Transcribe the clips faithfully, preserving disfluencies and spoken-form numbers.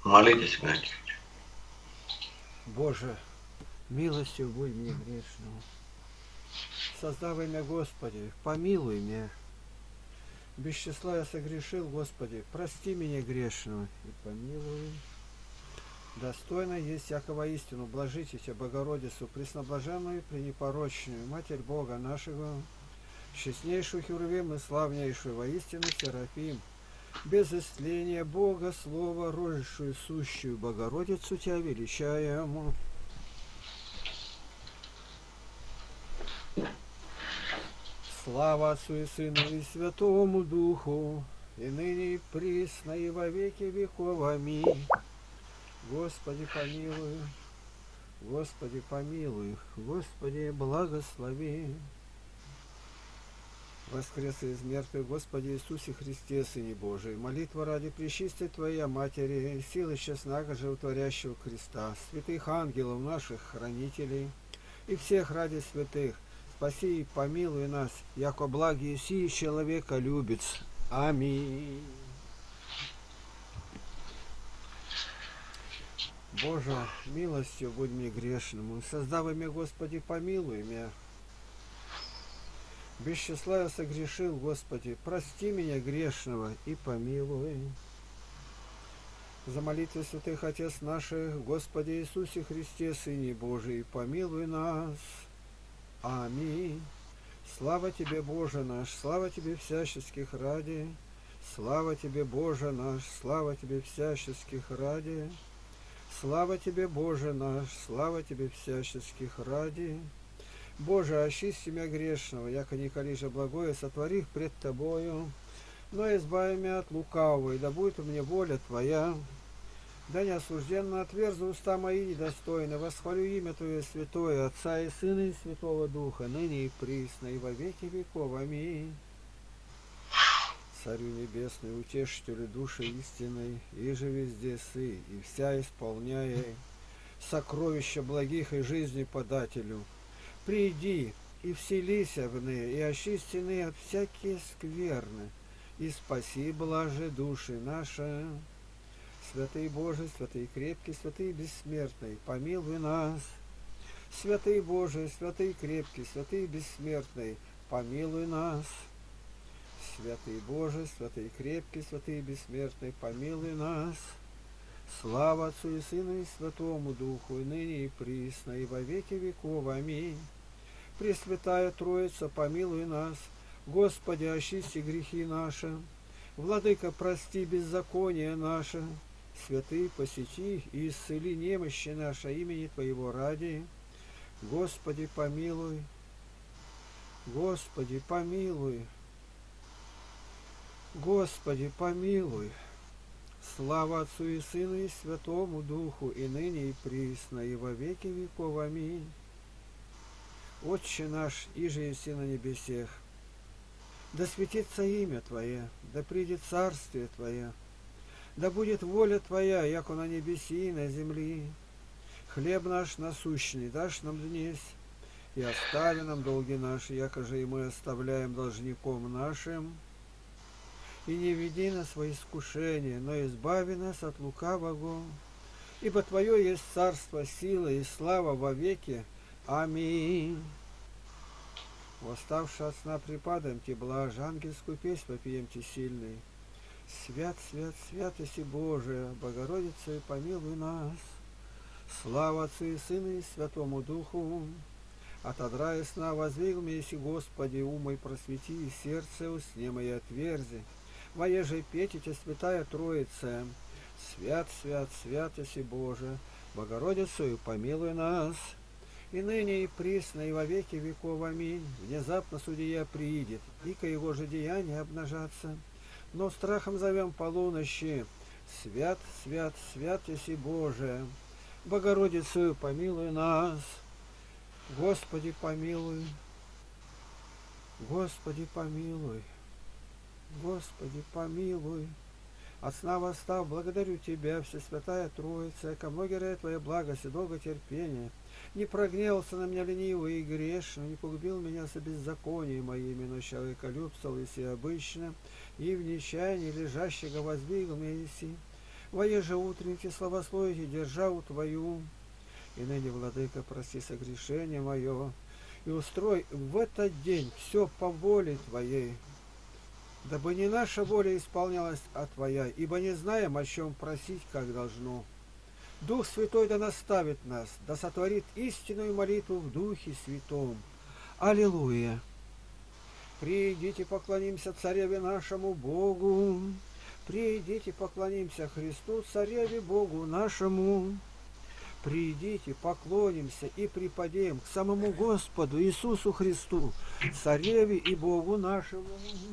Молитесь, Игнатий. Боже, милостью будь мне грешному. Создав имя Господи, помилуй меня. Без числа я согрешил, Господи, прости меня грешного и помилуй. Достойно есть всякого истину, блажите Тебя, Богородицу, пресноблаженную и пренепорочную, Матерь Бога нашего, честнейшую Херувим и славнейшую воистину Серафим, без истления Бога, Слова, рожившую сущую Богородицу Тебя величаем. Слава Отцу и Сыну и Святому Духу, и ныне и присно, и во веки веков. Аминь. Господи, помилуй, Господи, помилуй, Господи, благослови. Воскрес из мертвых, Господи Иисусе Христе, Сыне Божий, молитва ради пречистой Твоей Матери, силы честного животворящего креста, святых ангелов наших хранителей и всех ради святых, спаси и помилуй нас, яко благие сии человека любец. Аминь. Боже, милостью будь мне грешному, создав имя Господи, помилуй меня. Без числа я согрешил, Господи, прости меня грешного и помилуй. За молитвы святых Отец наших, Господи Иисусе Христе, Сыне Божий, помилуй нас. Аминь. Слава Тебе, Боже наш, слава Тебе всяческих ради, слава Тебе, Боже наш, слава Тебе всяческих ради, слава Тебе, Боже наш, слава Тебе всяческих ради. Боже, очисти меня грешного, яко николи же благое сотворих пред Тобою, но избави меня от лукавого, и да будет у меня воля Твоя. Да не осужденно отверзу уста мои недостойны, восхвалю имя Твое святое, Отца и Сына и Святого Духа, ныне и присно, и во веки веков. Аминь. Царю небесный, утешителю души истинной, и же везде сы, и вся исполняя сокровища благих и жизни подателю. Приди и вселися в ны, и очисти ны от всякие скверны, и спаси блаже души наши. Святый Боже, святый крепкий, святый бессмертный, помилуй нас. Святый Боже, святый крепкий, святый бессмертный, помилуй нас. Святый Боже, святый крепкий, святый бессмертный, помилуй нас. Слава Отцу и Сыну и Святому Духу, и ныне и присно, и во веки веков. Аминь. Пресвятая Троица, помилуй нас. Господи, очисти грехи наши. Владыка, прости беззаконие наше. Святый, посети и исцели немощи наши имени Твоего ради. Господи, помилуй. Господи, помилуй. Господи, помилуй. Слава Отцу и Сыну и Святому Духу, и ныне и присно, и во веки веков. Аминь. Отче наш, иже еси на небесех, да светится имя Твое, да придет царствие Твое, да будет воля Твоя, яко на небеси и на земли. Хлеб наш насущный дашь нам днесь, и остави нам долги наши, яко же и мы оставляем должником нашим. И не веди нас во искушение, но избави нас от лукавого, ибо Твое есть царство, сила и слава во веки. Аминь. Восставши от сна припадаем Тебе, блажь, ангельскую песнь вопием Тебе сильный. Свят, свят, святости Божия, Богородица, и помилуй нас. Слава Отцу и Сыну и Святому Духу. Отодрая сна, воздвиг меня, Господи, ум мой просвети, и сердце усне мое отверзи. Воеже петь Тебе, Святая Троица. Свят, свят, святости Божия, Богородицу, и помилуй нас. И ныне, и присно, и во веки веков. Аминь. Внезапно судья приидет, ика его же деяния обнажатся. Но страхом зовем полунощи. Свят, свят, святость Божия. Богородицу, помилуй нас. Господи, помилуй. Господи, помилуй. Господи, помилуй. От сна восстав, благодарю Тебя, Всесвятая Троица, яко многие Твоя благость и долготерпение. Не прогневался на меня ленивый и грешный, не погубил меня за беззаконие моими, но человеколюбствовал и обычно, и в нечаянии лежащего воздвигл меня еси. Твои же утренники славословите державу Твою. И ныне, Владыка, прости согрешение мое, и устрой в этот день все по воле Твоей, дабы не наша воля исполнялась, а Твоя, ибо не знаем, о чем просить, как должно. Дух Святой да наставит нас, да сотворит истинную молитву в Духе Святом. Аллилуйя! Придите, поклонимся Цареве нашему Богу. Придите, поклонимся Христу, Цареве Богу нашему. Придите, поклонимся и припадем к самому Господу Иисусу Христу, Цареве и Богу нашему.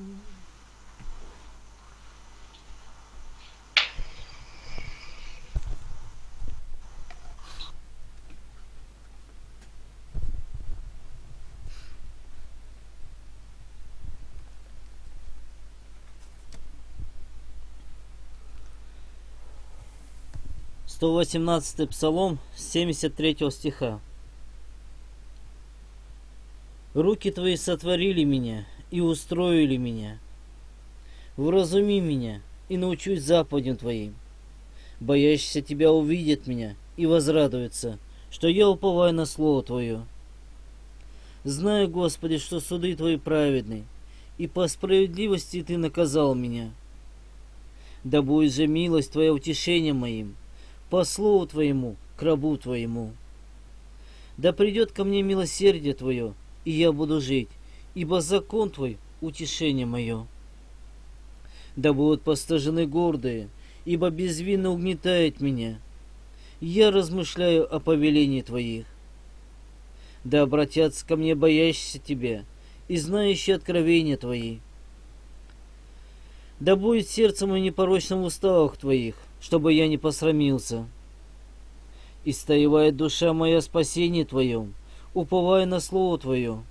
сто восемнадцатый Псалом, семьдесят третьего стиха. «Руки Твои сотворили меня и устроили меня. Вразуми меня и научусь заповедям Твоим. Боящийся Тебя увидит меня и возрадуется, что я уповаю на Слово Твое. Знаю, Господи, что суды Твои праведны, и по справедливости Ты наказал меня. Да будет же милость Твоя утешением моим, по слову Твоему, к рабу Твоему. Да придет ко мне милосердие Твое, и я буду жить, ибо закон Твой — утешение мое. Да будут постажены гордые, ибо безвинно угнетает меня. Я размышляю о повелении Твоих. Да обратятся ко мне боящиеся Тебя и знающие откровения Твои. Да будет сердце мое непорочным в уставах Твоих, чтобы я не посрамился. Истаивает душа моя спасение Твоем, уповая на Слово Твое.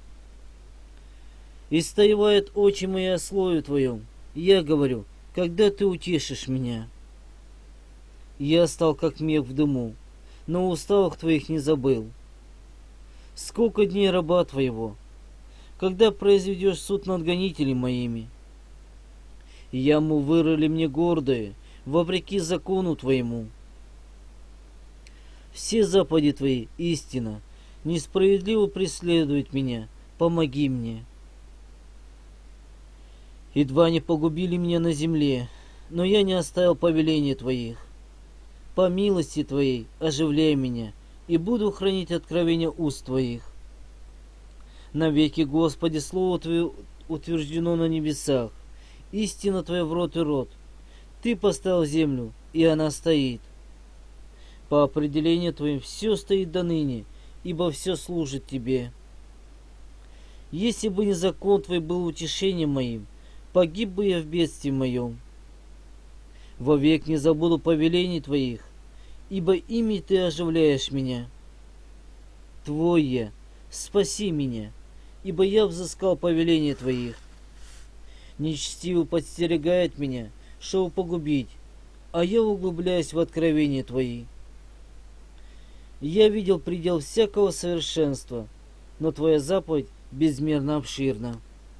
Истаивает очи мои о Слове Твоем. Я говорю, когда Ты утешишь меня? Я стал как мех в дыму, но уставах Твоих не забыл. Сколько дней раба Твоего, когда произведешь суд над гонителями моими? Яму вырыли мне гордые, вопреки закону Твоему. Все заповеди Твои — истина, несправедливо преследует меня, помоги мне. Едва не погубили меня на земле, но я не оставил повеления Твоих. По милости Твоей оживляй меня, и буду хранить откровения уст Твоих. Навеки, Господи, Слово Твое утверждено на небесах, истина Твоя в рот и рот. Ты поставил землю, и она стоит. По определению Твоим все стоит до ныне, ибо все служит Тебе. Если бы не закон Твой был утешением моим, погиб бы я в бедствии моем. Вовек не забуду повелений Твоих, ибо ими Ты оживляешь меня. Твой я, спаси меня, ибо я взыскал повеления Твоих. Нечестивый подстерегает меня, чтобы погубить, а я углубляюсь в откровения Твои. Я видел предел всякого совершенства, но Твоя заповедь безмерно обширна.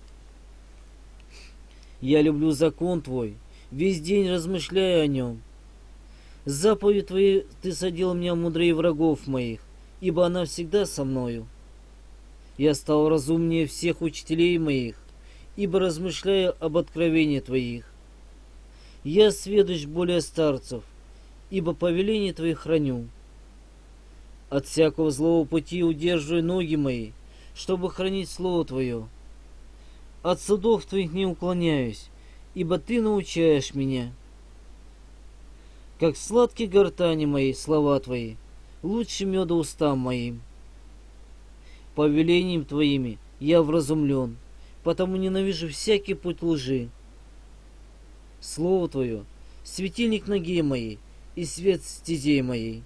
Я люблю закон Твой, весь день размышляю о нем. Заповедь Твоей Ты садил меня мудрее врагов моих, ибо она всегда со мною. Я стал разумнее всех учителей моих, ибо размышляю об откровении Твоих. Я сведущ более старцев, ибо повеление Твоих храню. От всякого злого пути удерживай ноги мои, чтобы хранить Слово Твое. От судов Твоих не уклоняюсь, ибо Ты научаешь меня. Как сладкие гортани мои слова Твои, лучше меда устам моим. Повелением Твоими я вразумлен, потому ненавижу всякий путь лжи. Слово Твое — светильник ноге моей и свет стезей моей.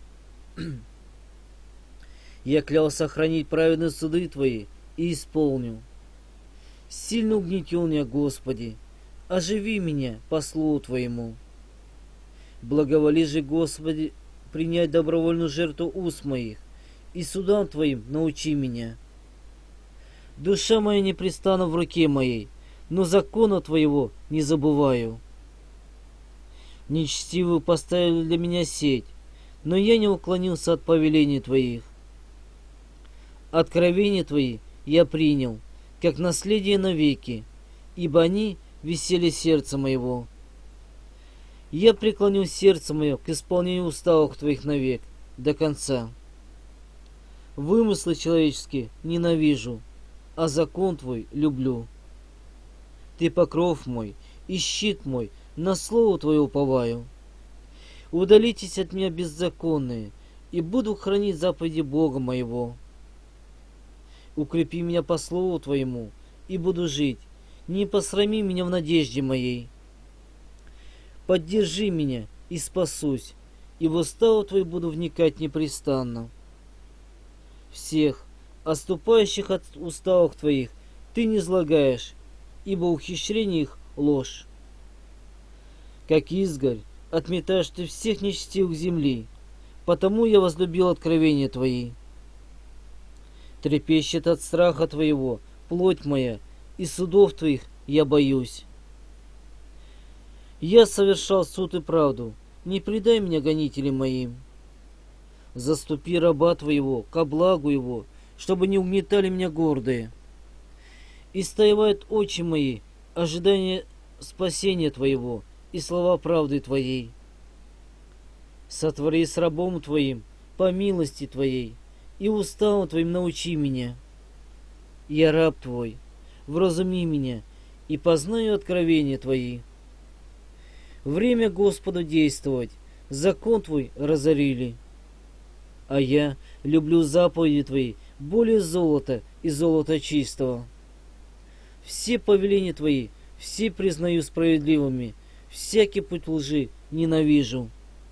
Я клялся хранить праведные суды Твои и исполню. Сильно угнетил меня, Господи, оживи меня по слову Твоему. Благоволи же, Господи, принять добровольную жертву уст моих, и судам Твоим научи меня. Душа моя непрестанно в руке моей, но закона Твоего не забываю. Нечестивые поставили для меня сеть, но я не уклонился от повелений Твоих. Откровения Твои я принял, как наследие навеки, ибо они весели сердца моего. Я преклоню сердце мое к исполнению уставов Твоих навек до конца. Вымыслы человеческие ненавижу, а закон Твой люблю. Ты покров мой и щит мой, на слово Твое уповаю. Удалитесь от меня беззаконные, и буду хранить заповеди Бога моего. Укрепи меня по слову Твоему, и буду жить. Не посрами меня в надежде моей. Поддержи меня, и спасусь, и в уставу Твои буду вникать непрестанно. Всех, отступающих от уставов Твоих, Ты не злагаешь, ибо ухищрение их ложь. Как изгорь, отметаешь Ты всех нечестивых земли, потому я возлюбил откровения Твои. Трепещет от страха Твоего плоть моя, и судов Твоих я боюсь. Я совершал суд и правду, не предай меня гонителям моим. Заступи раба Твоего ко благу его, чтобы не угнетали меня гордые. Истаивают очи мои, ожидание спасения Твоего и слова правды Твоей. Сотвори с рабом Твоим по милости Твоей, и уставом Твоим научи меня. Я раб Твой, вразуми меня, и познаю откровения Твои. Время Господу действовать, закон Твой разорили. А я люблю заповеди Твои более золота и золота чистого. Все повеления Твои, все признаю справедливыми, всякий путь лжи ненавижу.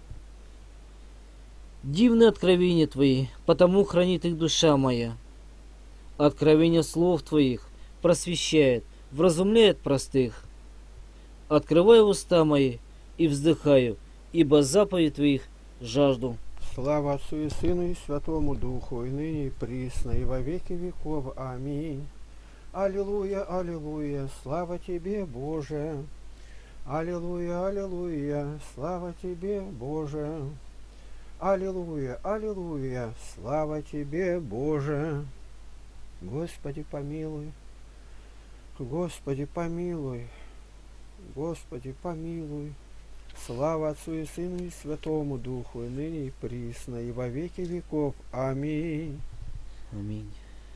Дивны откровения Твои, потому хранит их душа моя. Откровение слов Твоих просвещает, вразумляет простых. Открываю уста мои и вздыхаю, ибо заповеди Твоих жажду. Слава Отцу и Сыну и Святому Духу, и ныне и присно, и во веки веков. Аминь. Аллилуйя, аллилуйя, слава Тебе, Боже. Аллилуйя, аллилуйя, слава Тебе, Боже. Аллилуйя, аллилуйя, слава Тебе, Боже. Господи, помилуй. Господи, помилуй. Господи, помилуй. Слава Отцу и Сыну и Святому Духу, и ныне и присно, и во веки веков. Аминь. Аминь.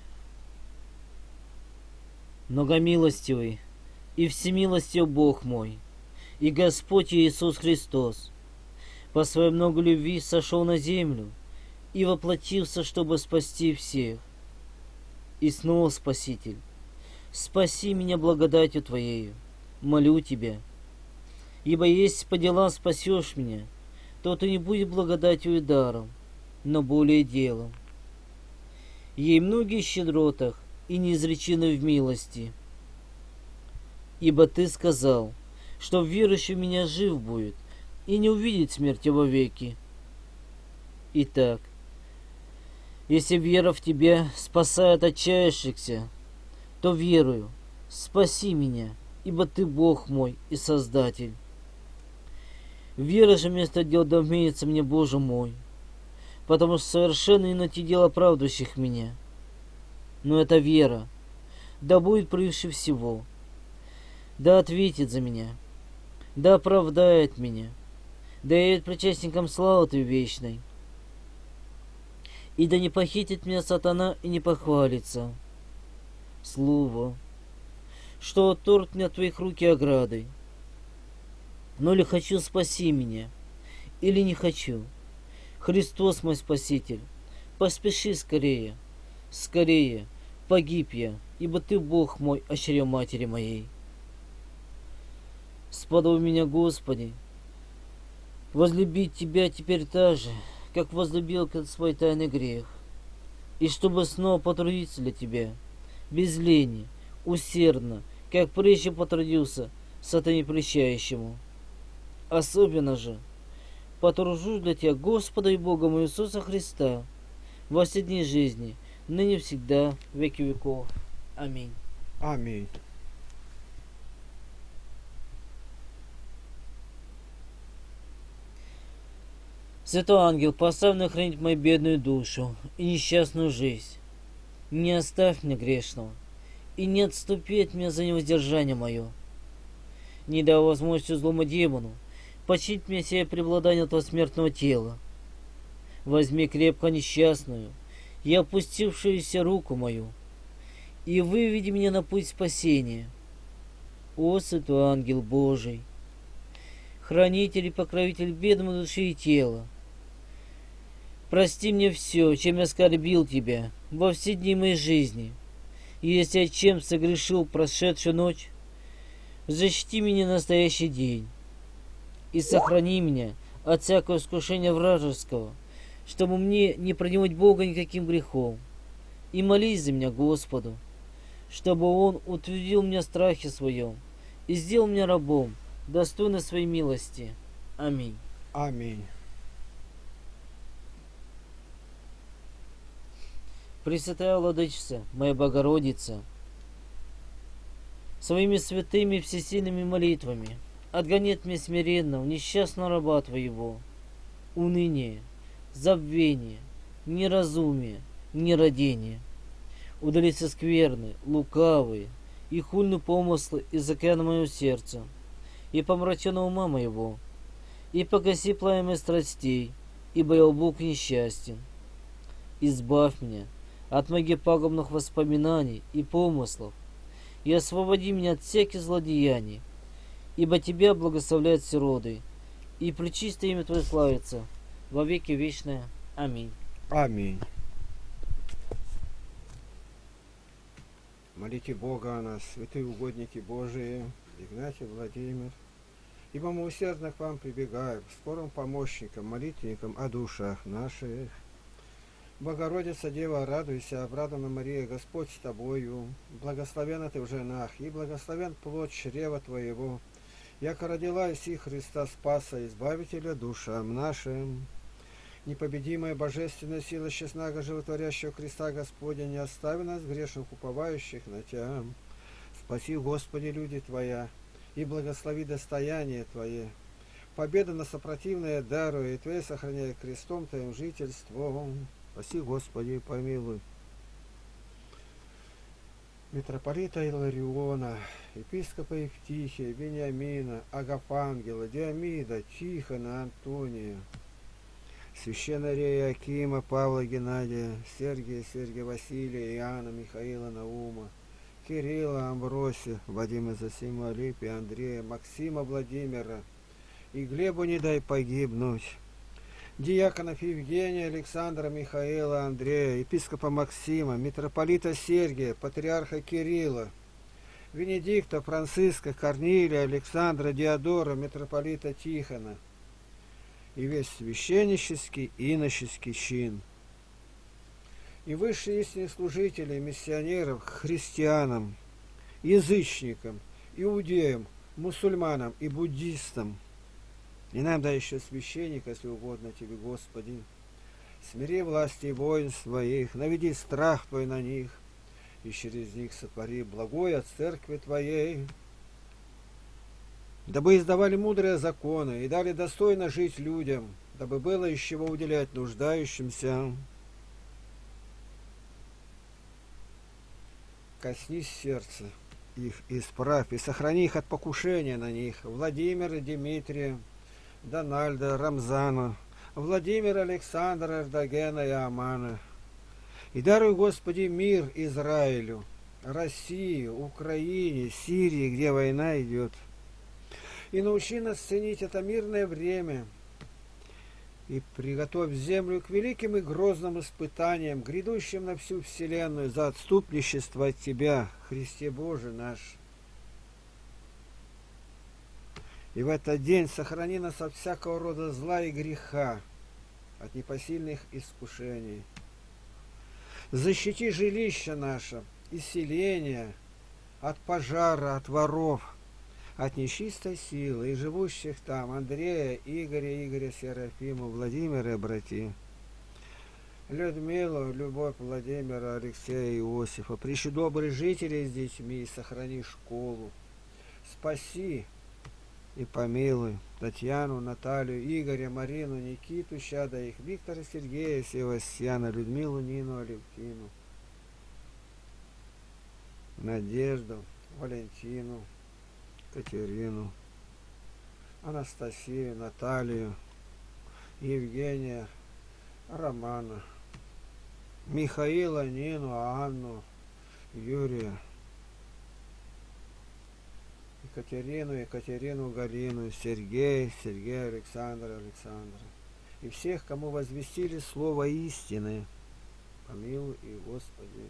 Многомилостивый и всемилостив Бог мой, и Господь Иисус Христос, по своей много любви сошел на землю и воплотился, чтобы спасти всех. И снова, Спаситель, спаси меня благодатью Твоею, молю Тебя, ибо если по делам спасешь меня, то Ты не будет благодатью и даром, но более делом. Ей многие щедротах и неизречены в милости. Ибо Ты сказал, что верующий в меня жив будет и не увидит смерти вовеки. Итак, если вера в Тебя спасает отчаявшихся, то верую, спаси меня, ибо Ты Бог мой и Создатель. Вера же вместо дел доменится мне, Боже мой, потому что совершенно иноти дела оправдывающих меня. Но эта вера, да будет превыше всего, да ответит за меня, да оправдает меня, да явит причастником славы Твоей вечной. И да не похитит меня сатана и не похвалится. Слово, что отторг меня от Твоих руки оградой. Но ли хочу, спаси меня, или не хочу. Христос мой Спаситель, поспеши скорее, скорее, погиб я, ибо Ты Бог мой, о чреве матери моей. Сподобь меня, Господи, возлюбить Тебя теперь так же, как возлюбил свой тайный грех, и чтобы снова потрудиться для Тебя, без лени, усердно, как прежде потрудился сатане прельщающему. Особенно же потружусь для Тебя, Господа и Бога моего Иисуса Христа, во все дни жизни, ныне всегда, в веки веков. Аминь. Аминь. Святой ангел, поставь на хранить мою бедную душу и несчастную жизнь. Не оставь меня грешного, и не отступи от меня за невоздержание мое. Не дай возможности злому демону почить мне себе преобладание этого смертного тела. Возьми крепко несчастную и опустившуюся руку мою, и выведи меня на путь спасения. О, святой ангел Божий, хранитель и покровитель бедной души и тела, прости мне все, чем я оскорбил тебя во все дни моей жизни, и если я чем согрешил прошедшую ночь, защити меня настоящий день и сохрани меня от всякого искушения вражеского, чтобы мне не пронимать Бога никаким грехом. И молись за меня Господу, чтобы Он утвердил меня в страхе своем и сделал меня рабом, достойно своей милости. Аминь. Аминь. Пресвятая Владычица, моя Богородица, своими святыми всесильными молитвами отгони от меня смиренного, несчастного раба Твоего, уныние, забвение, неразумие, нерадение. Удали все скверны, лукавые и хульные помыслы из океана моего сердца и помраченного ума моего, и погаси пламя страстей, ибо я убог несчастен. Избавь меня от многих пагубных воспоминаний и помыслов, и освободи меня от всяких злодеяний, ибо Тебя благословляют все роды, и пречистое имя Твое славится во веки вечное. Аминь. Аминь. Молите Бога о нас, святые угодники Божии, Игнатий, Владимир, ибо мы усердно к вам прибегаем, скорым помощникам, молитвенникам о душах наших. Богородица Дева, радуйся, обрадована Мария, Господь с тобою, благословена ты в женах, и благословен плод чрева твоего, яко родила иси Христа Спаса, Избавителя душам нашим. Непобедимая божественная сила честного животворящего креста Господня, не остави нас грешных, уповающих на Тебя. Спаси, Господи, люди Твоя, и благослови достояние Твое. Победа на сопротивное даруй, и Твое сохраняй крестом Твоим жительством. Спаси, Господи, помилуй. Митрополита Илариона, епископа Евтихия, Вениамина, Агафангела, Диамида, Тихона, Антония, священнория Акима, Павла, Геннадия, Сергия, Сергия, Василия, Иоанна, Михаила, Наума, Кирилла, Амбросия, Вадима, Зосима, Алипия, Андрея, Максима, Владимира, и Глебу не дай погибнуть, диаконов Евгения, Александра, Михаила, Андрея, епископа Максима, митрополита Сергия, патриарха Кирилла, Венедикта, Франциска, Корнилия, Александра, Диодора, митрополита Тихона, и весь священнический и иноческий чин, и высшие истинные служители, миссионеров, христианам, язычникам, иудеям, мусульманам и буддистам, и нам дай еще священника, если угодно Тебе, Господи. Смири власти воинств Твоих, наведи страх Твой на них, и через них сотвори благое от церкви Твоей, дабы издавали мудрые законы и дали достойно жить людям, дабы было из чего уделять нуждающимся. Коснись сердца их, исправь и сохрани их от покушения на них, Владимира, Дмитрия, Дональда, Рамзана, Владимира, Александра, Эрдогена и Амана. И даруй, Господи, мир Израилю, России, Украине, Сирии, где война идет. И научи нас ценить это мирное время, и приготовь землю к великим и грозным испытаниям, грядущим на всю вселенную за отступничество от Тебя, Христе Боже наш. И в этот день сохрани нас от всякого рода зла и греха, от непосильных искушений. Защити жилище наше и селение от пожара, от воров, от нечистой силы и живущих там Андрея, Игоря, Игоря, Серафима, Владимира, обрати. Людмилу, Любовь, Владимира, Алексея, Иосифа, прещедобрые жители с детьми, сохрани школу. Спаси и помилуй Татьяну, Наталью, Игоря, Марину, Никиту, Щада их, Виктора, Сергея, Севастьяна, Людмилу, Нину, Алевтину, Надежду, Валентину, Катерину, Анастасию, Наталью, Евгения, Романа, Михаила, Нину, Анну, Юрия, Екатерину, Екатерину, Галину, Сергея, Сергея, Александра, Александра. И всех, кому возвестили слово истины, помилуй и Господи.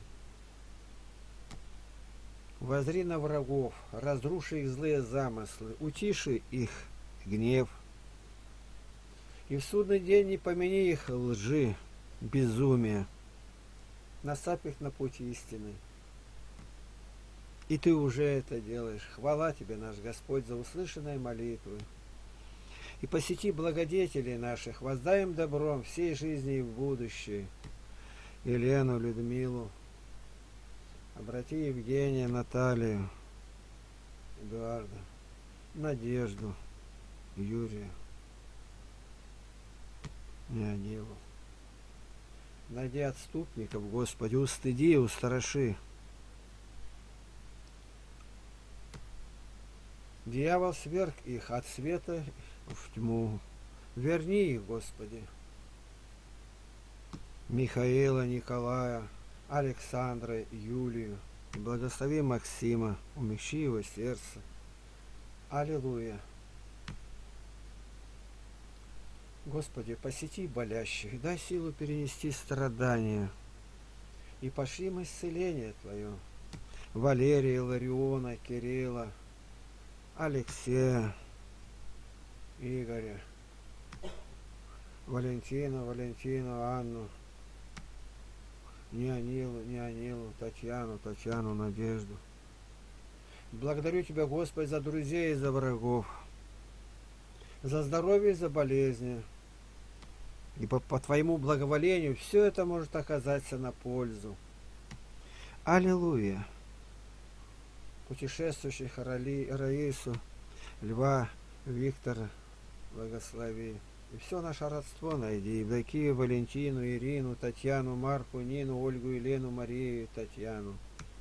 Возри на врагов, разруши их злые замыслы, утиши их гнев. И в судный день не помяни их лжи, безумия, наставь их на путь истины. И ты уже это делаешь. Хвала тебе, наш Господь, за услышанные молитвы. И посети благодетелей наших, воздай им добром всей жизни и в будущее. Елену, Людмилу, обрати Евгения, Наталью, Эдуарда, Надежду, Юрия, Неонилу. Найди отступников, Господи, устыди и устраши. Дьявол сверг их от света в тьму. Верни их, Господи. Михаила, Николая, Александра, Юлию. И благослови Максима, умягчи его сердце. Аллилуйя. Господи, посети болящих, дай силу перенести страдания. И пошли мы исцеление Твое. Валерия, Лариона, Кирилла, Алексея, Игоря, Валентина, Валентину, Анну, Неонилу, Неонилу, Татьяну, Татьяну, Надежду. Благодарю Тебя, Господи, за друзей и за врагов, за здоровье и за болезни. И по, по Твоему благоволению все это может оказаться на пользу. Аллилуйя! Путешествующих Рали, Раису, Льва, Виктора благослови. И все наше родство найди. Евдокию, Валентину, Ирину, Татьяну, Марку, Нину, Ольгу, Елену, Марию, Татьяну.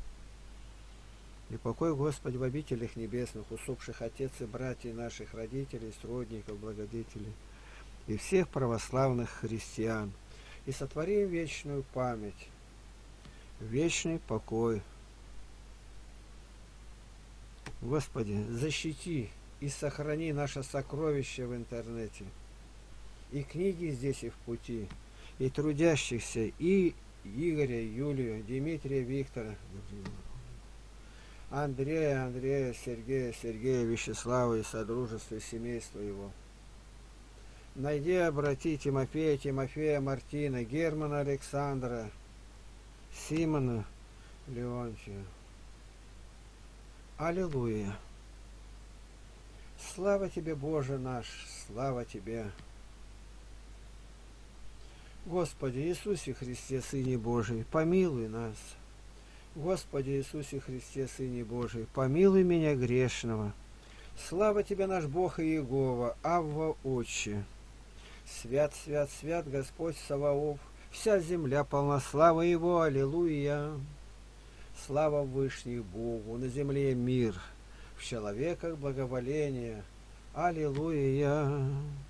И покой, Господи, в обителях небесных, усопших отец и братьев наших родителей, сродников, благодетелей и всех православных христиан. И сотвори им вечную память, вечный покой. Господи, защити и сохрани наше сокровище в интернете, и книги здесь и в пути, и трудящихся, и Игоря, Юлию, Дмитрия, Виктора, Андрея, Андрея, Сергея, Сергея, Вячеслава и содружества и семейства его. Найди, обрати Тимофея, Тимофея, Мартина, Германа, Александра, Симона, Леонтия. Аллилуйя! Слава Тебе, Боже наш, слава Тебе! Господи Иисусе Христе, Сыне Божий, помилуй нас! Господи Иисусе Христе, Сыне Божий, помилуй меня грешного! Слава Тебе, наш Бог и Иегова, Авва Отче! Свят, свят, свят Господь Саваоф, вся земля полна славы Его, аллилуйя! Слава Вышних Богу, на земле мир, в человеках благоволение. Аллилуйя!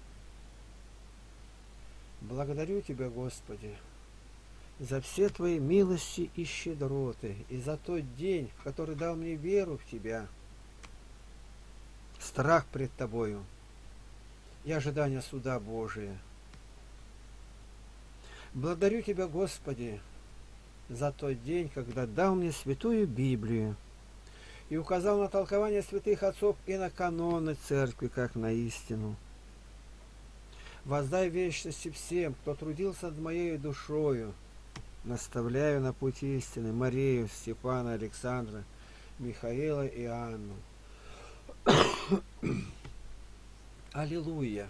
Благодарю Тебя, Господи, за все Твои милости и щедроты, и за тот день, в который дал мне веру в Тебя, страх пред Тобою и ожидание суда Божия. Благодарю Тебя, Господи, за тот день, когда дал мне святую Библию и указал на толкование святых отцов и на каноны церкви, как на истину. Воздай вечности всем, кто трудился над моей душою, наставляю на пути истины Марию, Степана, Александра, Михаила и Анну. Аллилуйя!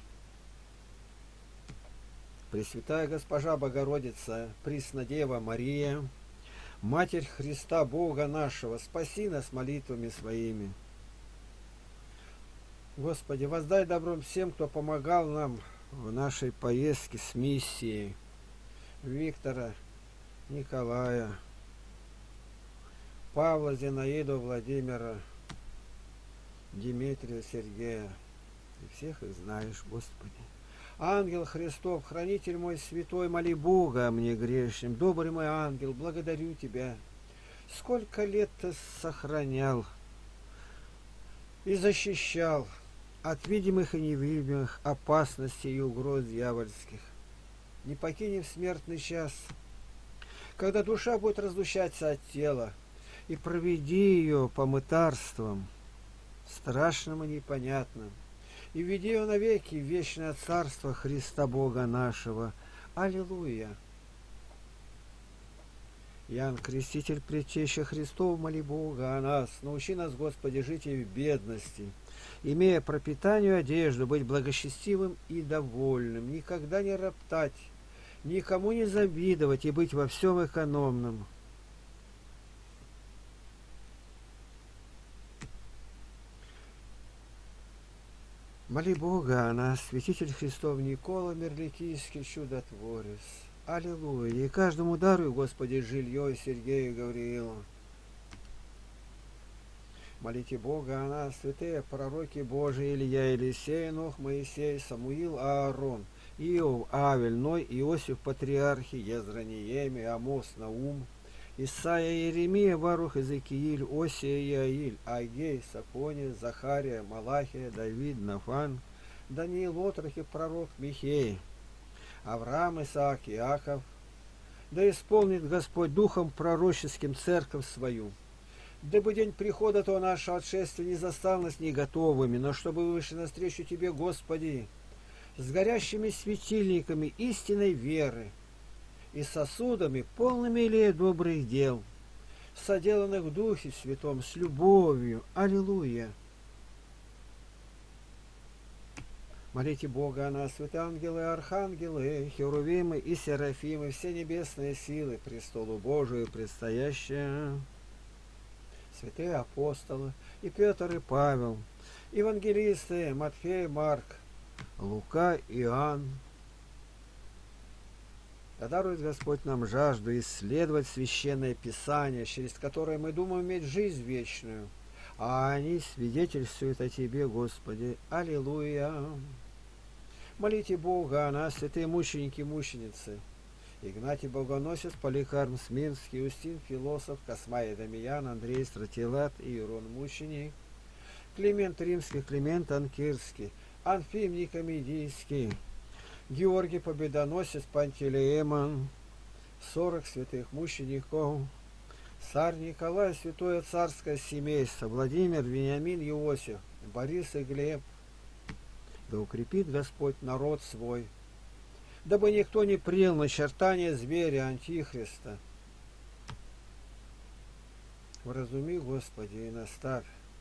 Пресвятая Госпожа Богородица, Преснодева Мария, Матерь Христа Бога нашего, спаси нас молитвами своими. Господи, воздай добром всем, кто помогал нам в нашей поездке с миссией. Виктора, Николая, Павла, Зинаиду, Владимира, Дмитрия, Сергея. И всех их знаешь, Господи. Ангел Христов, хранитель мой святой, моли Бога о мне грешным. Добрый мой ангел, благодарю Тебя. Сколько лет Ты сохранял и защищал от видимых и невидимых опасностей и угроз дьявольских. Не покинем смертный час, когда душа будет разлучаться от тела, и проведи ее по мытарствам, страшным и непонятным, и введи ее навеки в вечное царство Христа Бога нашего. Аллилуйя! Иоанн Креститель, Предтеча Христов, моли Бога о нас. Научи нас, Господи, жить и в бедности, имея пропитанию одежду, быть благочестивым и довольным, никогда не роптать, никому не завидовать и быть во всем экономным. Моли Бога о нас, святитель Христов Никола Мерликийский, чудотворец. Аллилуйя! И каждому даруй, Господи, жилье Сергею Гавриилу. Молите Бога о нас, святые пророки Божии, Илья, Елисей, Нох, Моисей, Самуил, Аарон, Иов, Авель, Ной, Иосиф, Патриархи, Ездра, Нееми, Амос, Наум, Исаия, Иеремия, Варух, Иезекииль, Осия, Иаиль, Агей, Сафония, Захария, Малахия, Давид, Нафан, Даниил, отрок и пророк Михей, Авраам, Исаак, Иаков. Да исполнит Господь духом пророческим церковь свою. Дабы день прихода то нашего отшествия не застал нас не готовыми, но чтобы вышли навстречу Тебе, Господи, с горящими светильниками истинной веры и сосудами, полными илея добрых дел, соделанных в Духе Святом с любовью. Аллилуйя! Молите Бога о нас, святые ангелы, архангелы, херувимы и серафимы, все небесные силы, престолу Божию предстоящие, святые апостолы, и Петр, и Павел, евангелисты, Матфей, Марк, Лука, Иоанн. Да дарует Господь нам жажду исследовать Священное Писание, через которое мы думаем иметь жизнь вечную, а они свидетельствуют о Тебе, Господи. Аллилуйя! Молите Бога о нас, святые мученики и мученицы, Игнатий Богоносец, Поликарп Смирнский, Устин Философ, Космай Дамиян, Андрей Стратилат, Иерон Мученик, Климент Римский, Климент Анкирский, Анфим Никомедийский, Георгий Победоносец, Пантелеемон, сорок святых мучеников, царь Николай, святое царское семейство, Владимир, Вениамин, Иосиф, Борис и Глеб. Да укрепит Господь народ свой, дабы никто не принял начертание зверя Антихриста. Вразуми, Господи, и наставь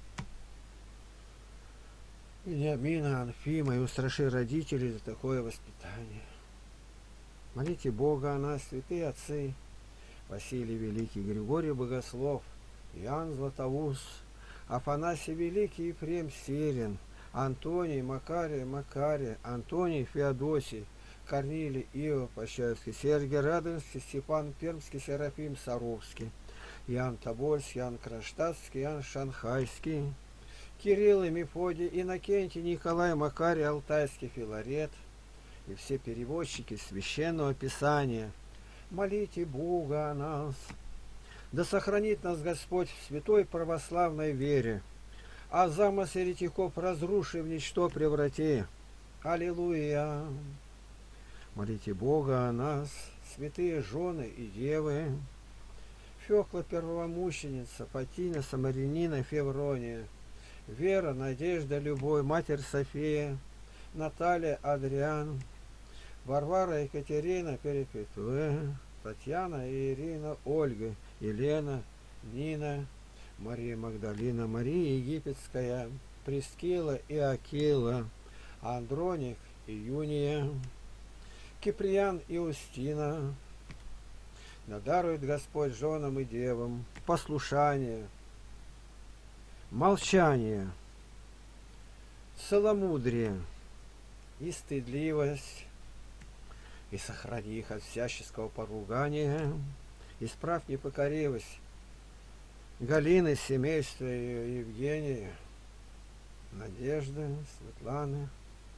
Вениамина, Анфима, и устраши родителей за такое воспитание. Молите Бога о нас, святые отцы, Василий Великий, Григорий Богослов, Иоанн Златоуст, Афанасий Великий, Ефрем Сирин, Антоний, Макарий, Макарий, Антоний, Феодосий, Корнилий, Иов, Пощаевский, Сергий Радонский, Степан Пермский, Серафим Саровский, Иоанн Тобольский, Иоанн Кронштадтский, Иоанн Шанхайский, Кирилл и Мефодий, Иннокентий, Николай, Макарий, Алтайский, Филарет и все переводчики Священного Писания. Молите Бога о нас. Да сохранит нас Господь в святой православной вере, а замысл еретиков разруши, в ничто преврати. Аллилуйя! Молите Бога о нас, святые жены и девы, Фёкла первомученица, Фатина, Самарянина, Феврония, Вера, Надежда, Любовь, Матерь София, Наталья, Адриан, Варвара, Екатерина, Перепетуэ, Татьяна, Ирина, Ольга, Елена, Нина, Мария Магдалина, Мария Египетская, Прескила и Акила, Андроник и Юния, Киприан и Устина. Надарует Господь женам и девам послушание, молчание, целомудрие и стыдливость, и сохрани их от всяческого поругания, исправь непокоривость Галины, семейства ее, Евгения, Надежды, Светланы,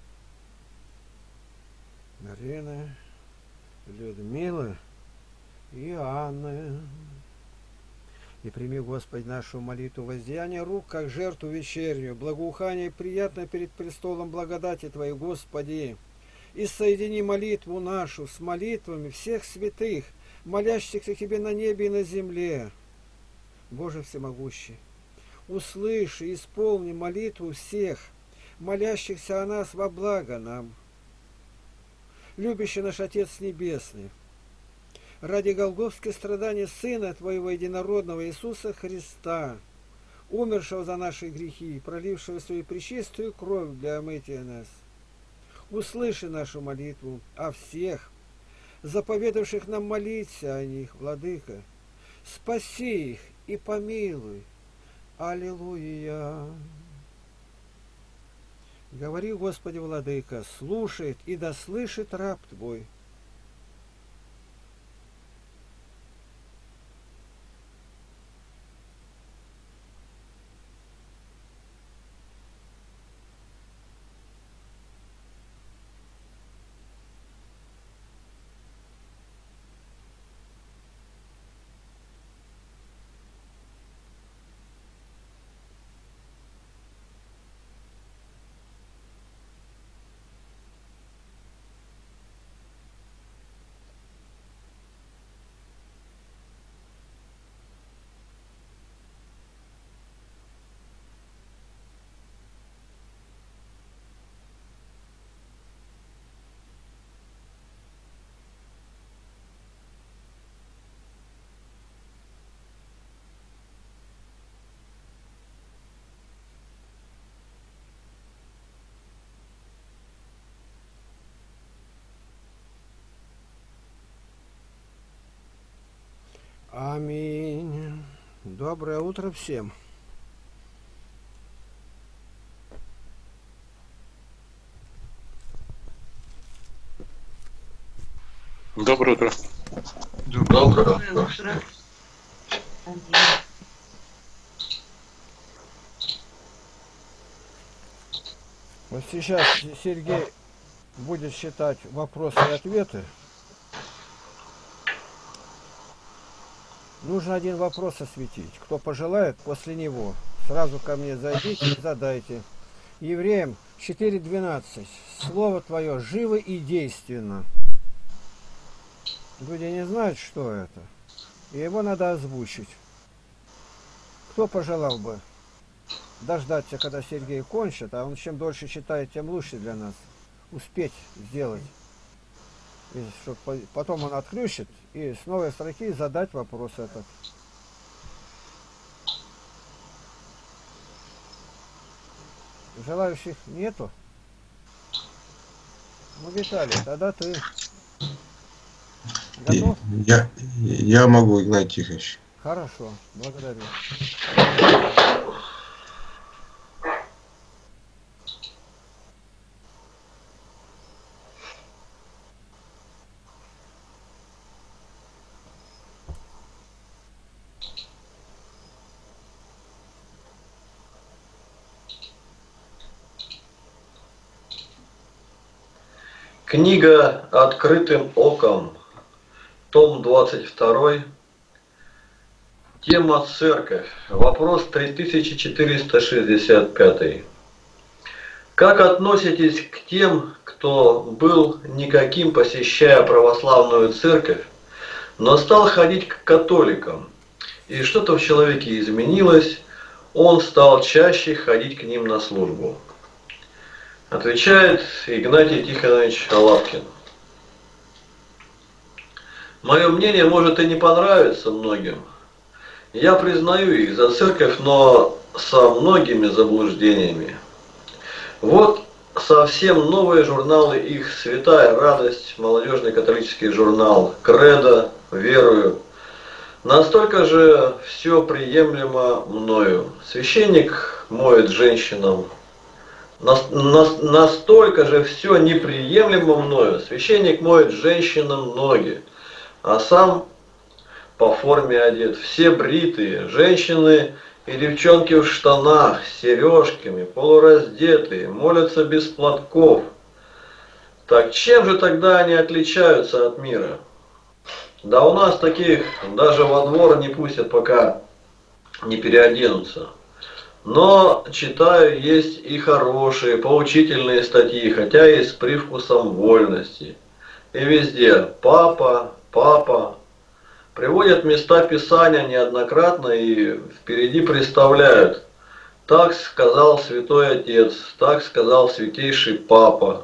Марины, Людмилы и Анны. И прими, Господи, нашу молитву воздеяния рук, как жертву вечернюю, благоухание приятно перед престолом благодати Твоей, Господи. И соедини молитву нашу с молитвами всех святых, молящихся Тебе на небе и на земле. Боже всемогущий, услыши и исполни молитву всех, молящихся о нас во благо нам. Любящий наш Отец Небесный, ради голгофских страданий Сына Твоего Единородного Иисуса Христа, умершего за наши грехи, пролившего свою пречистую кровь для омытия нас, услыши нашу молитву о всех, заповедавших нам молиться о них, Владыка. Спаси их и помилуй. Аллилуйя. Говори, Господи, Владыка, слушает и да слышит раб Твой. Аминь. Доброе утро всем. Доброе утро. Доброе утро. Вот сейчас Сергей будет считать вопросы и ответы. Нужно один вопрос осветить. Кто пожелает, после него сразу ко мне зайдите и задайте. Евреям четыре двенадцать. Слово Твое живо и действенно. Люди не знают, что это. И его надо озвучить. Кто пожелал бы дождаться, когда Сергей кончит, а он чем дольше читает, тем лучше для нас. Успеть сделать. И чтобы потом он отключит и с новой строки задать вопрос этот. Желающих нету? Ну, Виталий, тогда ты готов? Я, я могу, Игнатий Тихонович. Хорошо, благодарю. Книга «Открытым оком», том двадцать два, тема «Церковь», вопрос три тысячи четыреста шестьдесят пять. Как относитесь к тем, кто был никаким, посещая православную церковь, но стал ходить к католикам, и что-то в человеке изменилось, он стал чаще ходить к ним на службу? Отвечает Игнатий Тихонович Лапкин. Мое мнение может и не понравиться многим. Я признаю их за церковь, но со многими заблуждениями. Вот совсем новые журналы их «Святая радость», молодежный католический журнал «Кредо», «Верую». Настолько же все приемлемо мною. Священник моет женщинам Нас- нас- настолько же все неприемлемо мною. Священник моет женщинам ноги, а сам по форме одет. Все бритые, женщины и девчонки в штанах, с сережками, полураздетые, молятся без платков. Так чем же тогда они отличаются от мира? Да у нас таких даже во двор не пустят, пока не переоденутся. Но, читаю, есть и хорошие, поучительные статьи, хотя и с привкусом вольности. И везде папа, папа. Приводят места Писания неоднократно и впереди представляют. Так сказал Святой Отец, так сказал Святейший Папа.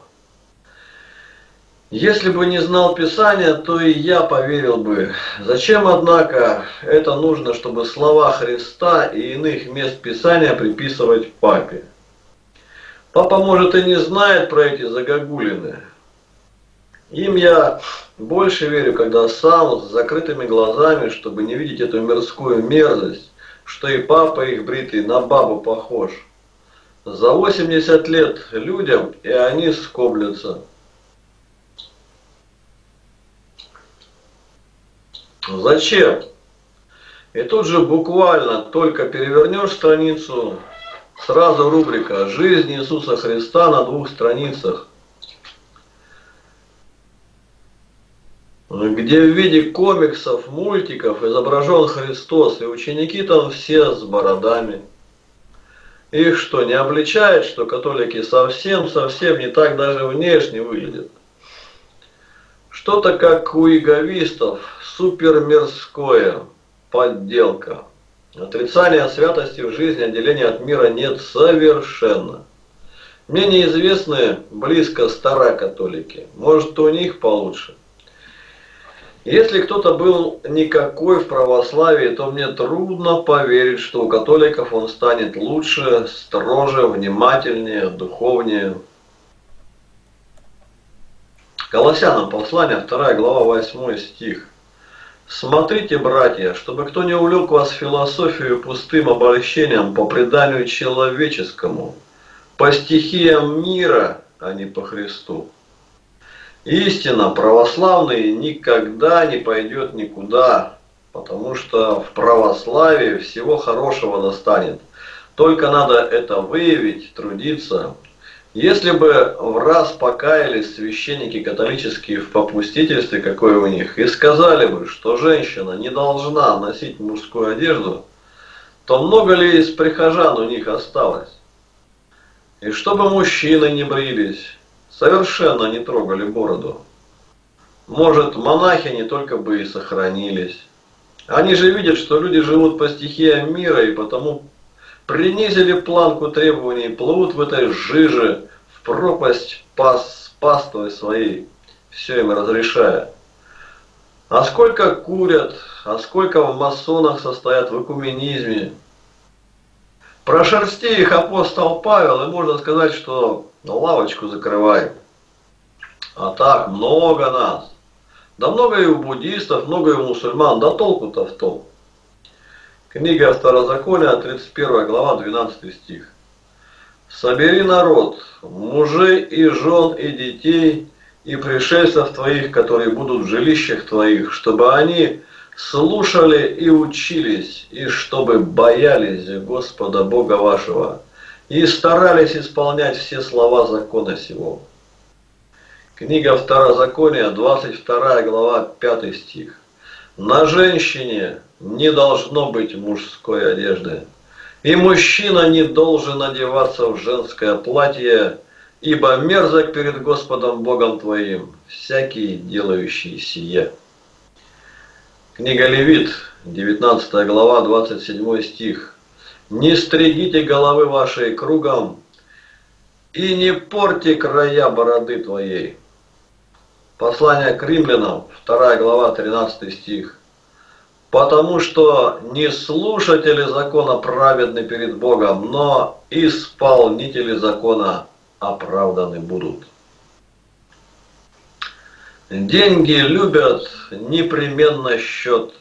Если бы не знал Писания, то и я поверил бы. Зачем, однако, это нужно, чтобы слова Христа и иных мест Писания приписывать папе? Папа, может, и не знает про эти загогулины. Им я больше верю, когда сам с закрытыми глазами, чтобы не видеть эту мирскую мерзость, что и папа их бритый на бабу похож. За восемьдесят лет людям, и они скоблятся. Зачем? И тут же буквально только перевернешь страницу, сразу рубрика «Жизнь Иисуса Христа» на двух страницах, где в виде комиксов, мультиков изображен Христос, и ученики там все с бородами. Их что, не обличает, что католики совсем-совсем не так даже внешне выглядят? Что-то как у иеговистов, супермирское, подделка. Отрицания святости в жизни, отделения от мира нет совершенно. Мне неизвестны близко старокатолики, может, у них получше. Если кто-то был никакой в православии, то мне трудно поверить, что у католиков он станет лучше, строже, внимательнее, духовнее. Колоссянам послание, вторая глава, восьмой стих. «Смотрите, братья, чтобы кто не увлек вас в философию пустым обольщением по преданию человеческому, по стихиям мира, а не по Христу. Истина, православный никогда не пойдет никуда, потому что в православии всего хорошего достанет. Только надо это выявить, трудиться». Если бы в раз покаялись священники католические в попустительстве, какое у них, и сказали бы, что женщина не должна носить мужскую одежду, то много ли из прихожан у них осталось? И чтобы мужчины не брились, совершенно не трогали бороду. Может, монахини только бы и сохранились. Они же видят, что люди живут по стихиям мира, и потому принизили планку требований, плывут в этой жиже, в пропасть пас, паствой своей, все им разрешая. А сколько курят, а сколько в масонах состоят в экуменизме. Прошерсти их апостол Павел, и можно сказать, что лавочку закрывает. А так, много нас. Да много и у буддистов, много и у мусульман, да толку-то в том. Книга Второзакония, тридцать первая глава, двенадцатый стих. «Собери народ, мужей и жен и детей, и пришельцев твоих, которые будут в жилищах твоих, чтобы они слушали и учились, и чтобы боялись Господа Бога вашего, и старались исполнять все слова закона сего». Книга Второзакония, двадцать вторая глава, пятый стих. «На женщине не должно быть мужской одежды, и мужчина не должен одеваться в женское платье, ибо мерзок перед Господом Богом твоим всякий, делающий сие». Книга Левит, девятнадцатая глава, двадцать седьмой стих. «Не стригите головы вашей кругом, и не порти края бороды твоей». Послание к римлянам, вторая глава, тринадцатый стих. «Потому что не слушатели закона праведны перед Богом, но исполнители закона оправданы будут». Деньги любят непременно счет,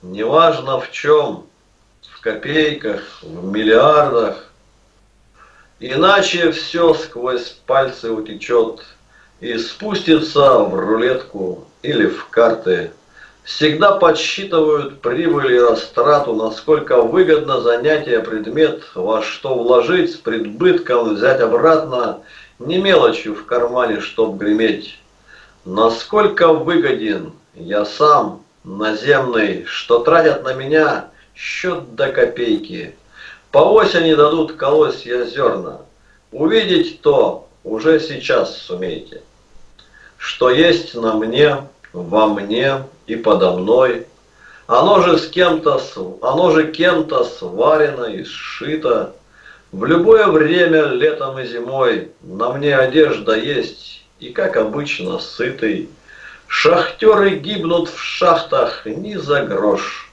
неважно в чем, в копейках, в миллиардах. Иначе все сквозь пальцы утечет и спустится в рулетку или в карты. Всегда подсчитывают прибыль и растрату, насколько выгодно занятие предмет, во что вложить, с предбытком взять обратно, не мелочью в кармане, чтоб греметь. Насколько выгоден я сам, наземный, что тратят на меня счет до копейки. По осени дадут колосья зерна. Увидеть то уже сейчас сумеете. Что есть на мне, во мне и подо мной. Оно же с кем-то, оно же кем-то сварено и сшито. В любое время, летом и зимой, на мне одежда есть, и, как обычно, сытый. Шахтеры гибнут в шахтах ни за грош.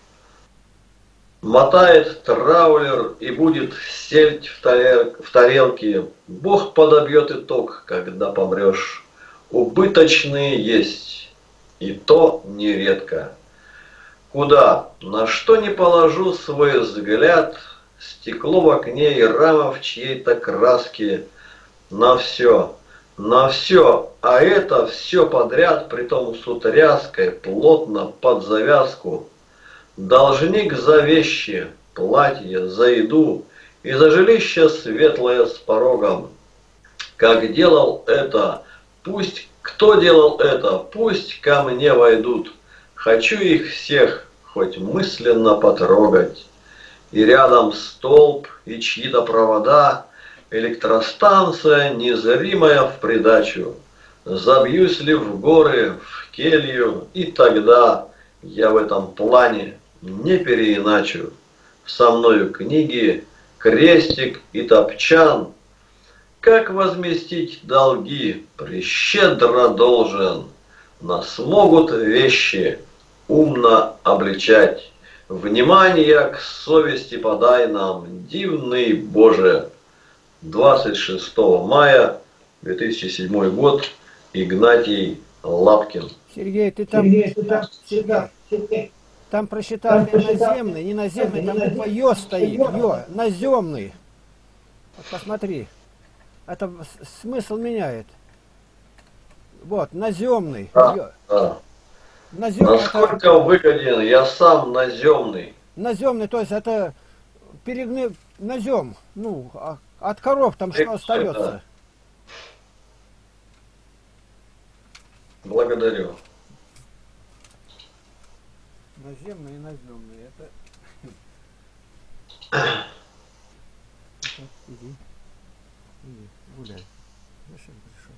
Мотает траулер и будет сельдь в, тарел, в тарелке. Бог подобьет итог, когда помрешь. Убыточные есть, и то нередко. Куда, на что не положу свой взгляд, стекло в окне и рама в чьей-то краске, на все, на все, а это все подряд, притом с утряской, плотно под завязку. Должник за вещи, платье, за еду и за жилище светлое с порогом. Как делал это, пусть, кто делал это, пусть ко мне войдут. Хочу их всех хоть мысленно потрогать. И рядом столб, и чьи-то провода, электростанция, незримая в придачу. Забьюсь ли в горы, в келью, и тогда я в этом плане не переиначу. Со мною книги, крестик и топчан. Как возместить долги, прещедро должен. Нас могут вещи умно обличать. Внимание к совести подай нам, дивный Боже. двадцать шестого мая две тысячи седьмой год. Игнатий Лапкин. Сергей, ты там, Сергей, ты там, Сергей, Сергей. Там прочитал не наземный, не наземный, там буква Ё стоит, Ё, наземный. Вот посмотри, это смысл меняет. Вот, наземный. Да, да. Наземный, насколько это... выгоден, я сам наземный. Наземный, то есть это перегны... назем, ну, от коров там что остается. Благодарю. Наземный и наземный, это... Иди, иди, гуляй. Зачем пришел?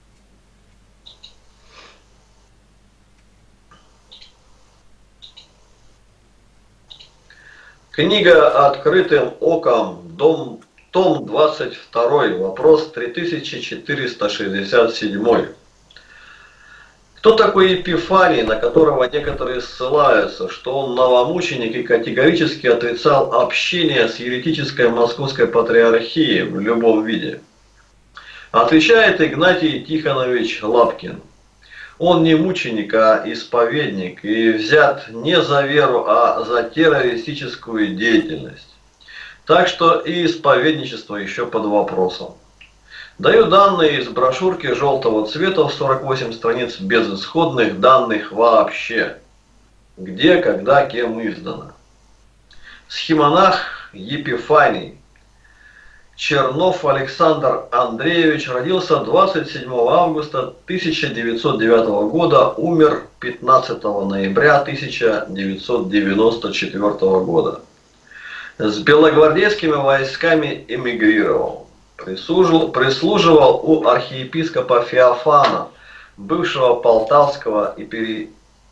Книга «Открытым оком», дом, том двадцать второй, вопрос три тысячи четыреста шестьдесят семь. Кто такой Епифаний, на которого некоторые ссылаются, что он новомученик и категорически отрицал общение с еретической московской патриархией в любом виде? Отвечает Игнатий Тихонович Лапкин. Он не мученик, а исповедник, и взят не за веру, а за террористическую деятельность. Так что и исповедничество еще под вопросом. Даю данные из брошюрки желтого цвета в сорок восемь страниц без исходных данных вообще. Где, когда, кем издано. Схимонах Епифаний. Чернов Александр Андреевич родился двадцать седьмого августа тысяча девятьсот девятого года, умер пятнадцатого ноября тысяча девятьсот девяносто четвёртого года. С белогвардейскими войсками эмигрировал. Прислуживал, прислуживал у архиепископа Феофана, бывшего Полтавского и, Пери...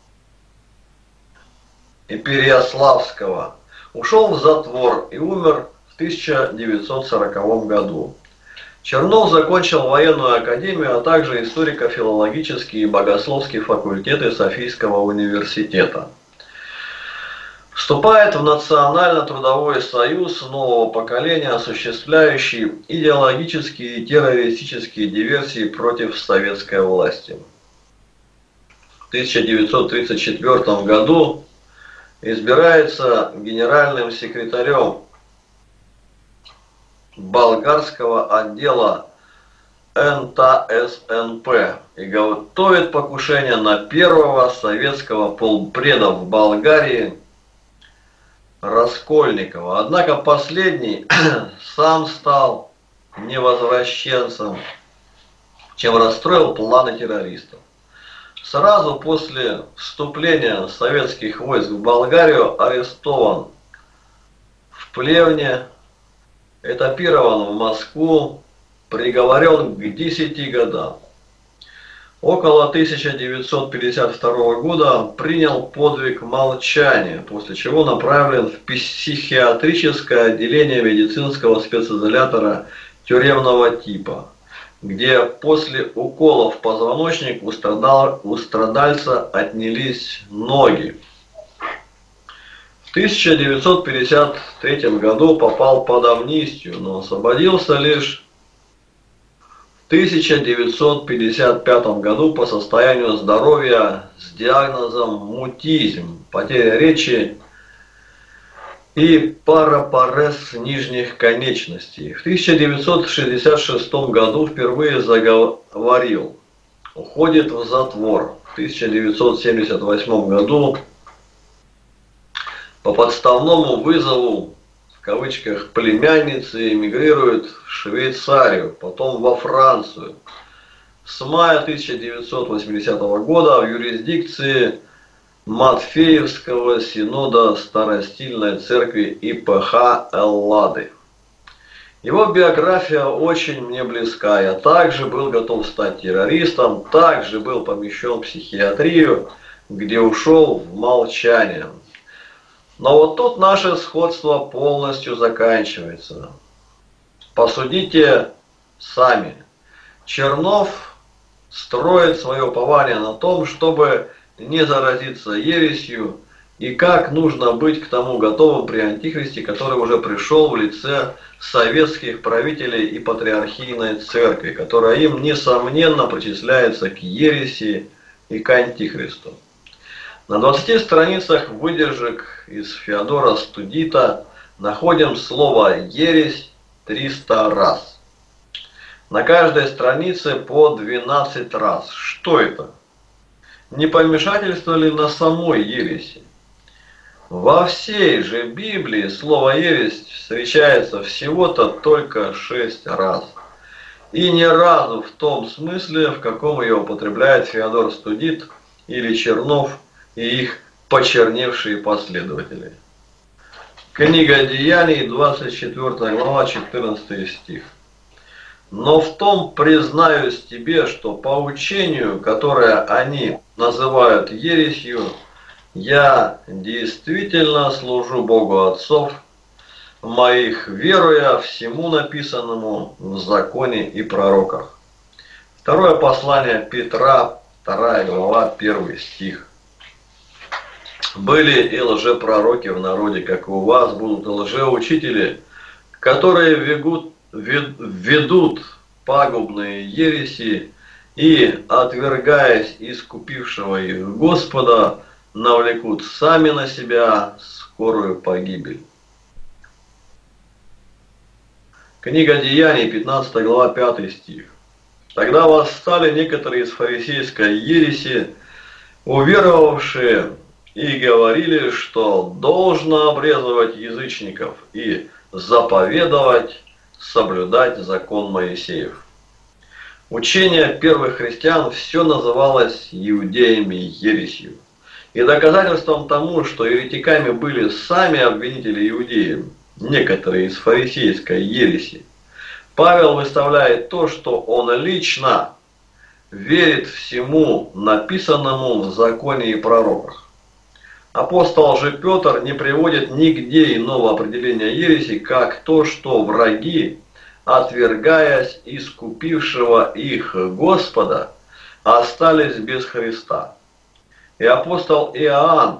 и Переяславского. Ушел в затвор и умер в тысяча девятьсот сороковом году. Чернов закончил военную академию, а также историко-филологический и богословский факультеты Софийского университета. Вступает в Национально-трудовой союз нового поколения, осуществляющий идеологические и террористические диверсии против советской власти. В тысяча девятьсот тридцать четвёртом году избирается генеральным секретарем болгарского отдела эн тэ эс эн пэ и готовит покушение на первого советского полпреда в Болгарии Раскольникова. Однако последний сам стал невозвращенцем, чем расстроил планы террористов. Сразу после вступления советских войск в Болгарию арестован в Плевне, этапирован в Москву, приговорен к десяти годам. Около тысяча девятьсот пятьдесят второго года принял подвиг молчания, после чего направлен в психиатрическое отделение медицинского специзолятора тюремного типа, где после укола в позвоночник у, страдал, у страдальца отнялись ноги. В тысяча девятьсот пятьдесят третьем году попал под амнистию, но освободился лишь в тысяча девятьсот пятьдесят пятом году по состоянию здоровья с диагнозом мутизм, потеря речи и парапарез нижних конечностей. В тысяча девятьсот шестьдесят шестом году впервые заговорил, уходит в затвор. В тысяча девятьсот семьдесят восьмом году по подставному вызову, в кавычках, племянницы эмигрирует в Швейцарию, потом во Францию. С мая тысяча девятьсот восьмидесятого года в юрисдикции Матфеевского синода Старостильной церкви И Пэ Ха Эллады. Его биография очень мне близка. Я также был готов стать террористом, также был помещен в психиатрию, где ушел в молчание. Но вот тут наше сходство полностью заканчивается. Посудите сами. Чернов строит свое упование на том, чтобы не заразиться ересью, и как нужно быть к тому готовым при Антихристе, который уже пришел в лице советских правителей и патриархийной церкви, которая им, несомненно, причисляется к ереси и к Антихристу. На двадцати страницах выдержек из Феодора Студита находим слово «ересь» триста раз. На каждой странице по двенадцать раз. Что это? Не помешательство ли на самой ереси? Во всей же Библии слово «ересь» встречается всего-то только шесть раз. И ни разу в том смысле, в каком ее употребляет Феодор Студит или Чернов и их почерневшие последователи. Книга Деяний, двадцать четвёртая глава, четырнадцатый стих. Но в том признаюсь тебе, что по учению, которое они называют ересью, я действительно служу Богу отцов моих, веруя всему написанному в законе и пророках. Второе послание Петра, вторая глава, первый стих. Были и лжепророки в народе, как и у вас, будут и лжеучители, которые ведут, ведут пагубные ереси и, отвергаясь искупившего их Господа, навлекут сами на себя скорую погибель. Книга Деяний, пятнадцатая глава, пятый стих. Тогда восстали некоторые из фарисейской ереси, уверовавшие, и говорили, что должно обрезывать язычников и заповедовать соблюдать закон Моисеев. Учение первых христиан все называлось иудеями ересью. И доказательством тому, что еретиками были сами обвинители иудеев, некоторые из фарисейской ереси, Павел выставляет то, что он лично верит всему написанному в законе и пророках. Апостол же Петр не приводит нигде иного определения ереси, как то, что враги, отвергаясь искупившего их Господа, остались без Христа. И апостол Иоанн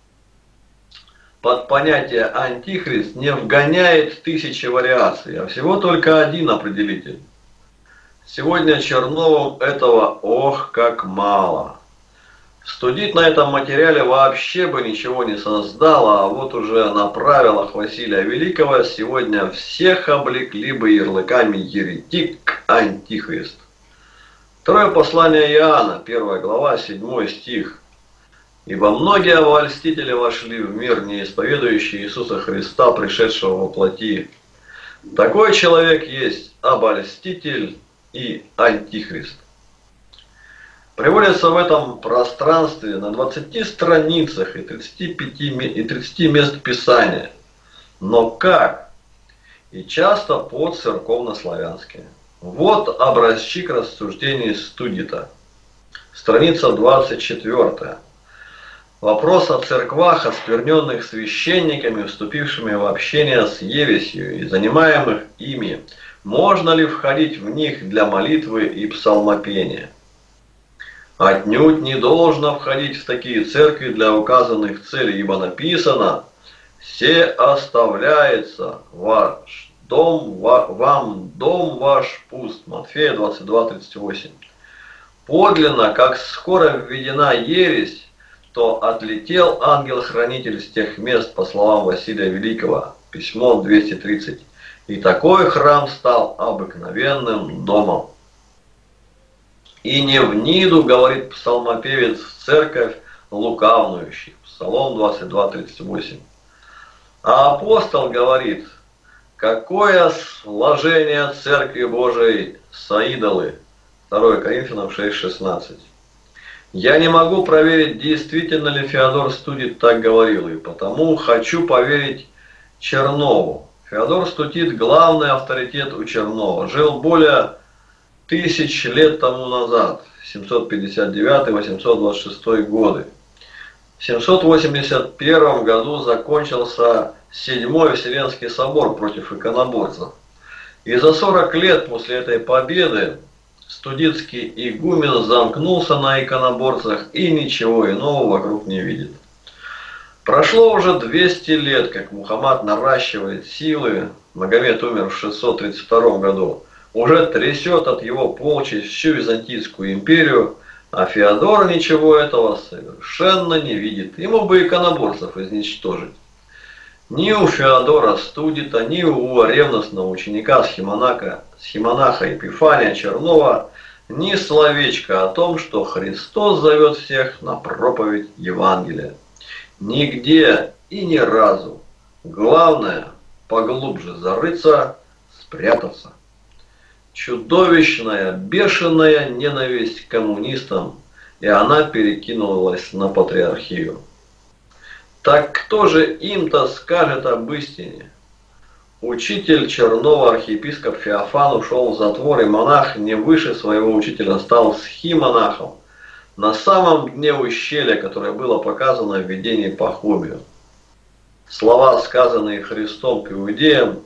под понятие антихрист не вгоняет тысячи вариаций, а всего только один определитель. Сегодня Черновым этого ох как мало. Студить на этом материале вообще бы ничего не создало, а вот уже на правилах Василия Великого сегодня всех облекли бы ярлыками еретик, антихрист. Второе послание Иоанна, первая глава, седьмой стих. «Ибо многие обольстители вошли в мир, не исповедующие Иисуса Христа, пришедшего во плоти. Такой человек есть обольститель и антихрист». Приводится в этом пространстве на двадцати страницах и тридцати пяти и тридцати мест Писания. Но как? И часто по-церковнославянски. Вот образчи к рассуждению Студита. Страница двадцать четвёртая. Вопрос о церквах, оскверненных священниками, вступившими в общение с ересью и занимаемых ими. Можно ли входить в них для молитвы и псалмопения? Отнюдь не должно входить в такие церкви для указанных целей, ибо написано: «Се оставляется ваш дом, вам дом ваш пуст». Матфея двадцать два тридцать восемь. Подлинно, как скоро введена ересь, то отлетел ангел-хранитель с тех мест, по словам Василия Великого, письмо двести тридцать, и такой храм стал обыкновенным домом. И не в ниду, говорит псалмопевец, в церковь лукавнующих. Псалом двадцать два тридцать восемь. А апостол говорит: какое сложение церкви Божией соидолы. второе Коринфянам шесть шестнадцать. Я не могу проверить, действительно ли Феодор Студит так говорил, и потому хочу поверить Чернову. Феодор Студит – главный авторитет у Чернова. Жил более тысяч лет тому назад, семьсот пятьдесят девятый — восемьсот двадцать шестой годы. В семьсот восемьдесят первом году закончился Седьмой Вселенский собор против иконоборцев. И за сорок лет после этой победы студитский игумен замкнулся на иконоборцах и ничего иного вокруг не видит. Прошло уже двести лет, как Мухаммад наращивает силы. Магомед умер в шестьсот тридцать втором году. Уже трясет от его полчищ всю Византийскую империю, а Феодор ничего этого совершенно не видит. Ему бы иконоборцев изничтожить. Ни у Феодора Студита, ни у ревностного ученика схимонаха, схимонаха Епифания Чернова ни словечко о том, что Христос зовет всех на проповедь Евангелия. Нигде и ни разу. Главное – поглубже зарыться, спрятаться. Чудовищная, бешеная ненависть к коммунистам, и она перекинулась на патриархию. Так кто же им-то скажет об истине? Учитель Чернова, архиепископ Феофан, ушел в затвор, и монах не выше своего учителя стал схимонахом на самом дне ущелья, которое было показано в видении Пахомию. Слова, сказанные Христом к иудеям: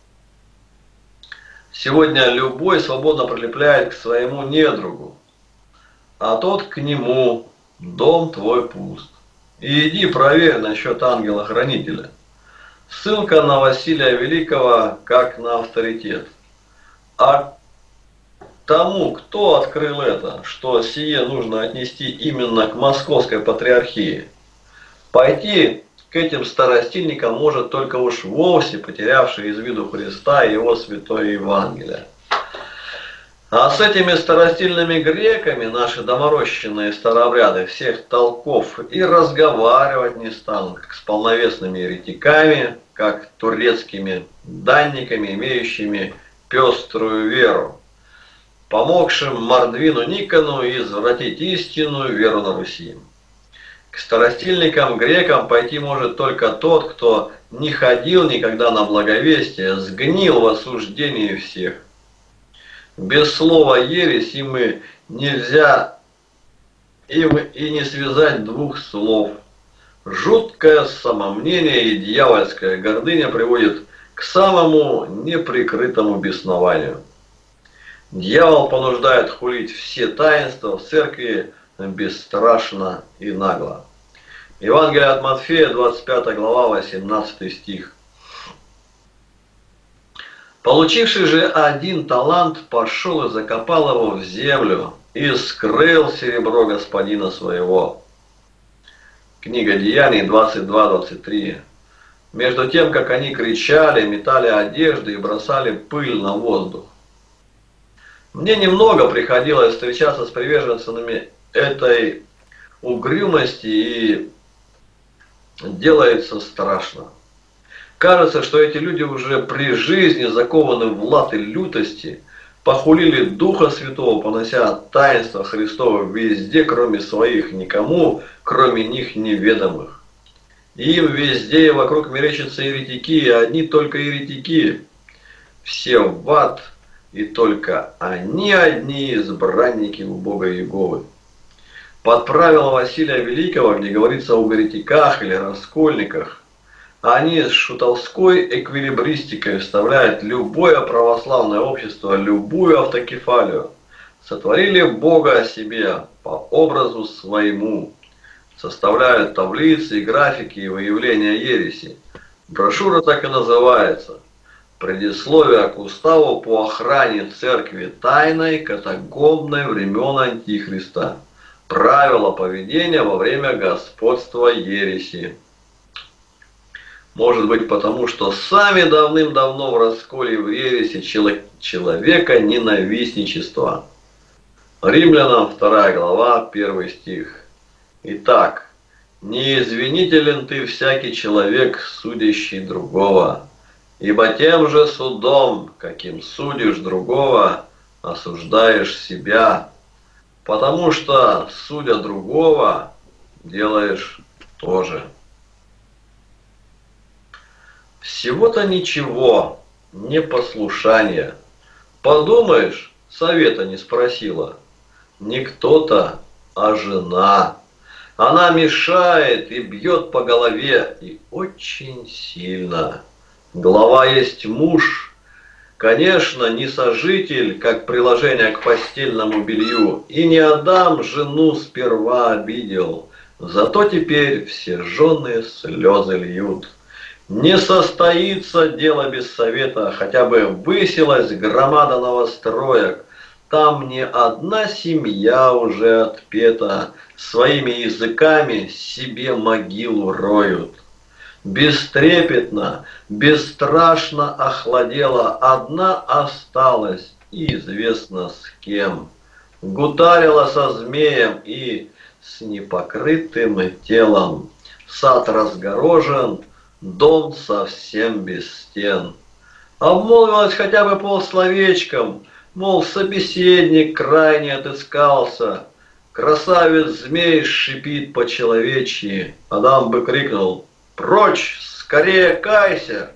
«Сегодня любой свободно прилепляет к своему недругу, а тот к нему: дом твой пуст. И иди проверь насчет ангела-хранителя». Ссылка на Василия Великого как на авторитет. А тому, кто открыл это, что сие нужно отнести именно к московской патриархии, пойти к этим старостильникам может только уж вовсе потерявший из виду Христа и его святое Евангелие. А с этими старостильными греками наши доморощенные старообряды всех толков и разговаривать не станут, как с полновесными еретиками, как турецкими данниками, имеющими пеструю веру, помогшим Мордвину Никону извратить истинную веру на Руси. К старостильникам грекам пойти может только тот, кто не ходил никогда на благовестие, сгнил в осуждении всех. Без слова ересь им и нельзя им и не связать двух слов. Жуткое самомнение и дьявольская гордыня приводит к самому неприкрытому беснованию. Дьявол понуждает хулить все таинства в церкви бесстрашно и нагло. Евангелие от Матфея, двадцать пятая глава, восемнадцатый стих. Получивший же один талант, пошел и закопал его в землю, и скрыл серебро господина своего. Книга Деяний двадцать два двадцать три. Между тем, как они кричали, метали одежды и бросали пыль на воздух. Мне немного приходилось встречаться с приверженцами этой угрюмости, и делается страшно. Кажется, что эти люди уже при жизни закованы в латы лютости, похулили Духа Святого, понося таинства Христова везде, кроме своих, никому, кроме них, неведомых. Им везде и вокруг мерещатся еретики, и одни только еретики. Все в ад, и только они одни избранники у Бога Иеговы. Под правило Василия Великого, где говорится о еретиках или раскольниках, они с шутовской эквилибристикой вставляют любое православное общество, любую автокефалию, сотворили Бога о себе по образу своему, составляют таблицы, графики и выявления ереси. Брошюра так и называется: «Предисловие к уставу по охране церкви тайной, катакомбной времен Антихриста. Правила поведения во время господства ереси». Может быть, потому что сами давным-давно в расколе и в ересе человека ненавистничества. Римлянам вторая глава, первый стих. Итак, не извинителен ты всякий человек, судящий другого, ибо тем же судом, каким судишь другого, осуждаешь себя, потому что, судя другого, делаешь то же. Всего-то ничего, непослушание. Подумаешь, совета не спросила. Не кто-то, а жена. Она мешает и бьет по голове, и очень сильно. Глава есть муж. Конечно, не сожитель, как приложение к постельному белью, и не Адам жену сперва обидел. Зато теперь все жены слезы льют. Не состоится дело без совета, хотя бы высилась громада новостроек. Там не одна семья уже отпета, своими языками себе могилу роют. Бестрепетно, бесстрашно охладела, одна осталась, и известно с кем. Гутарила со змеем и с непокрытым телом. Сад разгорожен, дом совсем без стен. Обмолвилась хотя бы полсловечком, мол, собеседник крайне отыскался. Красавец-змей шипит по-человечьи. Адам бы крикнул: «Прочь, скорее кайся!»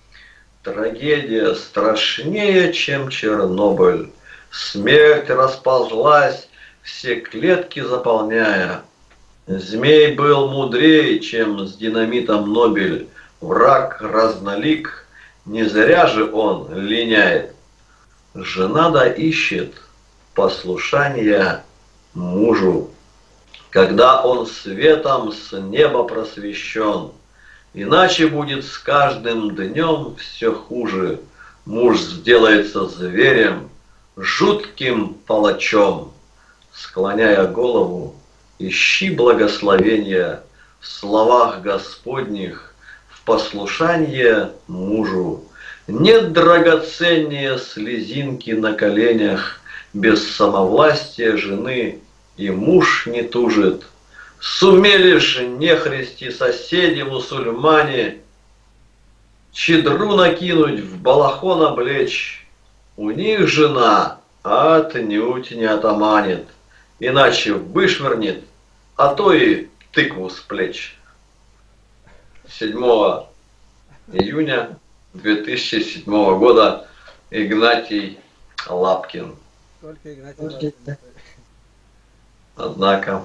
Трагедия страшнее, чем Чернобыль. Смерть расползлась, все клетки заполняя. Змей был мудрее, чем с динамитом Нобель. Враг разнолик, не зря же он линяет. Жена да ищет послушания мужу, когда он светом с неба просвещен. Иначе будет с каждым днем все хуже. Муж сделается зверем, жутким палачом. Склоняя голову, ищи благословения в словах Господних, в послушание мужу. Нет драгоценнее слезинки на коленях, без самовластия жены и муж не тужит. Сумели же нехристи соседи мусульмане чедру накинуть, в балахон облечь. У них жена отнюдь не отоманит, иначе вышвырнет, а то и тыкву с плеч. седьмого июня две тысячи седьмого года. Игнатий Лапкин. Только Игнатий Лапкин. Однако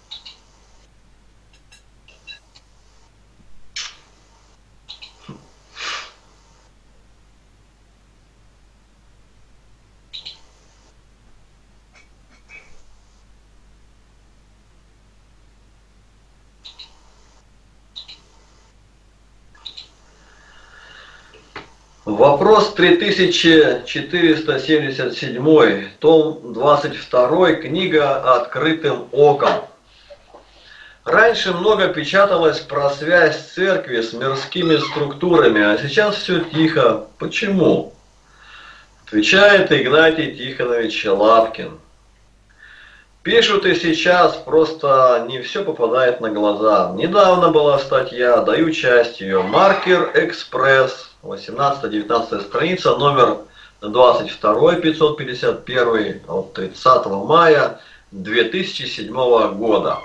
вопрос три тысячи четыреста семьдесят семь, том двадцать два, книга «Открытым оком». Раньше много печаталось про связь церкви с мирскими структурами, а сейчас все тихо. Почему? Отвечает Игнатий Тихонович Лапкин. Пишут и сейчас, просто не все попадает на глаза. Недавно была статья, даю часть ее. Маркер Экспресс, восемнадцатая-девятнадцатая страница, номер двадцать два пятьсот пятьдесят один от тридцатого мая две тысячи седьмого года.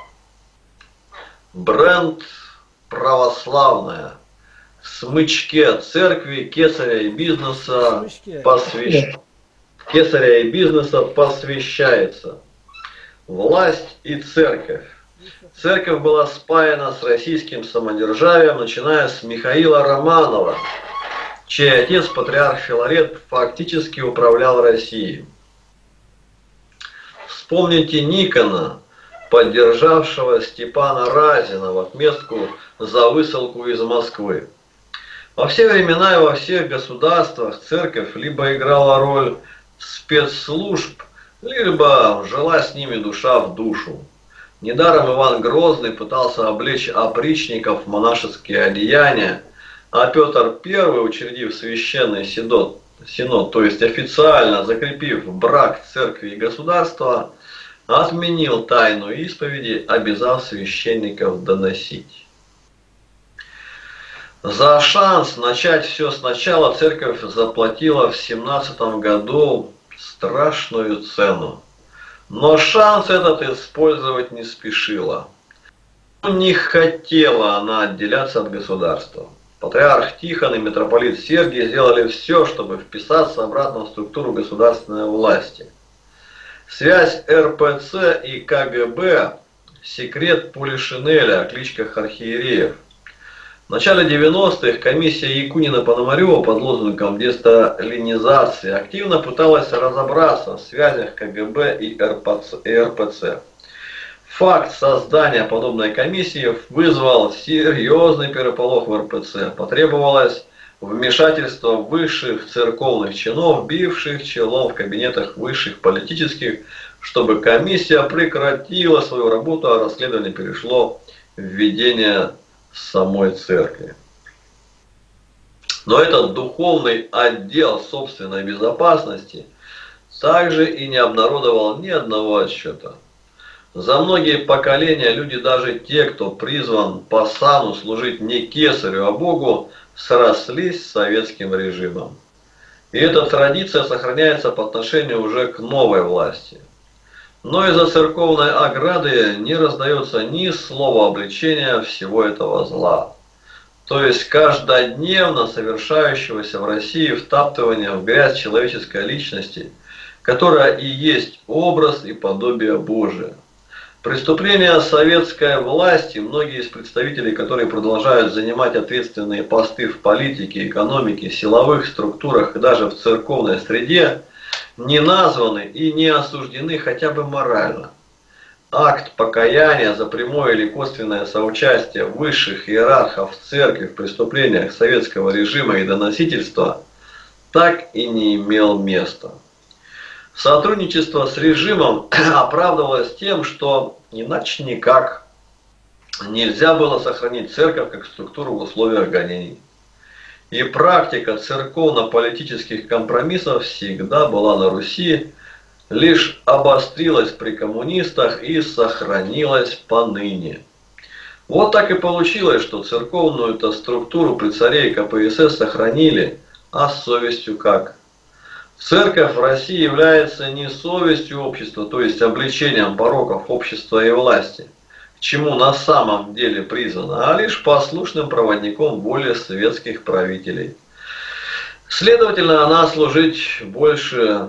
Бренд православная. В смычке церкви, кесаря и бизнеса посвящ... кесаря и бизнеса посвящается. Власть и церковь. Церковь была спаяна с российским самодержавием, начиная с Михаила Романова, чей отец, патриарх Филарет, фактически управлял Россией. Вспомните Никона, поддержавшего Степана Разина в отместку за высылку из Москвы. Во все времена и во всех государствах церковь либо играла роль спецслужб, либо жила с ними душа в душу. Недаром Иван Грозный пытался облечь опричников в монашеские одеяния, а Петр Первый, учредив священный синод, синод, то есть официально закрепив брак церкви и государства, отменил тайну исповеди, обязав священников доносить. За шанс начать все сначала церковь заплатила в семнадцатом году страшную цену. Но шанс этот использовать не спешила. Не хотела она отделяться от государства. Патриарх Тихон и митрополит Сергий сделали все, чтобы вписаться обратно в структуру государственной власти. Связь эр пэ цэ и ка гэ бэ – секрет Полишинеля о кличках архиереев. В начале девяностых комиссия Якунина-Пономарева под лозунгом десталинизации активно пыталась разобраться в связях ка гэ бэ и эр пэ цэ. Факт создания подобной комиссии вызвал серьезный переполох в эр пэ цэ. Потребовалось вмешательство высших церковных чинов, бивших челом в кабинетах высших политических, чтобы комиссия прекратила свою работу, а расследование перешло в ведение самой церкви. Но этот духовный отдел собственной безопасности также и не обнародовал ни одного отчета. За многие поколения люди, даже те, кто призван по сану служить не кесарю, а Богу, срослись с советским режимом. И эта традиция сохраняется по отношению уже к новой власти. Но из-за церковной ограды не раздается ни слова обличения всего этого зла. То есть каждодневно совершающегося в России втаптывания в грязь человеческой личности, которая и есть образ и подобие Божие. Преступления советской власти, многие из представителей, которые продолжают занимать ответственные посты в политике, экономике, силовых структурах и даже в церковной среде, не названы и не осуждены хотя бы морально. Акт покаяния за прямое или косвенное соучастие высших иерархов церкви в преступлениях советского режима и доносительства так и не имел места. Сотрудничество с режимом оправдывалось тем, что иначе никак нельзя было сохранить церковь как структуру в условиях гонений. И практика церковно-политических компромиссов всегда была на Руси, лишь обострилась при коммунистах и сохранилась поныне. Вот так и получилось, что церковную-то структуру при царе и ка пэ эс эс сохранили, а с совестью как? Церковь в России является не совестью общества, то есть обличением пороков общества и власти, к чему на самом деле призвана, а лишь послушным проводником воли светских правителей. Следовательно, она служить больше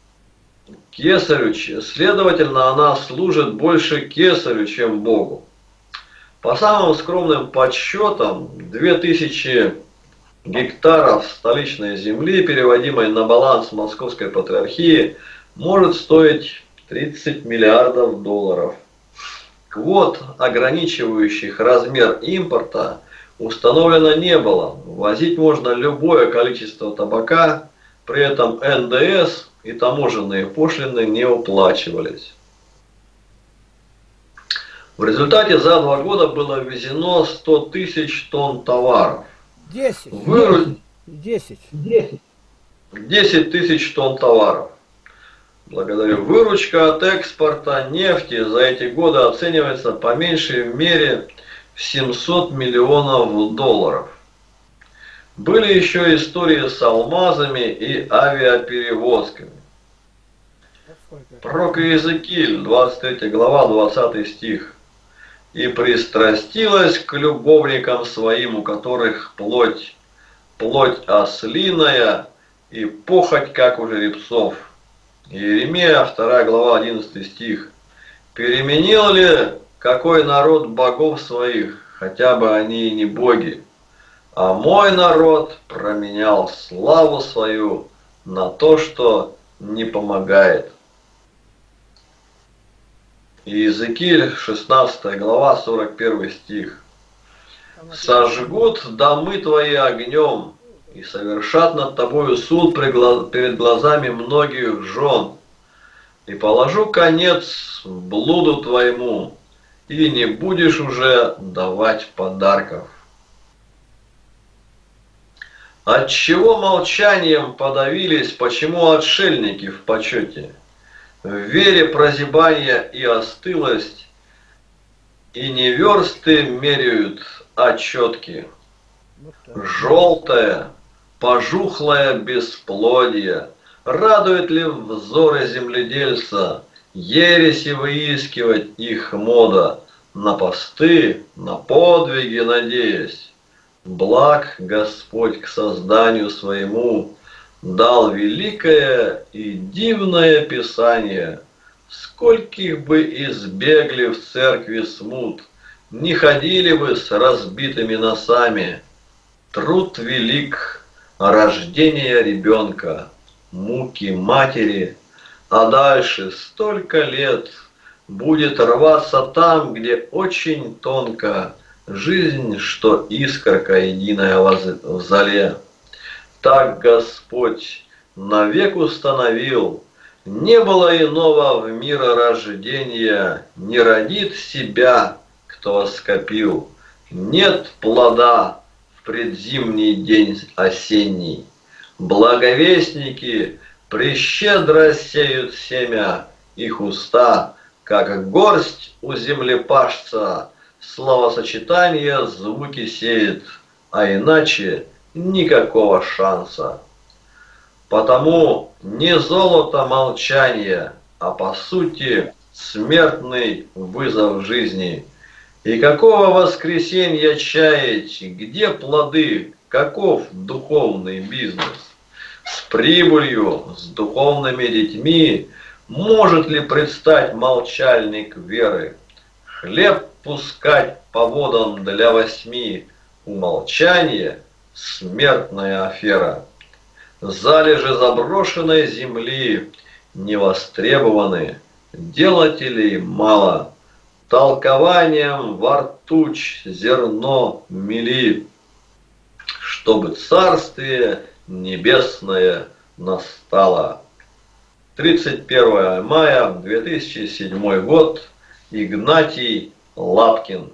кесарю, следовательно, она служит больше кесарю, чем Богу. По самым скромным подсчетам, две тысячи гектаров столичной земли, переводимой на баланс Московской патриархии, может стоить тридцать миллиардов долларов. Квот, ограничивающих размер импорта, установлено не было. Ввозить можно любое количество табака, при этом эн дэ эс и таможенные пошлины не уплачивались. В результате за два года было ввезено сто тысяч тонн товаров. Десять. Выру- Десять. десять тысяч тонн товаров. Благодарю. Выручка от экспорта нефти за эти годы оценивается по меньшей мере в семьсот миллионов долларов. Были еще истории с алмазами и авиаперевозками. Пророк Иезекииль, двадцать третья глава, двадцатый стих. «И пристрастилась к любовникам своим, у которых плоть, плоть ослиная и похоть, как у жеребцов». Иеремия, вторая глава, одиннадцатый стих. «Переменил ли какой народ богов своих, хотя бы они и не боги? А мой народ променял славу свою на то, что не помогает». Иезекииль, шестнадцатая глава, сорок первый стих. «Сожгут домы твои огнем, и совершат над тобою суд перед глазами многих жен, и положу конец блуду твоему, и не будешь уже давать подарков». Отчего молчанием подавились, почему отшельники в почете? В вере прозябание и остылость, и не версты меряют, а четки. Желтое, пожухлое бесплодие радует ли взоры земледельца? Ереси выискивать их мода, на посты, на подвиги надеясь. Благ Господь к созданию своему дал великое и дивное Писание. Скольких бы избегли в церкви смут, не ходили бы с разбитыми носами. Труд велик, рождение ребенка, муки матери, а дальше столько лет будет рваться там, где очень тонко жизнь, что искорка единая в зале. Так Господь навек установил, не было иного в мира рождения, не родит себя, кто скопил. Нет плода в предзимний день осенний. Благовестники прещедро сеют семя, их уста, как горсть у землепашца, словосочетание звуки сеет, а иначе никакого шанса. Потому не золото молчания, а по сути смертный вызов жизни. И какого воскресенья чаять, где плоды, каков духовный бизнес? С прибылью, с духовными детьми может ли предстать молчальник веры? Хлеб пускать по водам для восьми, умолчание — смертная афера. Залежи заброшенной земли не востребованы, делателей мало. Толкованием во ртуть зерно мели, чтобы царствие небесное настало. тридцать первое мая две тысячи седьмой год. Игнатий Лапкин.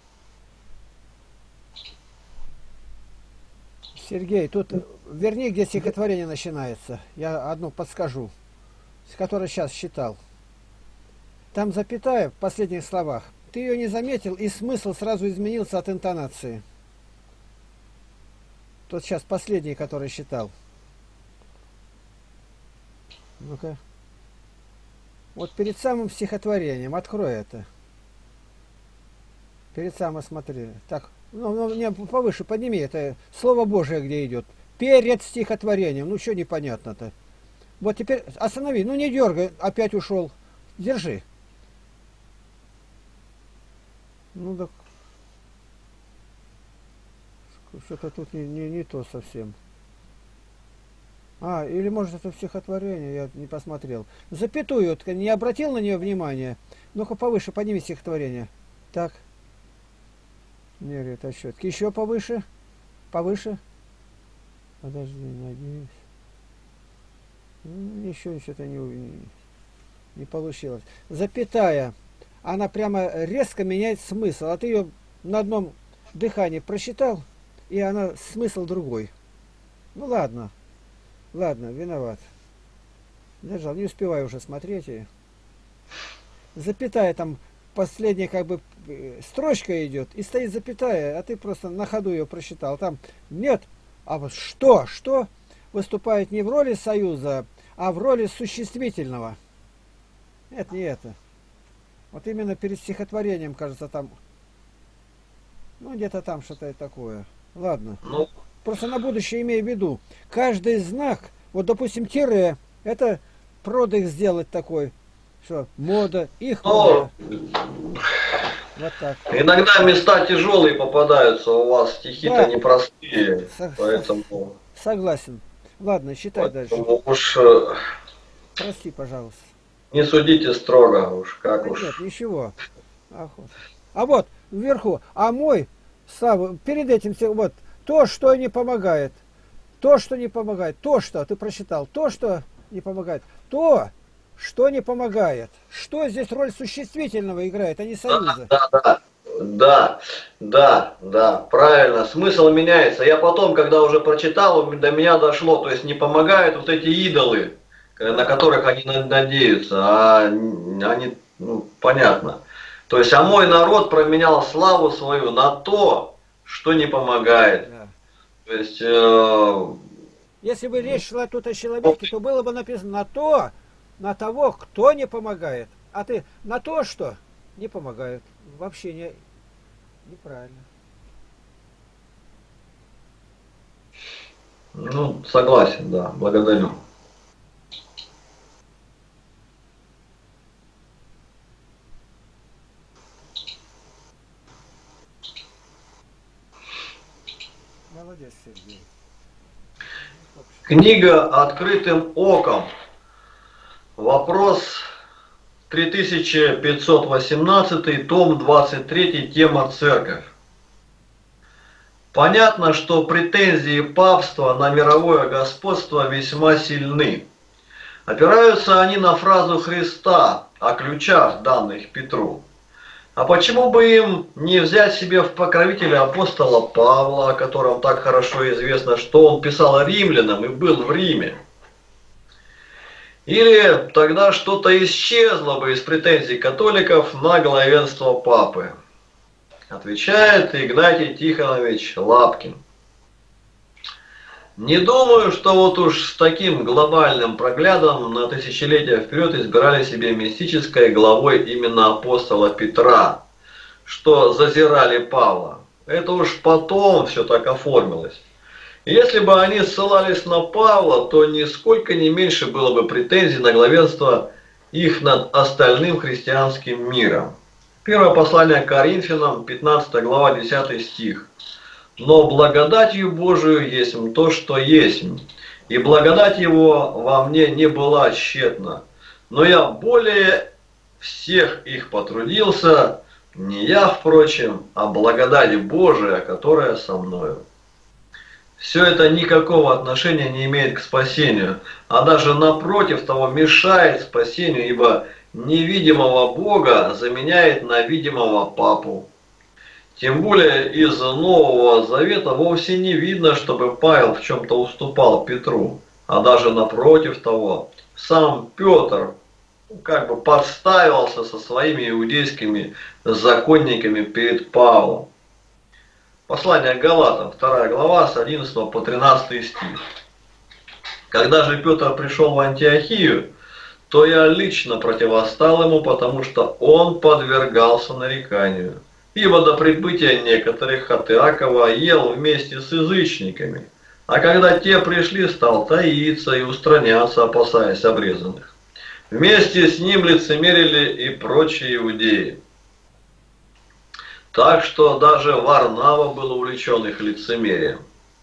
Сергей, тут верни, где стихотворение начинается. Я одну подскажу, с которой сейчас считал. Там запятая в последних словах. Ты ее не заметил, и смысл сразу изменился от интонации. Тот сейчас последний, который считал. Ну-ка. Вот перед самым стихотворением. Открой это. Перед самым смотри. Так, ну, ну не, повыше подними. Это Слово Божие, где идет. Перед стихотворением. Ну, что непонятно-то. Вот теперь останови. Ну, не дергай. Опять ушел. Держи. Ну, так. Что-то тут не, не, не то совсем. А, или может это стихотворение, я не посмотрел. Запятую, не обратил на нее внимания. Ну-ка повыше, подними стихотворение. Так. Меряет отсчетки. Еще повыше. Повыше. Подожди, надеюсь. Ну, еще что-то не, не, не получилось. Запятая. она прямо резко меняет смысл. А ты ее на одном дыхании прочитал, и она смысл другой. Ну ладно, ладно, виноват. Держал, не успеваю уже смотреть. И... Запятая там, последняя как бы строчка идет, и стоит запятая, а ты просто на ходу ее прочитал. Там нет, а вот что, что выступает не в роли союза, а в роли существительного. Это не это. Вот именно перед стихотворением, кажется, там, ну где-то там что-то такое. Ладно. Ну, Просто на будущее имею в виду. Каждый знак, вот допустим тире, это продых сделать такой, что мода, их но мода. Вот так. иногда места тяжелые попадаются у вас, стихи-то Да. непростые, Со- поэтому, Согласен. Ладно, считай дальше. поэтому уж э, Прости, пожалуйста. не судите строго, уж как Да уж. нет, ничего. Охота. А вот вверху, а мой, Савва, перед этим, все- вот, то, что не помогает, то, что не помогает, то, что, ты прочитал, то, что не помогает, то, что не помогает. Что здесь роль существительного играет, а не союза? Да, да, да, да, да, правильно, смысл меняется. Я потом, когда уже прочитал, до меня дошло, то есть не помогают вот эти идолы, э, на которых они на- надеются, а они, ну, понятно. То есть, а мой народ променял славу свою на то, что не помогает. Да. То есть, э, Если бы речь шла тут о человеке, то было бы написано на то, на того, кто не помогает. А ты на то, что не помогает. Вообще не, неправильно. ну, согласен, да, благодарю. Молодец, Сергей. Книга «Открытым оком». Вопрос три тысячи пятьсот восемнадцатый, том двадцать три, тема «Церковь». Понятно, что претензии папства на мировое господство весьма сильны. Опираются они на фразу Христа о ключах, данных Петру. А почему бы им не взять себе в покровителя апостола Павла, о котором так хорошо известно, что он писал римлянам и был в Риме? Или тогда что-то исчезло бы из претензий католиков на главенство папы? Отвечает Игнатий Тихонович Лапкин. Не думаю, что вот уж с таким глобальным проглядом на тысячелетия вперед избирали себе мистической главой именно апостола Петра, что зазирали Павла. Это уж потом все так оформилось. Если бы они ссылались на Павла, то нисколько не меньше было бы претензий на главенство их над остальным христианским миром. Первое послание к Коринфянам, пятнадцатая глава, десятый стих. «Но благодатью Божию есть то, что есть, и благодать Его во мне не была тщетна. Но я более всех их потрудился, не я, впрочем, а благодать Божия, которая со мною». Все это никакого отношения не имеет к спасению, а даже напротив того мешает спасению, ибо невидимого Бога заменяет на видимого Папу. Тем более из Нового Завета вовсе не видно, чтобы Павел в чем-то уступал Петру, а даже напротив того, сам Петр как бы подставился со своими иудейскими законниками перед Павлом. Послание к Галатам, вторая глава, с одиннадцатого по тринадцатый стих. Когда же Петр пришел в Антиохию, то я лично противостал ему, потому что он подвергался нареканию. Ибо до прибытия некоторых от Иакова ел вместе с язычниками, а когда те пришли, стал таиться и устраняться, опасаясь обрезанных. Вместе с ним лицемерили и прочие иудеи. Так что даже Варнава был увлечен их лицемерием.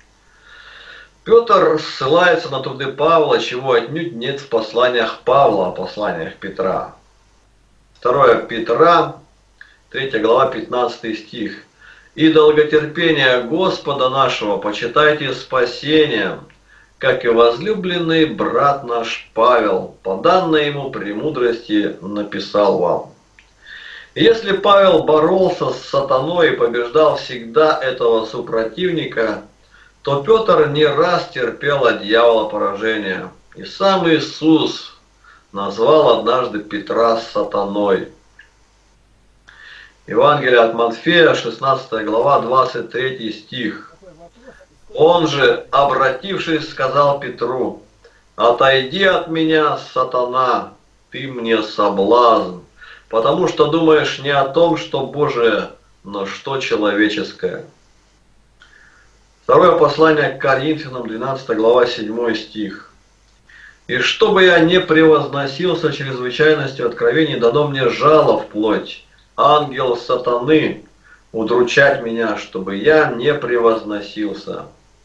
Петр ссылается на труды Павла, чего отнюдь нет в посланиях Павла, а посланиях Петра. Второе Петра, третья глава, пятнадцатый стих. «И долготерпение Господа нашего почитайте спасением, как и возлюбленный брат наш Павел, по данной ему премудрости написал вам». Если Павел боролся с сатаной и побеждал всегда этого супротивника, то Петр не раз терпел от дьявола поражение. И сам Иисус назвал однажды Петра сатаной. Евангелие от Матфея, шестнадцатая глава, двадцать третий стих. Он же, обратившись, сказал Петру: «Отойди от меня, сатана, ты мне соблазн, потому что думаешь не о том, что Божие, но что человеческое». Второе послание к Коринфянам, двенадцатая глава, седьмой стих. «И чтобы я не превозносился чрезвычайностью откровений, дано мне жало в плоть, ангел сатаны, удручать меня, чтобы я не превозносился».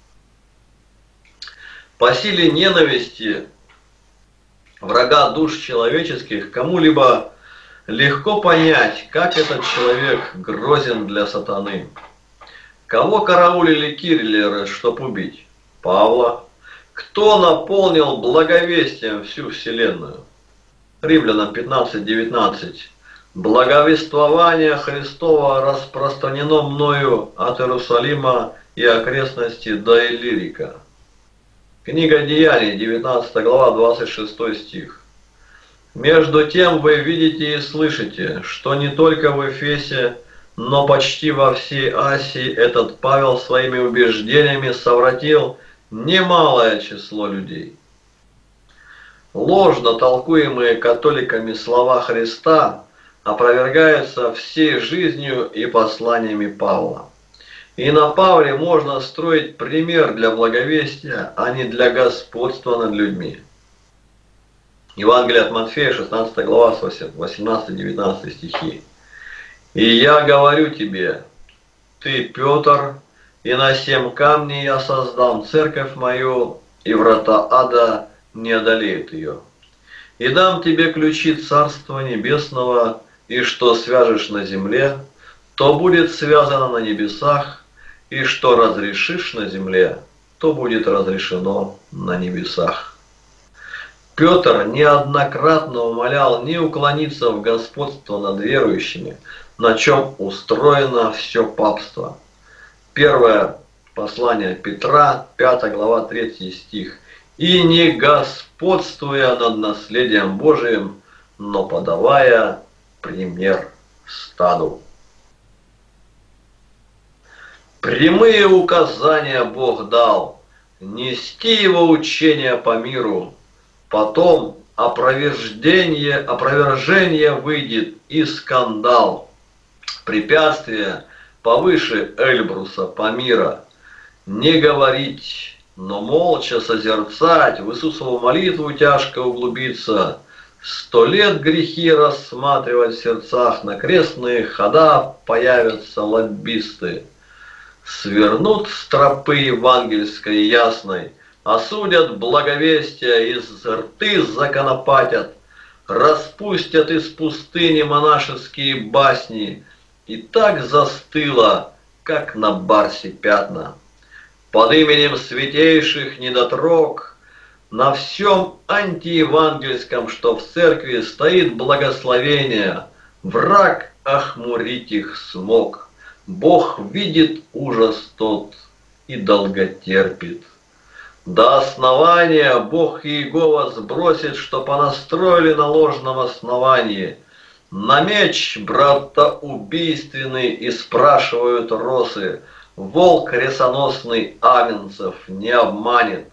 По силе ненависти врага душ человеческих кому-либо легко понять, как этот человек грозен для сатаны. Кого караулили киллеры, чтоб убить? Павла. Кто наполнил благовестием всю вселенную? Римлянам пятнадцать девятнадцать. Благовествование Христова распространено мною от Иерусалима и окрестности до Иллирика. Книга Деяний, девятнадцатая глава, двадцать шестой стих. «Между тем вы видите и слышите, что не только в Эфесе, но почти во всей Асии этот Павел своими убеждениями совратил немалое число людей». Ложно толкуемые католиками слова Христа опровергаются всей жизнью и посланиями Павла. И на Павле можно строить пример для благовестия, а не для господства над людьми. Евангелие от Матфея, шестнадцатая глава, восемнадцатый-девятнадцатый стихи. «И я говорю тебе, ты Петр, и на семь камней я создам церковь мою, и врата ада не одолеют ее. И дам тебе ключи Царства Небесного, и что свяжешь на земле, то будет связано на небесах, и что разрешишь на земле, то будет разрешено на небесах». Петр неоднократно умолял не уклониться в господство над верующими, на чем устроено все папство. Первое послание Петра, пятая глава, третий стих. «И не господствуя над наследием Божиим, но подавая пример стаду». Прямые указания Бог дал нести его учение по миру, потом опровержение, опровержение выйдет и скандал, препятствие повыше Эльбруса Памира, не говорить, но молча созерцать, в Иисусову молитву тяжко углубиться, сто лет грехи рассматривать в сердцах, на крестные хода появятся лоббисты. Свернут с тропы евангельской ясной, осудят благовестия, из рты законопатят, распустят из пустыни монашеские басни, и так застыло, как на барсе пятна. Под именем святейших недотрог на всем антиевангельском, что в церкви, стоит благословение, враг охмурить их смог. Бог видит ужас тот и долготерпит. До основания Бог Иегова сбросит, что понастроили на ложном основании. На меч братоубийственный и спрашивают росы, волк ресоносный Авенцев не обманет.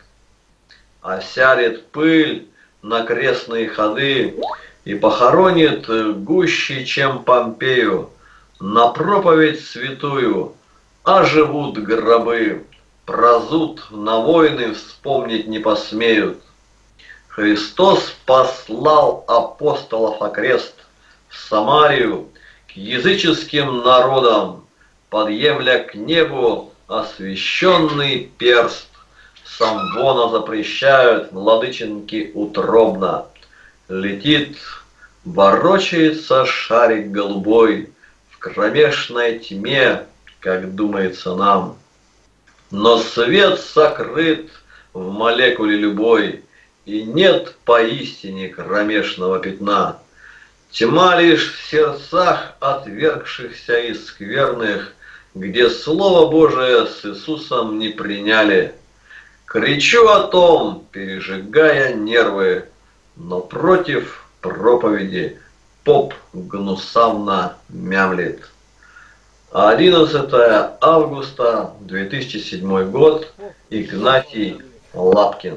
Осядет пыль на крестные ходы и похоронит гуще, чем Помпею. На проповедь святую оживут гробы, прозут, на войны вспомнить не посмеют. Христос послал апостолов окрест в Самарию к языческим народам, подъемля к небу освященный перст. Самвона запрещают владыченки утробно. Летит, ворочается шарик голубой в кромешной тьме, как думается нам. Но свет сокрыт в молекуле любой, и нет поистине кромешного пятна. Тьма лишь в сердцах отвергшихся и скверных, где Слово Божие с Иисусом не приняли. Кричу о том, пережигая нервы, но против проповеди поп гнусавно мямлит. одиннадцатое августа две тысячи седьмой год. Игнатий Лапкин.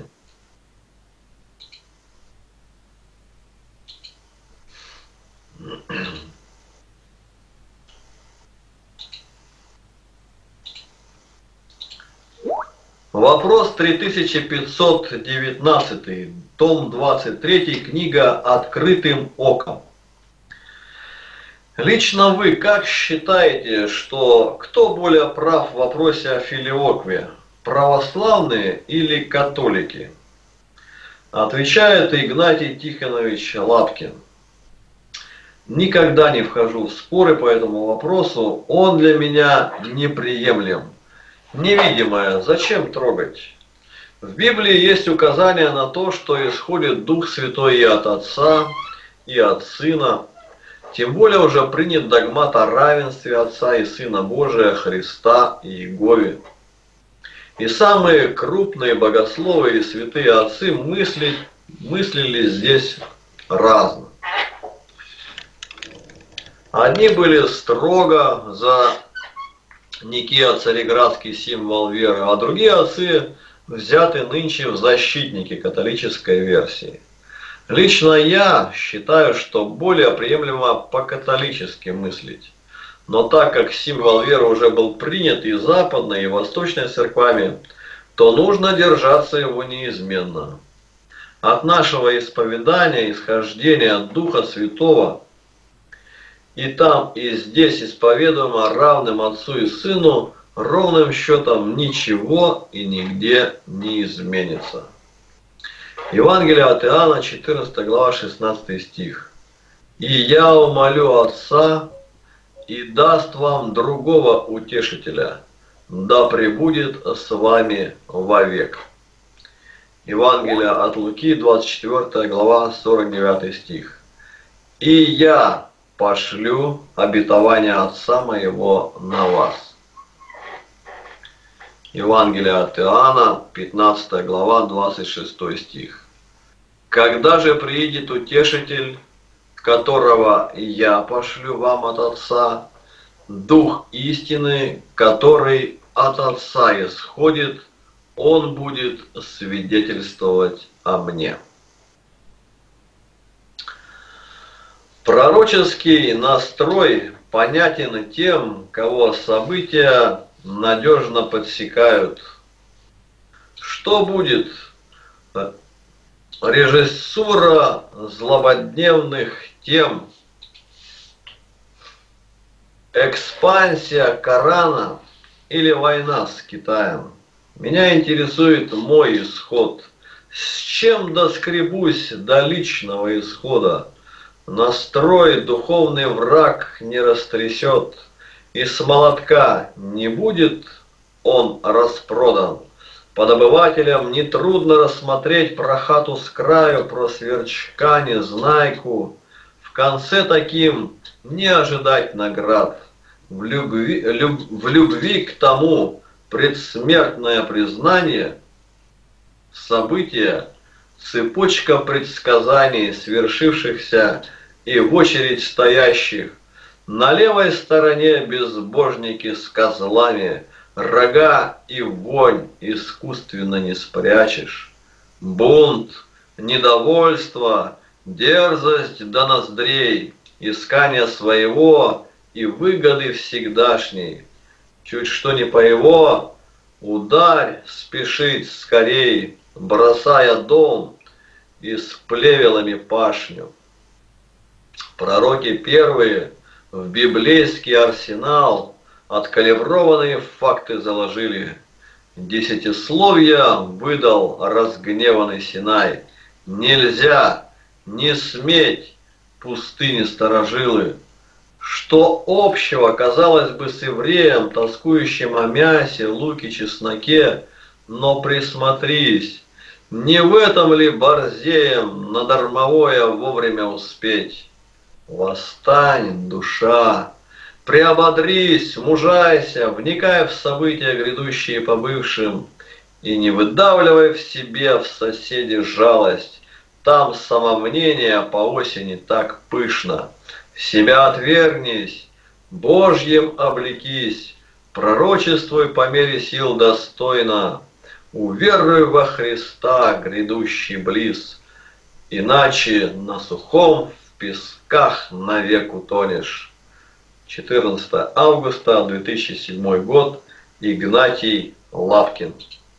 Вопрос три тысячи пятьсот девятнадцать, том двадцать три, книга «Открытым оком». Лично вы как считаете, что кто более прав в вопросе о филиокве, православные или католики? Отвечает Игнатий Тихонович Лапкин. Никогда не вхожу в споры по этому вопросу, он для меня неприемлем. Невидимое зачем трогать? В Библии есть указание на то, что исходит Дух Святой и от Отца, и от Сына. Тем более уже принят догмат о равенстве Отца и Сына Божия, Христа и Иегове. И самые крупные богословы и святые отцы мысли, мыслили здесь разно. Одни были строго за Никея цареградский символ веры, а другие отцы взяты нынче в защитники католической версии. Лично я считаю, что более приемлемо по-католически мыслить. Но так как символ веры уже был принят и западной, и восточной церквами, то нужно держаться его неизменно. От нашего исповедания, исхождения Духа Святого, и там, и здесь исповедуемо равным Отцу и Сыну, ровным счетом ничего и нигде не изменится. Евангелие от Иоанна, четырнадцатая глава, шестнадцатый стих. «И я умолю Отца, и даст вам другого утешителя, да пребудет с вами вовек». Евангелие от Луки, двадцать четвёртая глава, сорок девятый стих. «И я пошлю обетование Отца моего на вас». Евангелие от Иоанна, пятнадцатая глава, двадцать шестой стих. «Когда же приидет Утешитель, которого я пошлю вам от Отца, Дух истины, который от Отца исходит, Он будет свидетельствовать о мне». Пророческий настрой понятен тем, кого события надежно подсекают. Что будет? Режиссура злободневных тем, экспансия Корана или война с Китаем? Меня интересует мой исход. С чем доскребусь до личного исхода? Настрой духовный враг не растрясет, и с молотка не будет он распродан. Под обывателям нетрудно рассмотреть про хату с краю, про сверчка, незнайку. В конце таким не ожидать наград. В любви, люб, в любви к тому предсмертное признание, события, цепочка предсказаний, свершившихся и в очередь стоящих. На левой стороне безбожники с козлами, рога и вонь искусственно не спрячешь. Бунт, недовольство, дерзость до ноздрей, искание своего и выгоды всегдашней. Чуть что не по его, ударь, спешить скорей, бросая дом и с плевелами пашню. Пророки первые в библейский арсенал откалиброванные факты заложили. Десятисловья выдал разгневанный Синай. Нельзя, не сметь, пустыни сторожилы. Что общего, казалось бы, с евреем, тоскующим о мясе, луке, чесноке, но присмотрись, не в этом ли борзеем на дармовое вовремя успеть? Восстань, душа, приободрись, мужайся, вникай в события, грядущие по бывшим, и не выдавливай в себе в соседе жалость. Там самомнение по осени так пышно. Себя отвергнись, Божьим облекись, пророчествуй по мере сил достойно, уверуй во Христа, грядущий близ, иначе на сухом в песках навек утонешь. четырнадцатое августа две тысячи седьмой год. Игнатий Лапкин.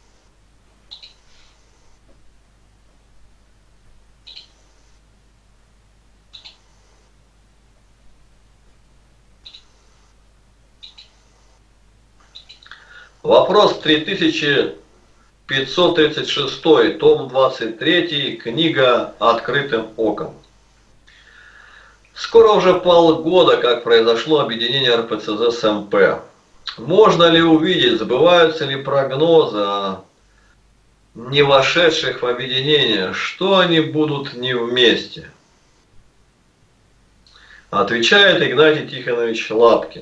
Вопрос три тысячи пятьсот тридцать шесть, том двадцать три, книга «Открытым оком». Скоро уже полгода, как произошло объединение эр пэ цэ зэ с эм пэ. Можно ли увидеть, сбываются ли прогнозы о не вошедших в объединение, что они будут не вместе? Отвечает Игнатий Тихонович Лапкин.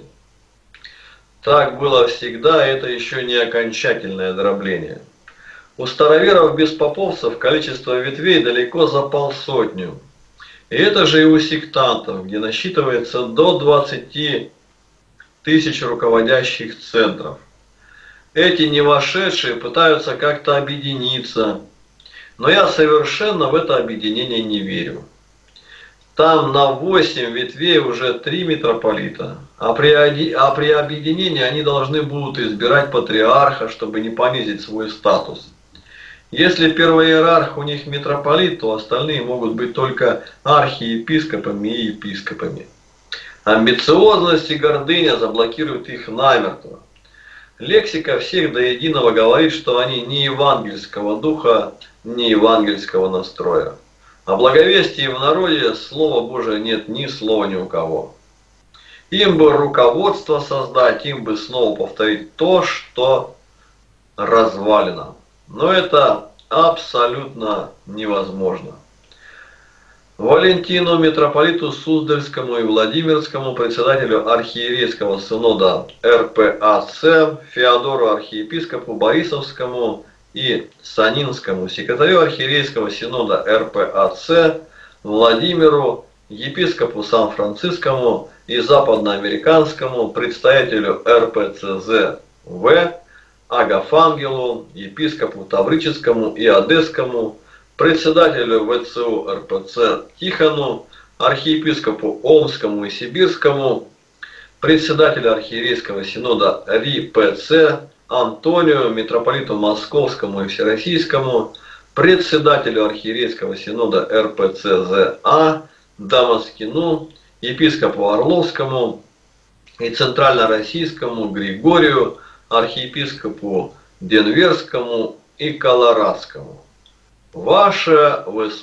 Так было всегда, это еще не окончательное дробление. У староверов-беспоповцев количество ветвей далеко за полсотню. И это же и у сектантов, где насчитывается до двадцати тысяч руководящих центров. Эти не вошедшие пытаются как-то объединиться, но я совершенно в это объединение не верю. Там на восемь ветвей уже три митрополита, а при, а при объединении они должны будут избирать патриарха, чтобы не понизить свой статус. Если первый иерарх у них митрополит, то остальные могут быть только архиепископами и епископами. Амбициозность и гордыня заблокируют их намертво. Лексика всех до единого говорит, что они ни евангельского духа, ни евангельского настроя. О благовестии в народе Слова Божия нет ни слова ни у кого. Им бы руководство создать, им бы снова повторить то, что развалено. Но это абсолютно невозможно. Валентину, митрополиту Суздальскому и Владимирскому, председателю архиерейского синода эр пэ а цэ, Феодору архиепископу Борисовскому и Санинскому, секретарю архиерейского синода эр пэ а цэ, Владимиру, епископу Сан-Францискому и западноамериканскому, предстоятелю эр пэ цэ зэ вэ, Агафангелу, епископу Таврическому и Одесскому, председателю вэ цэ у эр пэ цэ Тихону, архиепископу Омскому и Сибирскому, председателю архиерейского синода эр пэ цэ Антонию, митрополиту Московскому и Всероссийскому, председателю архиерейского синода эр пэ цэ зэ а Дамаскину, епископу Орловскому и центральнороссийскому Григорию, архиепископу Денверскому и Колорадскому. Ваше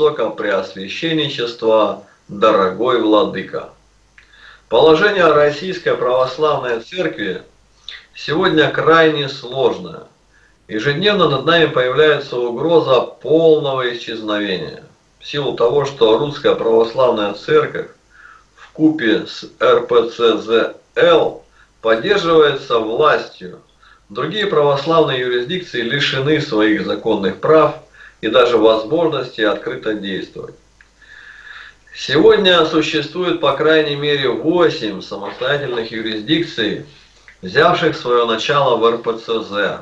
Высокопреосвященничество, дорогой владыка! Положение Российской Православной Церкви сегодня крайне сложное. Ежедневно над нами появляется угроза полного исчезновения. В силу того, что Русская Православная Церковь вкупе с эр пэ цэ зэ эл поддерживается властью. Другие православные юрисдикции лишены своих законных прав и даже возможности открыто действовать. Сегодня существует по крайней мере восемь самостоятельных юрисдикций, взявших свое начало в эр пэ цэ зэ.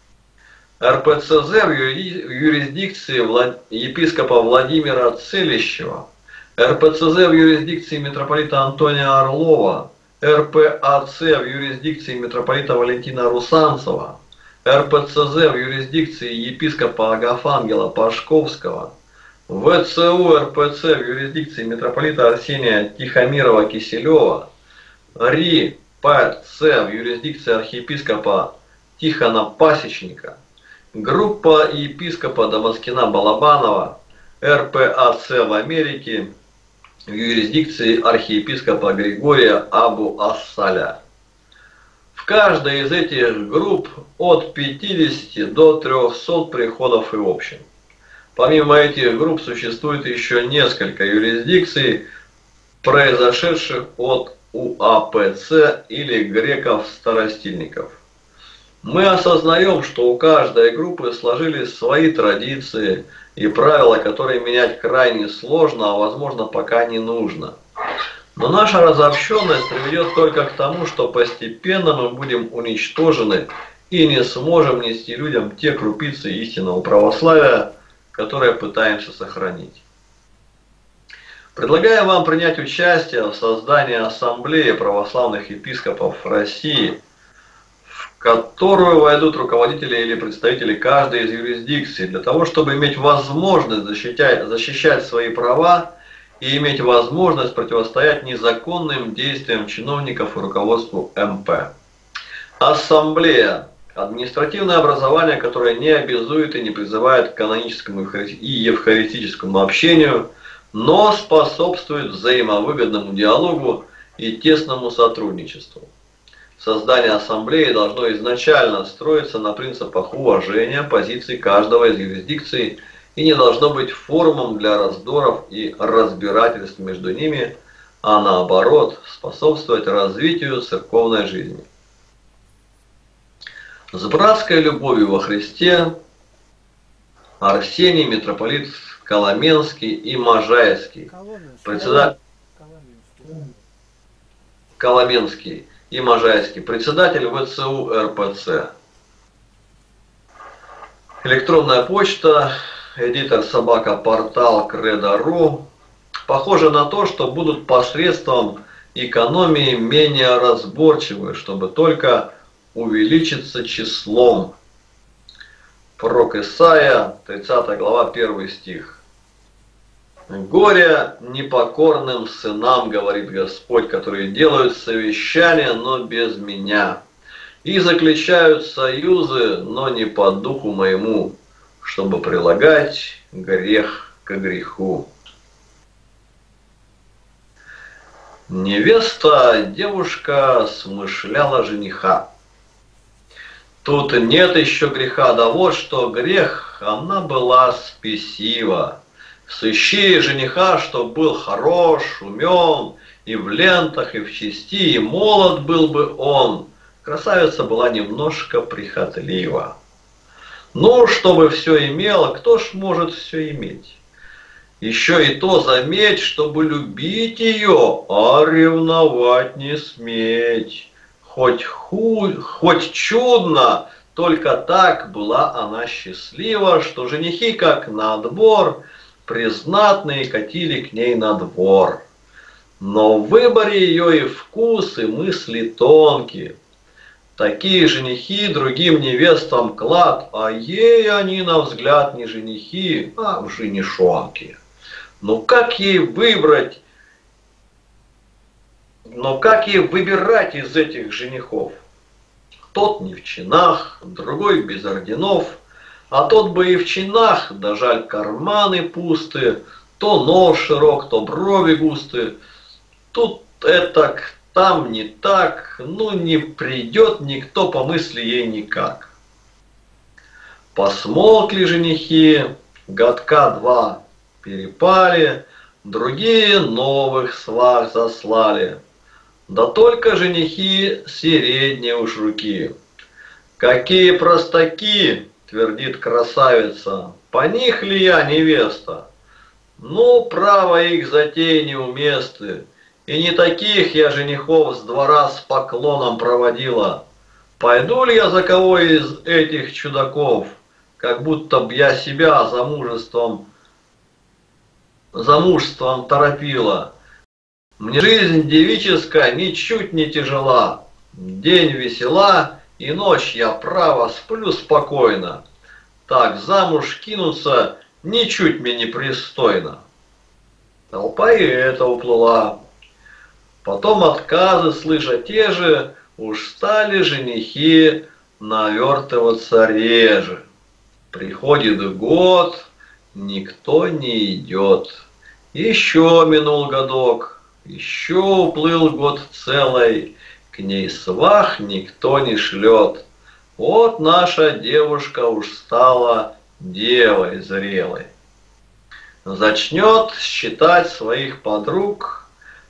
эр пэ цэ зэ в юрисдикции епископа Владимира Целищева, эр пэ цэ зэ в юрисдикции митрополита Антония Орлова, эр пэ а цэ в юрисдикции митрополита Валентина Русанцева, эр пэ цэ зэ в юрисдикции епископа Агафангела Пашковского, вэ цэ у эр пэ цэ в юрисдикции митрополита Арсения Тихомирова-Киселева, эр пэ цэ в юрисдикции архиепископа Тихона Пасечника, группа епископа Дамаскина-Балабанова, эр пэ а цэ в Америке, в юрисдикции архиепископа Григория Абу-Ассаля. В каждой из этих групп от пятидесяти до трёхсот приходов и общин. Помимо этих групп существует еще несколько юрисдикций, произошедших от УАПЦ или греков-старостильников. Мы осознаем, что у каждой группы сложились свои традиции и правила, которые менять крайне сложно, а возможно пока не нужно. Но наша разобщенность приведет только к тому, что постепенно мы будем уничтожены и не сможем нести людям те крупицы истинного православия, которые пытаемся сохранить. Предлагаю вам принять участие в создании Ассамблеи православных епископов России, в которую войдут руководители или представители каждой из юрисдикций, для того, чтобы иметь возможность защищать, защищать свои права и иметь возможность противостоять незаконным действиям чиновников и руководству эм пэ. Ассамблея – административное образование, которое не обязует и не призывает к каноническому и евхаристическому общению, но способствует взаимовыгодному диалогу и тесному сотрудничеству. Создание ассамблеи должно изначально строиться на принципах уважения позиций каждого из юрисдикций и не должно быть форумом для раздоров и разбирательств между ними, а наоборот способствовать развитию церковной жизни. С братской любовью во Христе Арсений, митрополит Коломенский и Можайский, председатель Коломенский и Можайский, председатель вэ цэ у эр пэ цэ. Электронная почта, эдитор собака портал Кредо.ру. Похоже на то, что будут посредством экономии менее разборчивы, чтобы только увеличиться числом. Пророк Исаия, тридцатая глава, первый стих. «Горе непокорным сынам, говорит Господь, которые делают совещания, но без меня, и заключают союзы, но не по духу моему, чтобы прилагать грех к греху». Невеста, девушка, смышляла жениха. Тут нет еще греха, да вот что грех, она была спесива. Сыщи жениха, что был хорош, умен, и в лентах, и в чести, и молод был бы он. Красавица была немножко прихотлива. Ну, чтобы все имела, кто ж может все иметь? Еще и то заметь, чтобы любить ее, а ревновать не сметь. Хоть, ху... Хоть чудно, только так была она счастлива, что женихи, как на отбор, признатные катили к ней на двор. Но в выборе ее и вкус, и мысли тонкие. Такие женихи другим невестам клад, а ей они на взгляд не женихи, а в женишонки. Ну как ей выбрать, но как ей выбирать из этих женихов? Тот не в чинах, другой без орденов, а тот бы и в чинах, да жаль карманы пусты, то нос широк, то брови густы. Тут это, там не так, ну не придет никто по мысли ей никак. Посмолкли женихи, годка два перепали, другие новых свах заслали. Да только женихи средние уж руки. Какие простаки, твердит красавица, по них ли я невеста? Ну, право их затей неуместны, и не таких я женихов с двора с поклоном проводила. Пойду ли я за кого из этих чудаков, как будто б я себя замужеством, замужеством торопила? Мне жизнь девическая ничуть не тяжела, день весела, и ночь я право сплю спокойно. Так замуж кинуться ничуть мне не пристойно. Толпа и это уплыла. Потом отказы, слыша те же, уж стали женихи навертываться реже. Приходит год, никто не идет. Еще минул годок, еще уплыл год целый, к ней свах никто не шлет. Вот наша девушка уж стала девой зрелой. Зачнет считать своих подруг,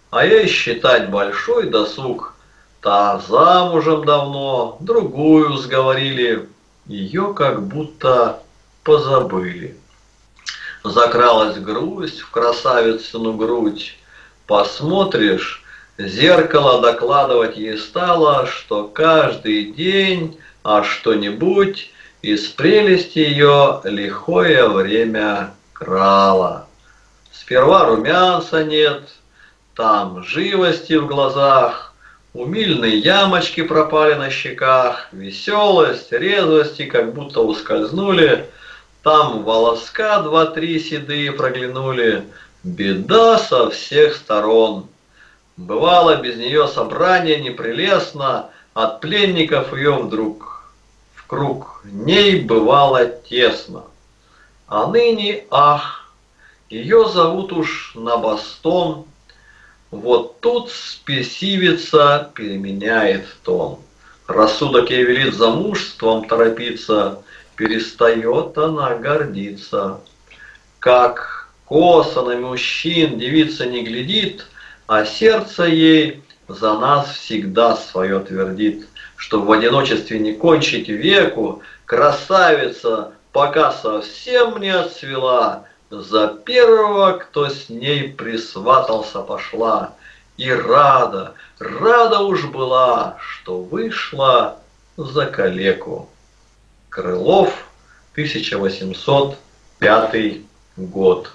а ей считать большой досуг. Та замужем давно, другую сговорили, ее как будто позабыли. Закралась грусть в красавицыну грудь, посмотришь, зеркало докладывать ей стало, что каждый день, а что-нибудь из прелести ее лихое время крало. Сперва румянца нет, там живости в глазах, умильные ямочки пропали на щеках, веселость, резвости как будто ускользнули, там волоска два-три седые проглянули, беда со всех сторон. Бывало без нее собрание непрелестно, от пленников ее вдруг в круг ней бывало тесно. А ныне, ах, ее зовут уж на Бостон, вот тут спесивица переменяет тон. Рассудок ей велит замужеством торопиться, перестает она гордиться. Как косо на мужчин девица не глядит, а сердце ей за нас всегда свое твердит, что в одиночестве не кончить веку, красавица, пока совсем не отцвела, за первого, кто с ней присватался, пошла. И рада, рада уж была, что вышла за калеку. Крылов, тысяча восемьсот пятый год.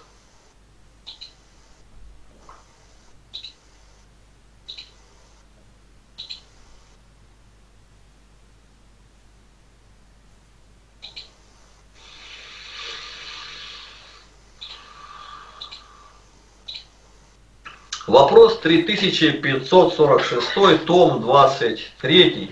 Вопрос три тысячи пятьсот сорок шесть, том двадцать три.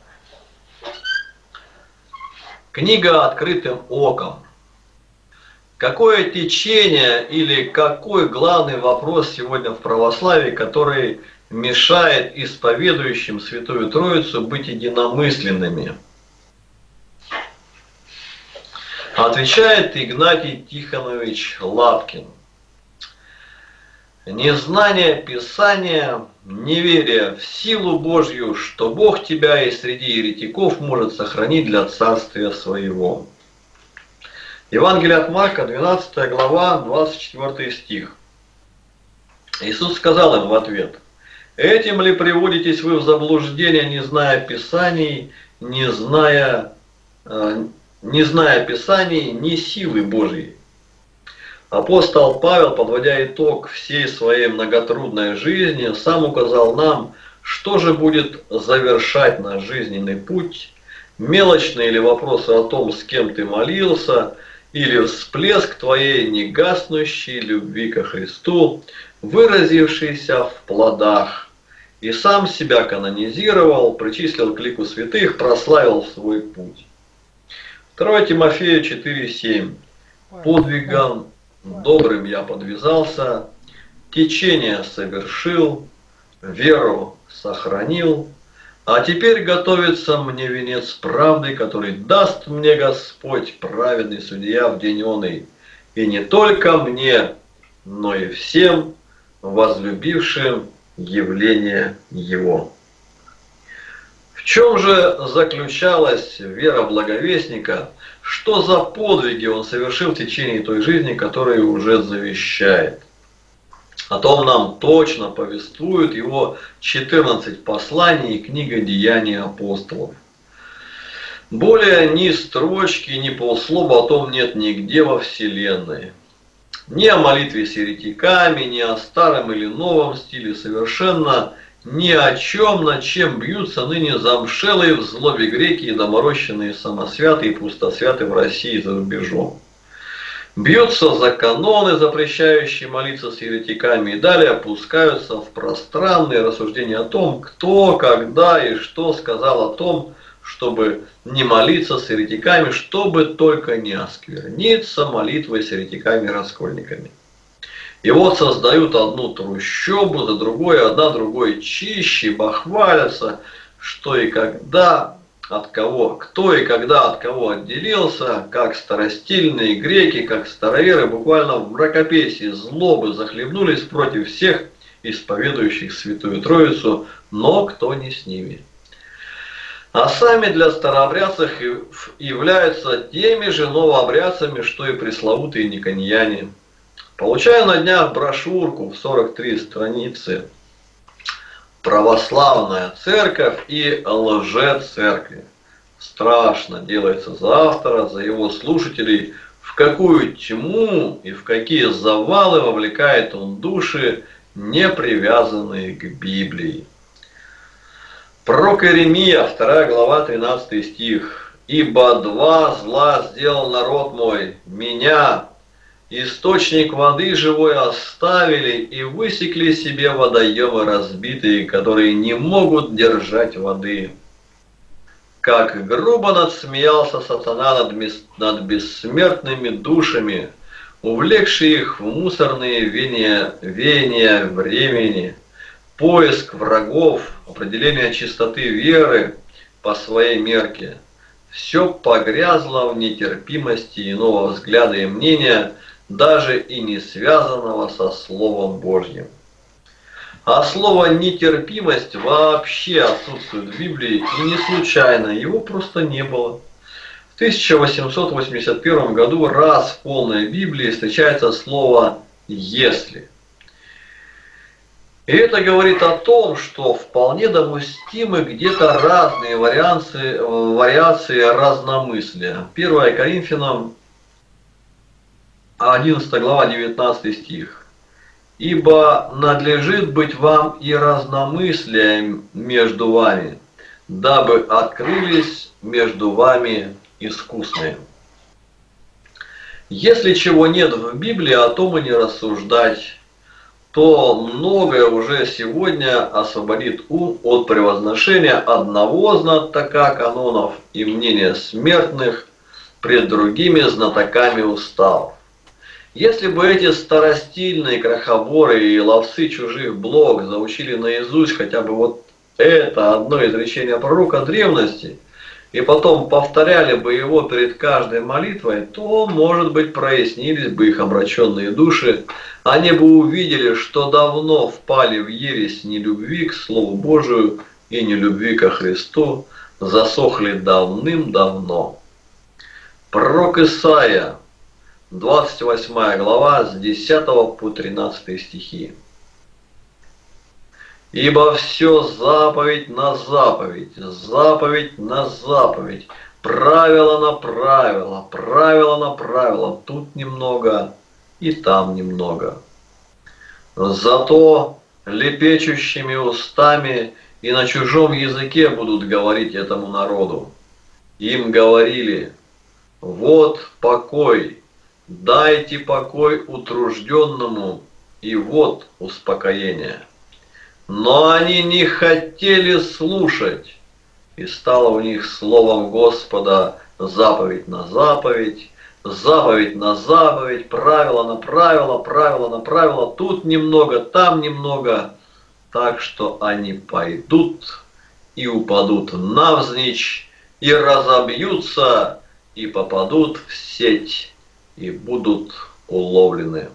Книга «Открытым оком». Какое течение или какой главный вопрос сегодня в православии, который мешает исповедующим Святую Троицу быть единомысленными? Отвечает Игнатий Тихонович Лапкин. Незнание Писания, неверие в силу Божью, что Бог тебя и среди еретиков может сохранить для царствия своего. Евангелие от Марка, двенадцатая глава, двадцать четвёртый стих. Иисус сказал им в ответ: «Этим ли приводитесь вы в заблуждение, не зная Писаний, не зная, э, не зная Писаний, ни силы Божьей?» Апостол Павел, подводя итог всей своей многотрудной жизни, сам указал нам, что же будет завершать наш жизненный путь. Мелочные ли вопросы о том, с кем ты молился, или всплеск твоей негаснущей любви ко Христу, выразившийся в плодах. И сам себя канонизировал, причислил к лику святых, прославил свой путь. второе Тимофею четыре семь. Подвигом добрым я подвязался, течение совершил, веру сохранил, а теперь готовится мне венец правды, который даст мне Господь, праведный судья в день оный, и не только мне, но и всем возлюбившим явление Его. В чем же заключалась вера благовестника? Что за подвиги он совершил в течение той жизни, которую уже завещает? О том нам точно повествуют его четырнадцать посланий и книга «Деяния апостолов». Более ни строчки, ни полслова о том нет нигде во Вселенной. Ни о молитве с еретиками, ни о старом или новом стиле, совершенно ни о чем, над чем бьются ныне замшелые в злобе греки и доморощенные самосвяты и пустосвяты в России и за рубежом. Бьются за каноны, запрещающие молиться с еретиками, и далее опускаются в пространные рассуждения о том, кто, когда и что сказал о том, чтобы не молиться с еретиками, чтобы только не оскверниться молитвой с еретиками и раскольниками. И вот создают одну трущобу за другой, одна другой чище, бахвалятся, что и когда, от кого, кто и когда от кого отделился, как старостильные греки, как староверы, буквально в мракопесии злобы захлебнулись против всех исповедующих Святую Троицу, но кто не с ними. А сами для старообрядцев являются теми же новообрядцами, что и пресловутые никоньяне. Получаю на днях брошюрку в сорок три страницы «Православная церковь и лжецеркви». Страшно делается за автора, за его слушателей, в какую тьму и в какие завалы вовлекает он души, не привязанные к Библии. Пророк Иеремия, вторая глава, тринадцатый стих. «Ибо два зла сделал народ мой, меня, источник воды живой оставили и высекли себе водоемы разбитые, которые не могут держать воды». Как грубо надсмеялся сатана над, бес... над бессмертными душами, увлекший их в мусорные веяния, веяния времени, поиск врагов, определение чистоты веры по своей мерке. Все погрязло в нетерпимости иного взгляда и мнения, даже и не связанного со Словом Божьим. А слово «нетерпимость» вообще отсутствует в Библии, и не случайно, его просто не было. В тысяча восемьсот восемьдесят первом году раз в полной Библии встречается слово «если». И это говорит о том, что вполне допустимы где-то разные вариации, вариации разномыслия. первое Коринфянам одиннадцатая глава, девятнадцатый стих. «Ибо надлежит быть вам и разномыслием между вами, дабы открылись между вами искусные». Если чего нет в Библии, о том и не рассуждать, то многое уже сегодня освободит ум от превозношения одного знатока канонов и мнения смертных пред другими знатоками уставов. Если бы эти старостильные крохоборы и ловцы чужих благ заучили наизусть хотя бы вот это одно изречение пророка древности, и потом повторяли бы его перед каждой молитвой, то, может быть, прояснились бы их омраченные души, они бы увидели, что давно впали в ересь нелюбви к Слову Божию и нелюбви ко Христу, засохли давным-давно. Пророк Исаия, двадцать восьмая глава, с десятого по тринадцатый стихи. «Ибо все заповедь на заповедь, заповедь на заповедь, правило на правило, правило на правило, тут немного и там немного. Зато лепечущими устами и на чужом языке будут говорить этому народу. Им говорили: вот покой, дайте покой утружденному, и вот успокоение. Но они не хотели слушать, и стало у них словом Господа заповедь на заповедь, заповедь на заповедь, правило на правило, правило на правило, тут немного, там немного, так что они пойдут и упадут навзничь, и разобьются, и попадут в сеть, и будут уловлены».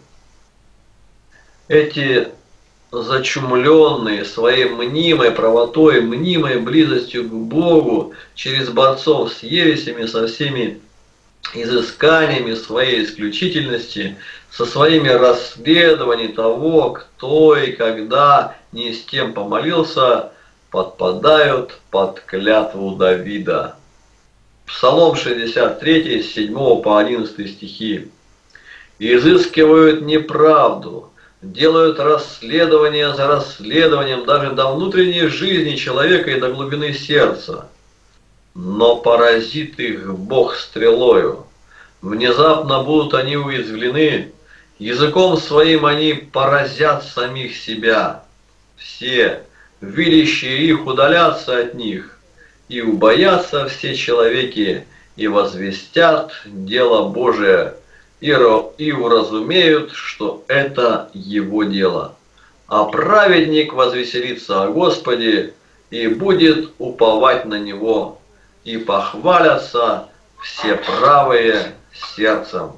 Эти зачумленные своей мнимой правотой, мнимой близостью к Богу, через борцов с ересями, со всеми изысканиями своей исключительности, со своими расследованиями того, кто и когда не с кем помолился, подпадают под клятву Давида. Псалом шестьдесят три, с седьмого по одиннадцатый стихи. «Изыскивают неправду, делают расследование за расследованием даже до внутренней жизни человека и до глубины сердца. Но поразит их Бог стрелою. Внезапно будут они уязвлены, языком своим они поразят самих себя. Все, видящие их, удалятся от них, и убоятся все человеки, и возвестят дело Божие, и уразумеют, что это его дело. А праведник возвеселится о Господе и будет уповать на Него, и похвалятся все правые сердцем».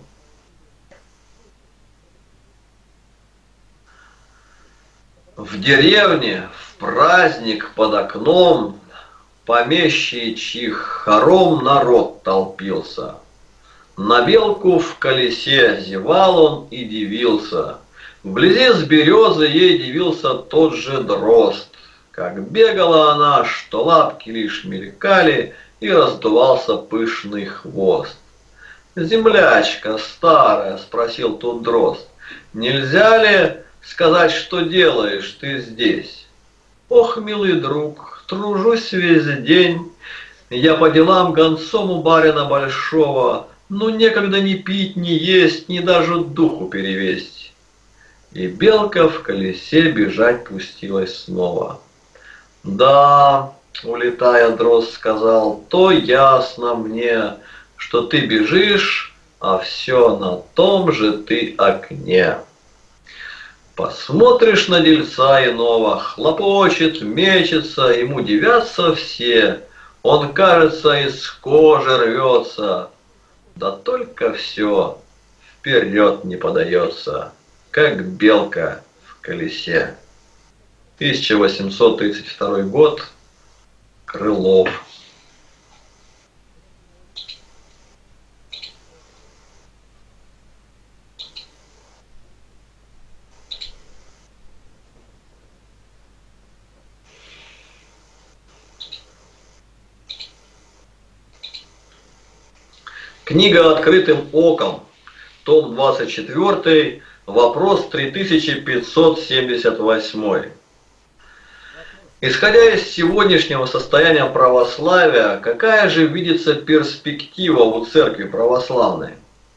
В деревне в праздник под окном помещичьих хором народ толпился. На белку в колесе зевал он и дивился. Вблизи с березы ей дивился тот же дрозд. Как бегала она, что лапки лишь мелькали, и раздувался пышный хвост. «Землячка старая», — спросил тут дрозд, — «нельзя ли сказать, что делаешь ты здесь?» «Ох, милый друг, тружусь весь день, я по делам гонцом у барина большого, ну некогда ни пить, ни есть, ни даже духу перевесть». И белка в колесе бежать пустилась снова. «Да, улетая, дрозд сказал, то ясно мне, что ты бежишь, а все на том же ты окне. Посмотришь на дельца иного, хлопочет, мечется, ему дивятся все, он, кажется, из кожи рвется, да только все вперед не подается, как белка в колесе». тысяча восемьсот тридцать второй год. Крылов. Книга «Открытым оком», том двадцать четыре, вопрос три тысячи пятьсот семьдесят восемь. Исходя из сегодняшнего состояния православия, какая же видится перспектива у церкви православной?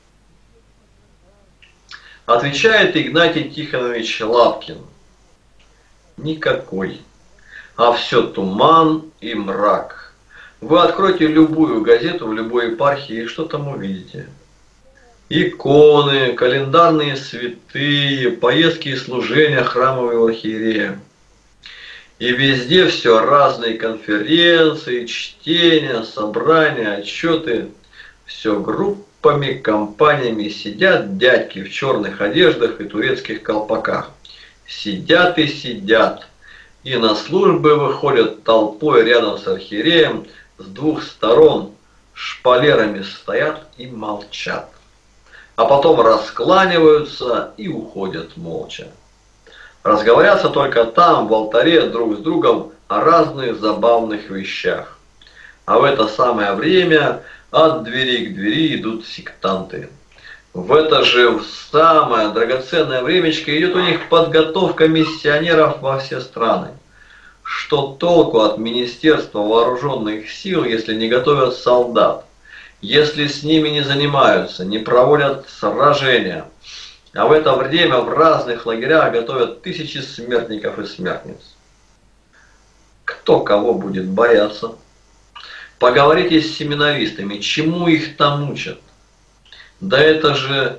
Отвечает Игнатий Тихонович Лапкин. Никакой. А все туман и мрак. Вы откройте любую газету в любой епархии, и что там увидите? Иконы, календарные святые, поездки и служения храмового архиерея. И везде все разные конференции, чтения, собрания, отчеты. Все группами, компаниями сидят дядьки в черных одеждах и турецких колпаках. Сидят и сидят. И на службы выходят толпой рядом с архиереем, с двух сторон шпалерами стоят и молчат. А потом раскланиваются и уходят молча. Разговорятся только там, в алтаре, друг с другом о разных забавных вещах. А в это самое время от двери к двери идут сектанты. В это же самое драгоценное времечко идет у них подготовка миссионеров во все страны. Что толку от Министерства вооруженных сил, если не готовят солдат, если с ними не занимаются, не проводят сражения? А в это время в разных лагерях готовят тысячи смертников и смертниц. Кто кого будет бояться? Поговорите с семинаристами, чему их там учат? Да это же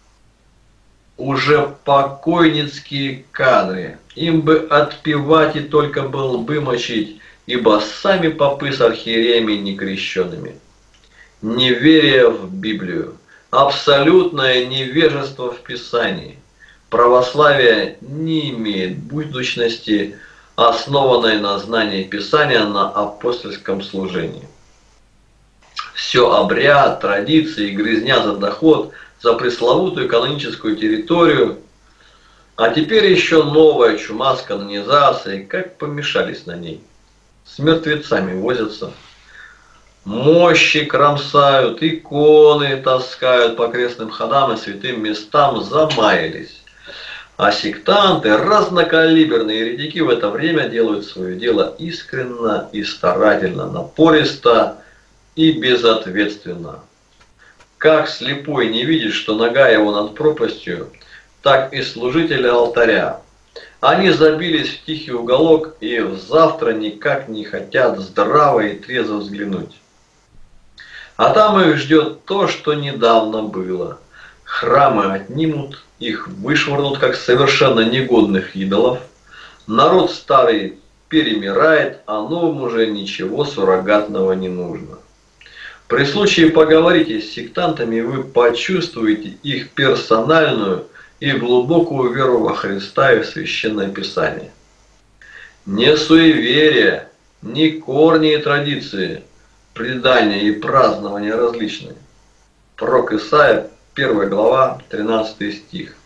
уже покойницкие кадры. Им бы отпевать и только бы лбы мочить, ибо сами попы с архиереями некрещенными. Неверие в Библию. Абсолютное невежество в Писании. Православие не имеет будущности, основанной на знании Писания на апостольском служении. Все обряд, традиции, грызня за доход, за пресловутую каноническую территорию, а теперь еще новая чума с канонизацией, как помешались на ней. С мертвецами возятся. Мощи кромсают, иконы таскают по крестным ходам и святым местам, замаялись. А сектанты, разнокалиберные еретики в это время делают свое дело искренно и старательно, напористо и безответственно. Как слепой не видит, что нога его над пропастью, так и служители алтаря. Они забились в тихий уголок и завтра никак не хотят здраво и трезво взглянуть. А там их ждет то, что недавно было. Храмы отнимут, их вышвырнут как совершенно негодных идолов. Народ старый перемирает, а новым уже ничего суррогатного не нужно. При случае поговорите с сектантами, и вы почувствуете их персональную и глубокую веру во Христа и в Священное Писание. Не суеверия, не корни и традиции, предания и празднования различные. Пророк Исаия, первая глава, тринадцатый стих.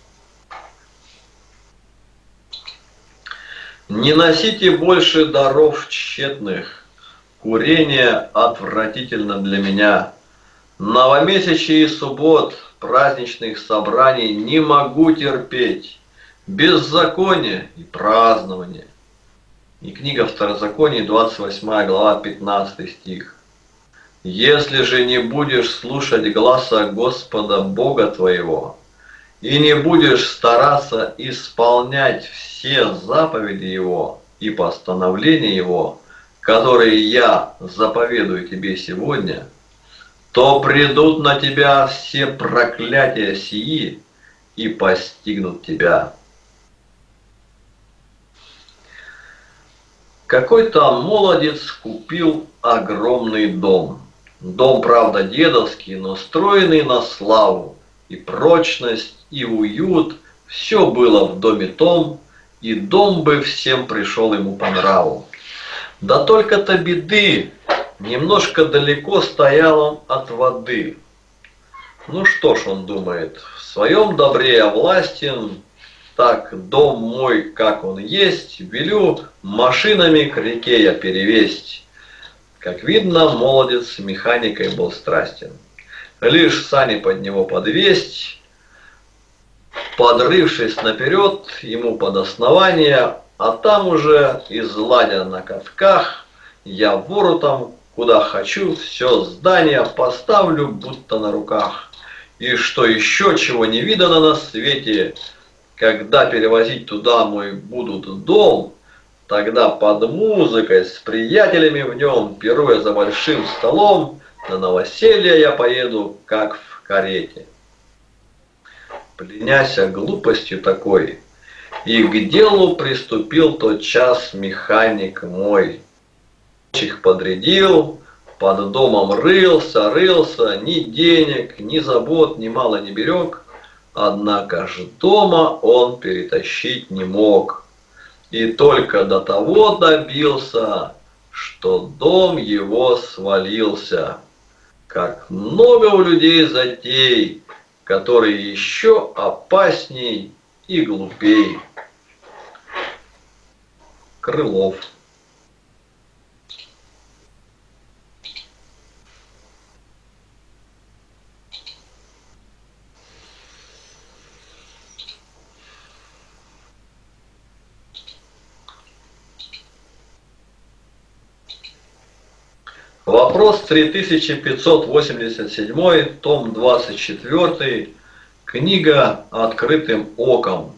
Не носите больше даров тщетных, курение отвратительно для меня. Новомесячие и суббот, праздничных собраний не могу терпеть, беззаконие и празднование. И книга Второзакония, двадцать восьмая глава, пятнадцатый стих. Если же не будешь слушать гласа Господа Бога твоего, и не будешь стараться исполнять все заповеди Его и постановления Его, которые я заповедую тебе сегодня, то придут на тебя все проклятия сии и постигнут тебя. Какой-то молодец купил огромный дом. Дом, правда, дедовский, но стройный на славу. И прочность, и уют, все было в доме том, и дом бы всем пришел ему по нраву. Да только-то беды, немножко далеко стоял он от воды. Ну что ж, он думает, в своем добре я властен, так дом мой, как он есть, велю машинами к реке я перевесть. Как видно, молодец механикой был страстен. Лишь сани под него подвесть, подрывшись наперед, ему под основание, а там уже изладя на катках, я воротом, куда хочу, все здание поставлю, будто на руках. И что еще, чего не видано на свете, когда перевозить туда мой будут дом, тогда под музыкой с приятелями в нем, пируя за большим столом, на новоселье я поеду, как в карете. Пленяся глупостью такой, и к делу приступил тот час механик мой. Их подрядил, под домом рылся, рылся, ни денег, ни забот, ни мало не берег, однако ж дома он перетащить не мог. И только до того добился, что дом его свалился. Как много у людей затей, которые еще опасней и глупей. Крылов. Вопрос три тысячи пятьсот восемьдесят семь, том двадцать четыре, книга «Открытым оком».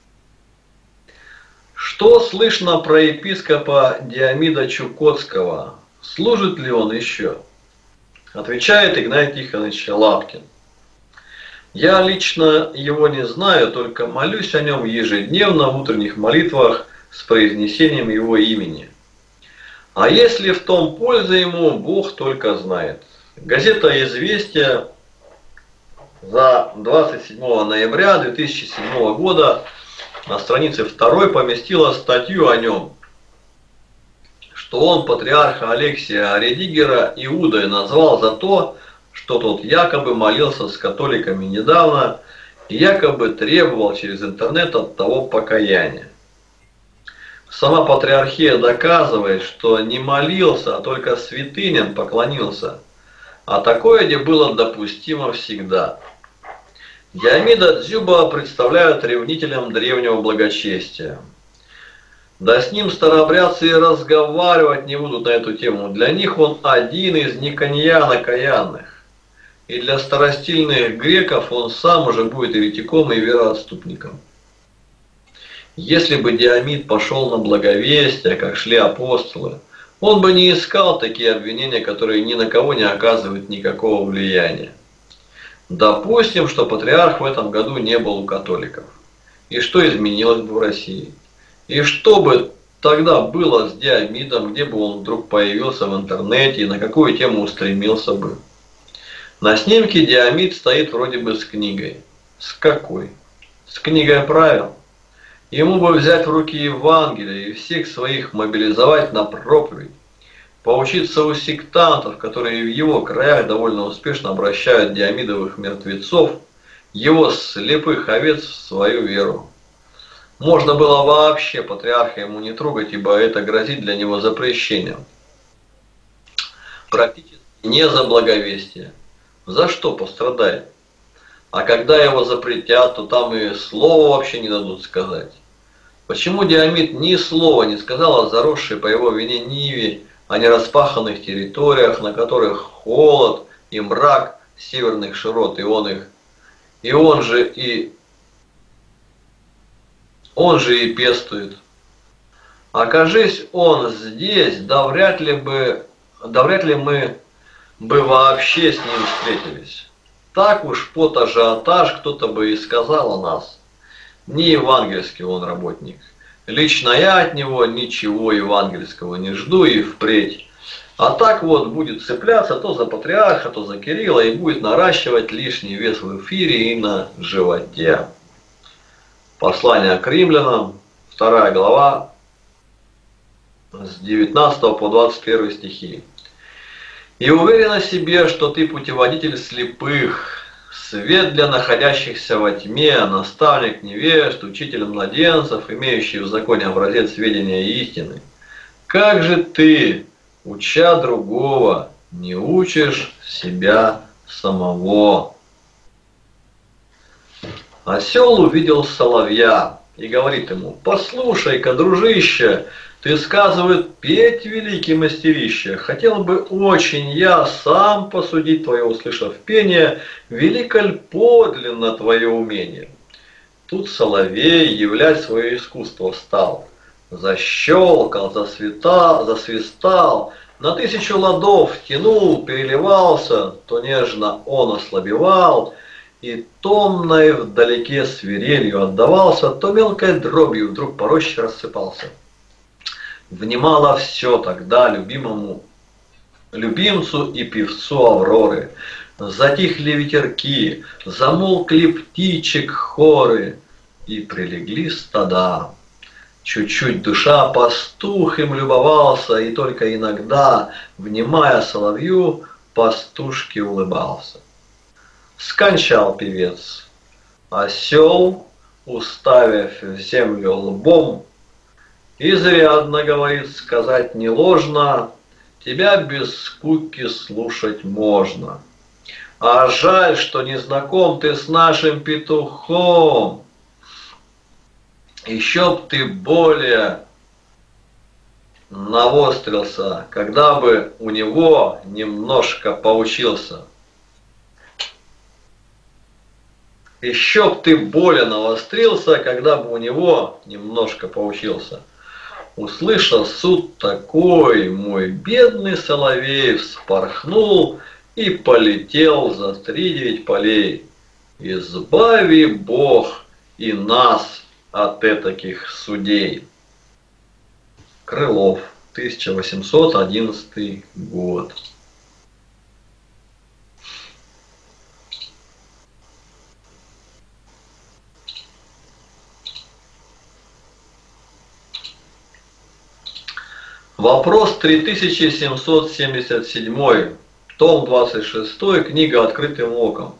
Что слышно про епископа Диомида Чукотского? Служит ли он еще? Отвечает Игнатий Тихонович Лапкин. Я лично его не знаю, только молюсь о нем ежедневно в утренних молитвах с произнесением его имени. А если в том польза ему, Бог только знает. Газета «Известия» за двадцать седьмого ноября две тысячи седьмого года на странице второй поместила статью о нем, что он патриарха Алексия Редигера Иудой назвал за то, что тот якобы молился с католиками недавно и якобы требовал через интернет от того покаяния. Сама патриархия доказывает, что не молился, а только святыням поклонился. А такое где было допустимо всегда. Диомида Дзюба представляют ревнителем древнего благочестия. Да с ним старообрядцы и разговаривать не будут на эту тему. Для них он один из никоньян окаянных. И для старостильных греков он сам уже будет еретиком и вероотступником. Если бы Диомид пошел на благовестие, как шли апостолы, он бы не искал такие обвинения, которые ни на кого не оказывают никакого влияния. Допустим, что патриарх в этом году не был у католиков. И что изменилось бы в России? И что бы тогда было с Диомидом, где бы он вдруг появился в интернете и на какую тему устремился бы? На снимке Диомид стоит вроде бы с книгой. С какой? с книгой правил. Ему бы взять в руки Евангелие и всех своих мобилизовать на проповедь. Поучиться у сектантов, которые в его краях довольно успешно обращают диамидовых мертвецов, его слепых овец в свою веру. Можно было вообще патриарха ему не трогать, ибо это грозит для него запрещением. Практически не за благовестие. За что пострадает? А когда его запретят, то там и слова вообще не дадут сказать. Почему Диамид ни слова не сказал о заросшей по его вине Ниве, о нераспаханных территориях, на которых холод и мрак северных широт, и он их, и он же и он же и пестует. Окажись он здесь, да вряд ли бы, да вряд ли мы бы вообще с ним встретились. Так уж под ажиотаж кто-то бы и сказал о нас. Не евангельский он работник. Лично я от него ничего евангельского не жду и впредь. А так вот будет цепляться то за патриарха, то за Кирилла и будет наращивать лишний вес в эфире и на животе. Послание к римлянам, вторая глава, с девятнадцатого по двадцать первый стихи. «И уверен о себе, что ты путеводитель слепых, свет для находящихся во тьме, наставник невежд, учитель младенцев, имеющий в законе образец сведения истины. Как же ты, уча другого, не учишь себя самого?» Осел увидел соловья и говорит ему: «Послушай-ка, дружище, ты, сказывает, петь великий мастерище. Хотел бы очень я сам посудить твое, услышав пение, велико ль подлинно твое умение». Тут соловей являть свое искусство стал. Защелкал, засвета, засвистал, на тысячу ладов тянул, переливался, то нежно он ослабевал, и томной вдалеке свирелью отдавался, то мелкой дробью вдруг по роще рассыпался. Внимало все тогда любимому, любимцу и певцу Авроры. Затихли ветерки, замолкли птичек хоры, и прилегли стада. Чуть-чуть душа пастух им любовался, и только иногда, внимая соловью, пастушке улыбался. Скончал певец. Осел, уставив в землю лбом, изрядно, говорит, сказать не ложно, тебя без скуки слушать можно. А жаль, что не знаком ты с нашим петухом. Еще б ты более навострился, когда бы у него немножко поучился. Еще б ты более навострился, когда бы у него немножко поучился. Услышав суд такой, мой бедный соловей вспорхнул и полетел за три девять полей. Избави Бог и нас от этаких судей. Крылов, тысяча восемьсот одиннадцатый год. Вопрос три тысячи семьсот семьдесят семь, том двадцать шесть, книга «Открытым оком».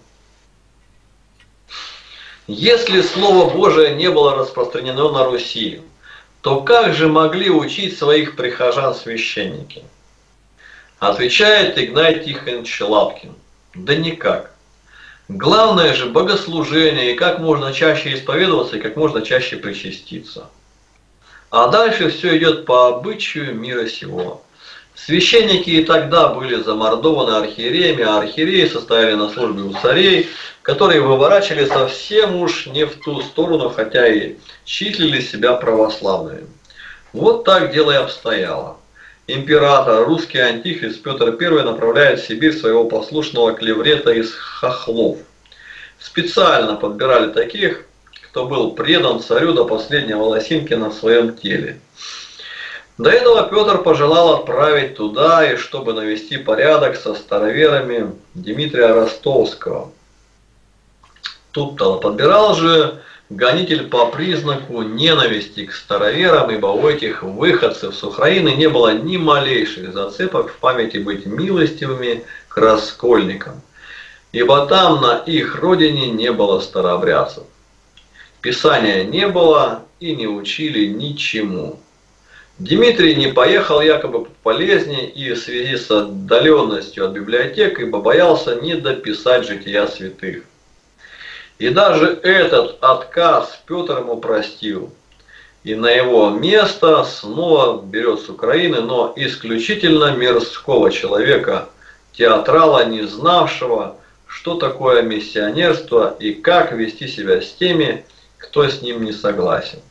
Если Слово Божие не было распространено на Руси, то как же могли учить своих прихожан священники? Отвечает Игнатий Тихонович Лапкин: да никак. Главное же богослужение и как можно чаще исповедоваться и как можно чаще причаститься. А дальше все идет по обычаю мира сего. Священники и тогда были замордованы архиереями, а архиереи состояли на службе у царей, которые выворачивали совсем уж не в ту сторону, хотя и числили себя православными. Вот так дело и обстояло. Император, русский антихрист Петр Первый направляет в Сибирь своего послушного клеврета из хохлов. Специально подбирали таких, кто был предан царю до последнего волосинки на своем теле. До этого Петр пожелал отправить туда, и чтобы навести порядок со староверами, Дмитрия Ростовского. Тут-то подбирал же гонитель по признаку ненависти к староверам, ибо у этих выходцев с Украины не было ни малейших зацепок в памяти быть милостивыми к раскольникам, ибо там на их родине не было старообрядцев. Писания не было и не учили ничему. Дмитрий не поехал якобы по болезни и в связи с отдаленностью от библиотек, ибо боялся не дописать жития святых. И даже этот отказ Петр ему простил. И на его место снова берет с Украины, но исключительно мирского человека, театрала, не знавшего, что такое миссионерство и как вести себя с теми, кто с ним не согласен.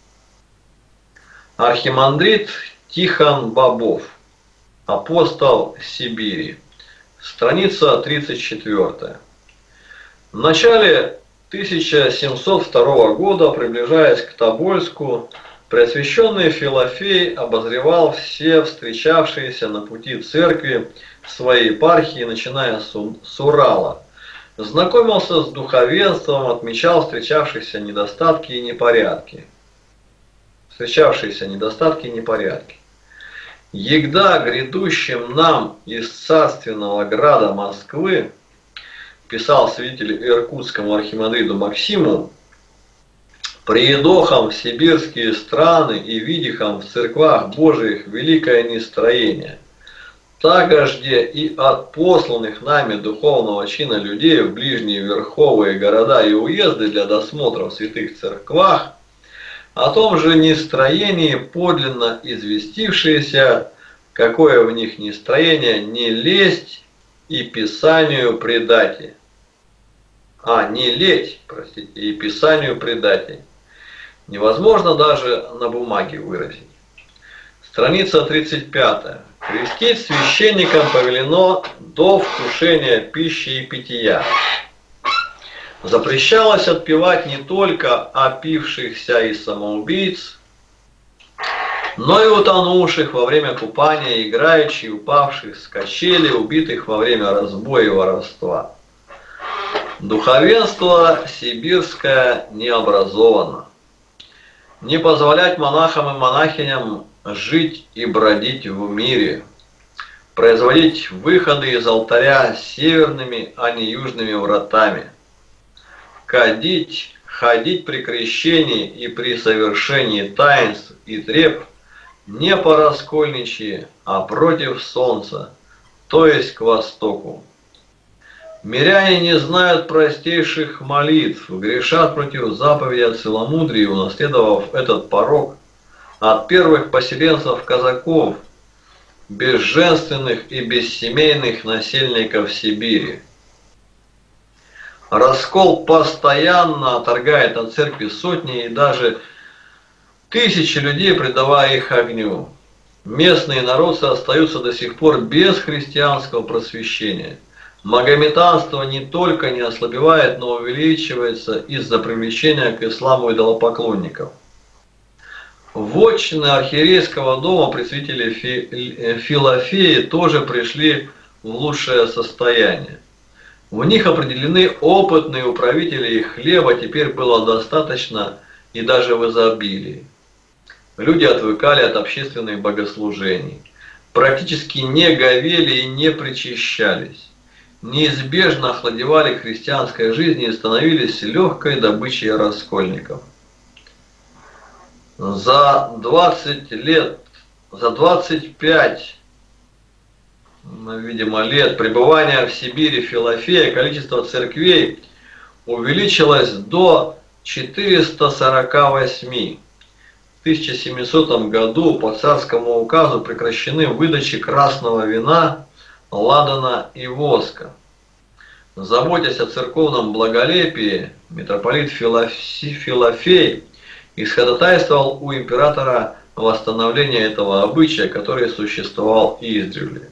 Архимандрит Тихон Бобов, апостол Сибири, страница тридцать четвёртая. В начале тысяча семьсот второго года, приближаясь к Тобольску, Преосвященный Филофей обозревал все встречавшиеся на пути церкви своей епархии, начиная с Урала. Знакомился с духовенством, отмечал встречавшиеся недостатки и непорядки. Встречавшиеся недостатки и непорядки. Егда грядущим нам из царственного града Москвы, писал святитель иркутскому архимандриту Максиму, приедохам в сибирские страны и видихам в церквах Божиих великое нестроение. Такожде и от посланных нами духовного чина людей в ближние верховые города и уезды для досмотра в святых церквах, о том же нестроении подлинно известившиеся, какое в них нестроение, не лесть и Писанию предати. А, не лесть, простите, и Писанию предати. Невозможно даже на бумаге выразить. Страница тридцать пятая. Крестить священникам повелено до вкушения пищи и питья. Запрещалось отпевать не только опившихся и самоубийц, но и утонувших во время купания, играющих, упавших с качели, убитых во время разбоя и воровства. Духовенство сибирское не образовано. Не позволять монахам и монахиням жить и бродить в мире, производить выходы из алтаря северными, а не южными вратами, кадить, ходить при крещении и при совершении таинств и треб не по раскольничьи, а против солнца, то есть к востоку. Миряне не знают простейших молитв, грешат против заповеди о целомудрии, унаследовав этот порок от первых поселенцев казаков, безженственных и бессемейных насельников Сибири. Раскол постоянно отторгает от церкви сотни и даже тысячи людей, предавая их огню. Местные народцы остаются до сих пор без христианского просвещения. Магометанство не только не ослабевает, но увеличивается из-за привлечения к исламу идолопоклонников. Вотчины архиерейского дома представители Филофеи тоже пришли в лучшее состояние. В них определены опытные управители, и хлеба теперь было достаточно и даже в изобилии. Люди отвыкали от общественных богослужений, практически не говели и не причащались. Неизбежно охладевали к христианской жизни и становились легкой добычей раскольников. За двадцать лет, за двадцать пять, видимо, лет пребывания в Сибири Филофея количество церквей увеличилось до четырёхсот сорока восьми. В тысяча семисотом году по царскому указу прекращены выдачи красного вина, ладана и воска. Заботясь о церковном благолепии, митрополит Филофей исходатайствовал у императора восстановление этого обычая, который существовал издревле.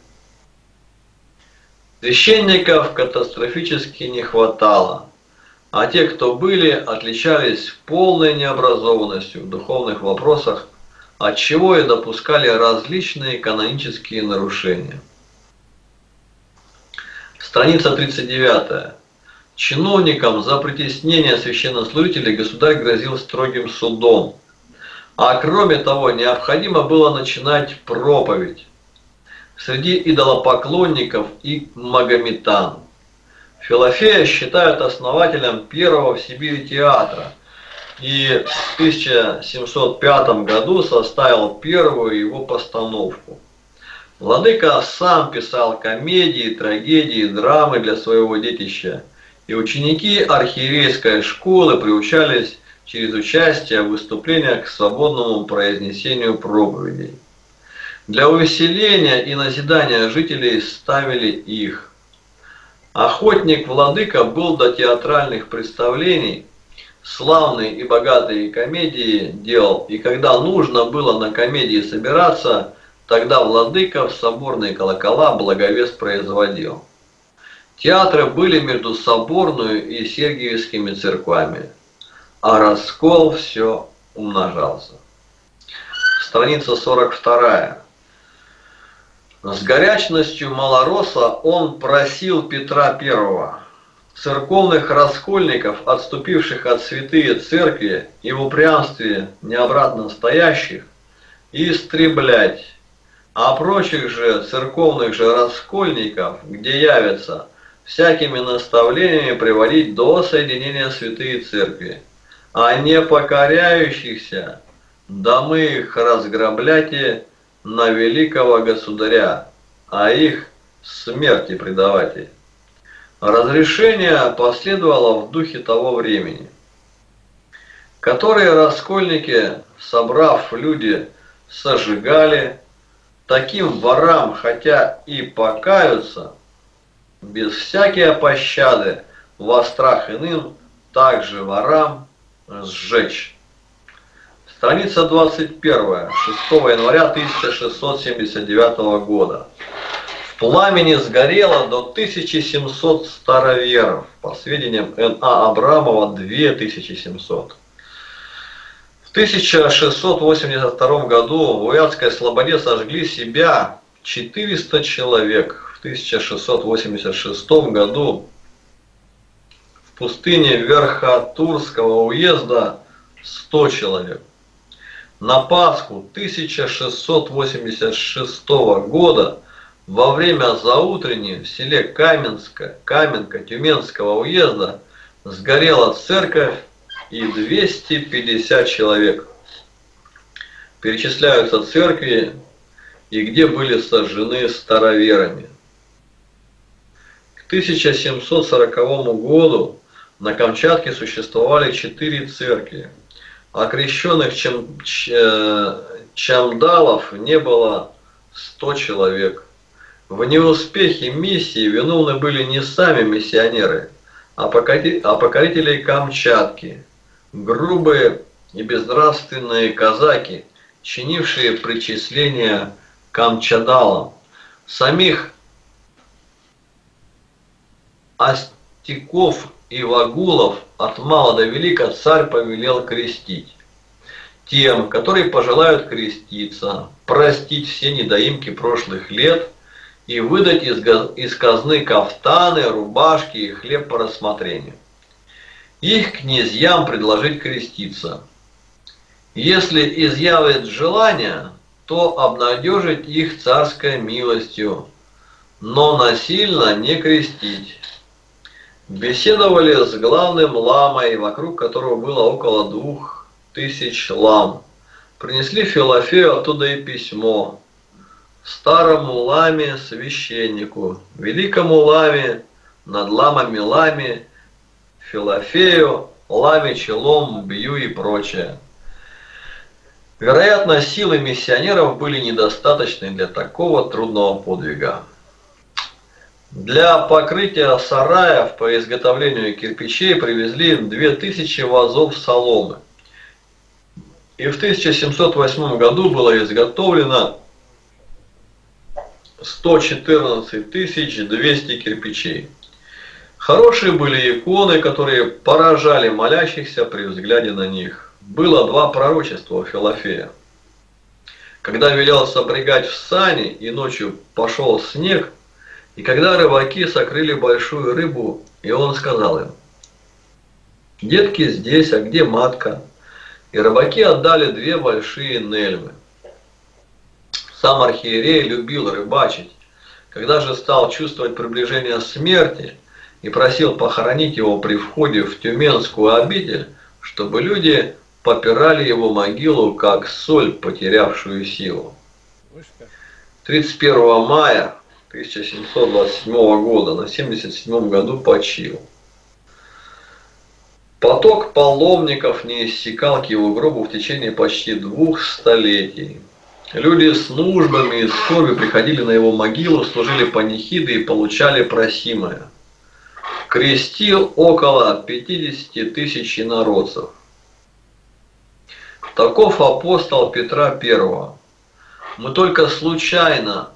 Священников катастрофически не хватало, а те, кто были, отличались полной необразованностью в духовных вопросах, отчего и допускали различные канонические нарушения. Страница тридцать девятая. Чиновникам за притеснение священнослужителей государь грозил строгим судом. А кроме того, необходимо было начинать проповедь среди идолопоклонников и магометан. Филофея считают основателем первого в Сибири театра и в тысяча семьсот пятом году составил первую его постановку. Владыка сам писал комедии, трагедии, драмы для своего детища, и ученики архиерейской школы приучались через участие в выступлениях к свободному произнесению проповедей. Для увеселения и назидания жителей ставили их. Охотник Владыка был до театральных представлений, славные и богатые комедии делал, и когда нужно было на комедии собираться, тогда Владыка в соборные колокола благовест производил. Театры были между соборную и сергиевскими церквами, а раскол все умножался. Страница сорок вторая. С горячностью малороса он просил Петра Первого, церковных раскольников, отступивших от святые церкви и в упрямстве необратно стоящих, истреблять, а прочих же церковных же раскольников, где явятся, всякими наставлениями приводить до соединения святые церкви, а не покоряющихся, да мы их разграбляйте на великого государя, а их смерти предавайте. Разрешение последовало в духе того времени. Которые раскольники, собрав люди, сожигали, таким ворам, хотя и покаются, без всякой пощады, во страх иным, также ворам сжечь. Страница двадцать первая, шестого января тысяча шестьсот семьдесят девятого года. В пламени сгорело до тысячи семисот староверов, по сведениям Н А Абрамова две тысячи семьсот. В тысяча шестьсот восемьдесят втором году в Вятской Слободе сожгли себя четыреста человек. В тысяча шестьсот восемьдесят шестом году в пустыне Верхотурского уезда сто человек. На Пасху тысяча шестьсот восемьдесят шестого года во время заутренней в селе Каменска, Каменка Тюменского уезда сгорела церковь и двести пятьдесят человек. Перечисляются церкви и где были сожжены староверами. К тысяча семьсот сороковому году на Камчатке существовали четыре церкви. Окрещенных чем, ч, чамдалов не было сто человек. В неуспехе миссии виновны были не сами миссионеры, а покорители Камчатки, грубые и безнравственные казаки, чинившие причисления камчадалам. Самих Остяков и Вагулов от мала до велика царь повелел крестить. Тем, которые пожелают креститься, простить все недоимки прошлых лет и выдать из, из казны кафтаны, рубашки и хлеб по рассмотрению. Их князьям предложить креститься. Если изъявят желание, то обнадежить их царской милостью, но насильно не крестить. Беседовали с главным ламой, вокруг которого было около двух тысяч лам. Принесли Филофею оттуда и письмо. Старому ламе священнику, великому ламе, над ламами ламе, Филофею, ламе челом бью и прочее. Вероятно, силы миссионеров были недостаточны для такого трудного подвига. Для покрытия сараев по изготовлению кирпичей привезли две тысячи вазов соломы. И в тысяча семьсот восьмом году было изготовлено сто четырнадцать тысяч двести кирпичей. Хорошие были иконы, которые поражали молящихся при взгляде на них. Было два пророчества у Филофея. Когда велел сопрягать в сани и ночью пошел снег, И когда рыбаки сокрыли большую рыбу, и он сказал им: «Детки здесь, а где матка?» И рыбаки отдали две большие нельмы. Сам архиерей любил рыбачить. Когда же стал чувствовать приближение смерти и просил похоронить его при входе в Тюменскую обитель, чтобы люди попирали его могилу, как соль, потерявшую силу. тридцать первого мая тысяча семьсот двадцать седьмого года на семьдесят седьмом году почил. Поток паломников не иссякал к его гробу в течение почти двух столетий. Люди с нуждами и скорбью приходили на его могилу, служили панихиды и получали просимое. Крестил около пятидесяти тысяч инородцев. Таков апостол Петра Первого. Мы только случайно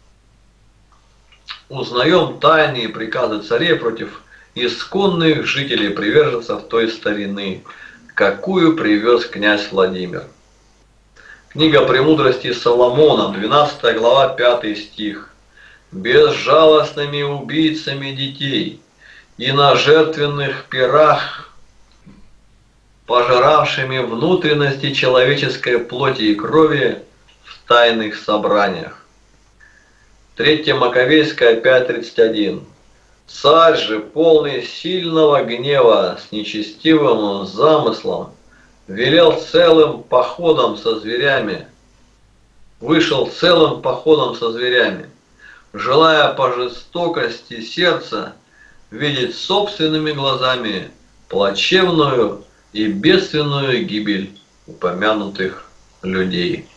узнаем тайные приказы царей против исконных жителей приверженцев той старины, какую привез князь Владимир. Книга «Премудрости Соломона», двенадцатая глава, пятый стих. «Безжалостными убийцами детей и на жертвенных пирах, пожиравшими внутренности человеческой плоти и крови в тайных собраниях». третья Маковейская, пять тридцать один. «Царь же, полный сильного гнева, с нечестивым замыслом, велел целым походом со зверями, вышел целым походом со зверями, желая по жестокости сердца видеть собственными глазами плачевную и бедственную гибель упомянутых людей».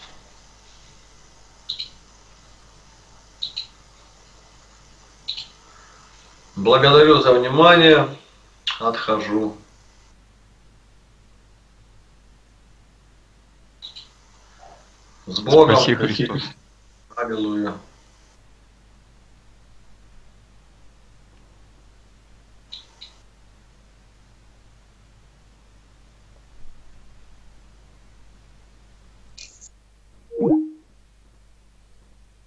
Благодарю за внимание. Отхожу. С Богом. Спаси Христос. Аллилуйя.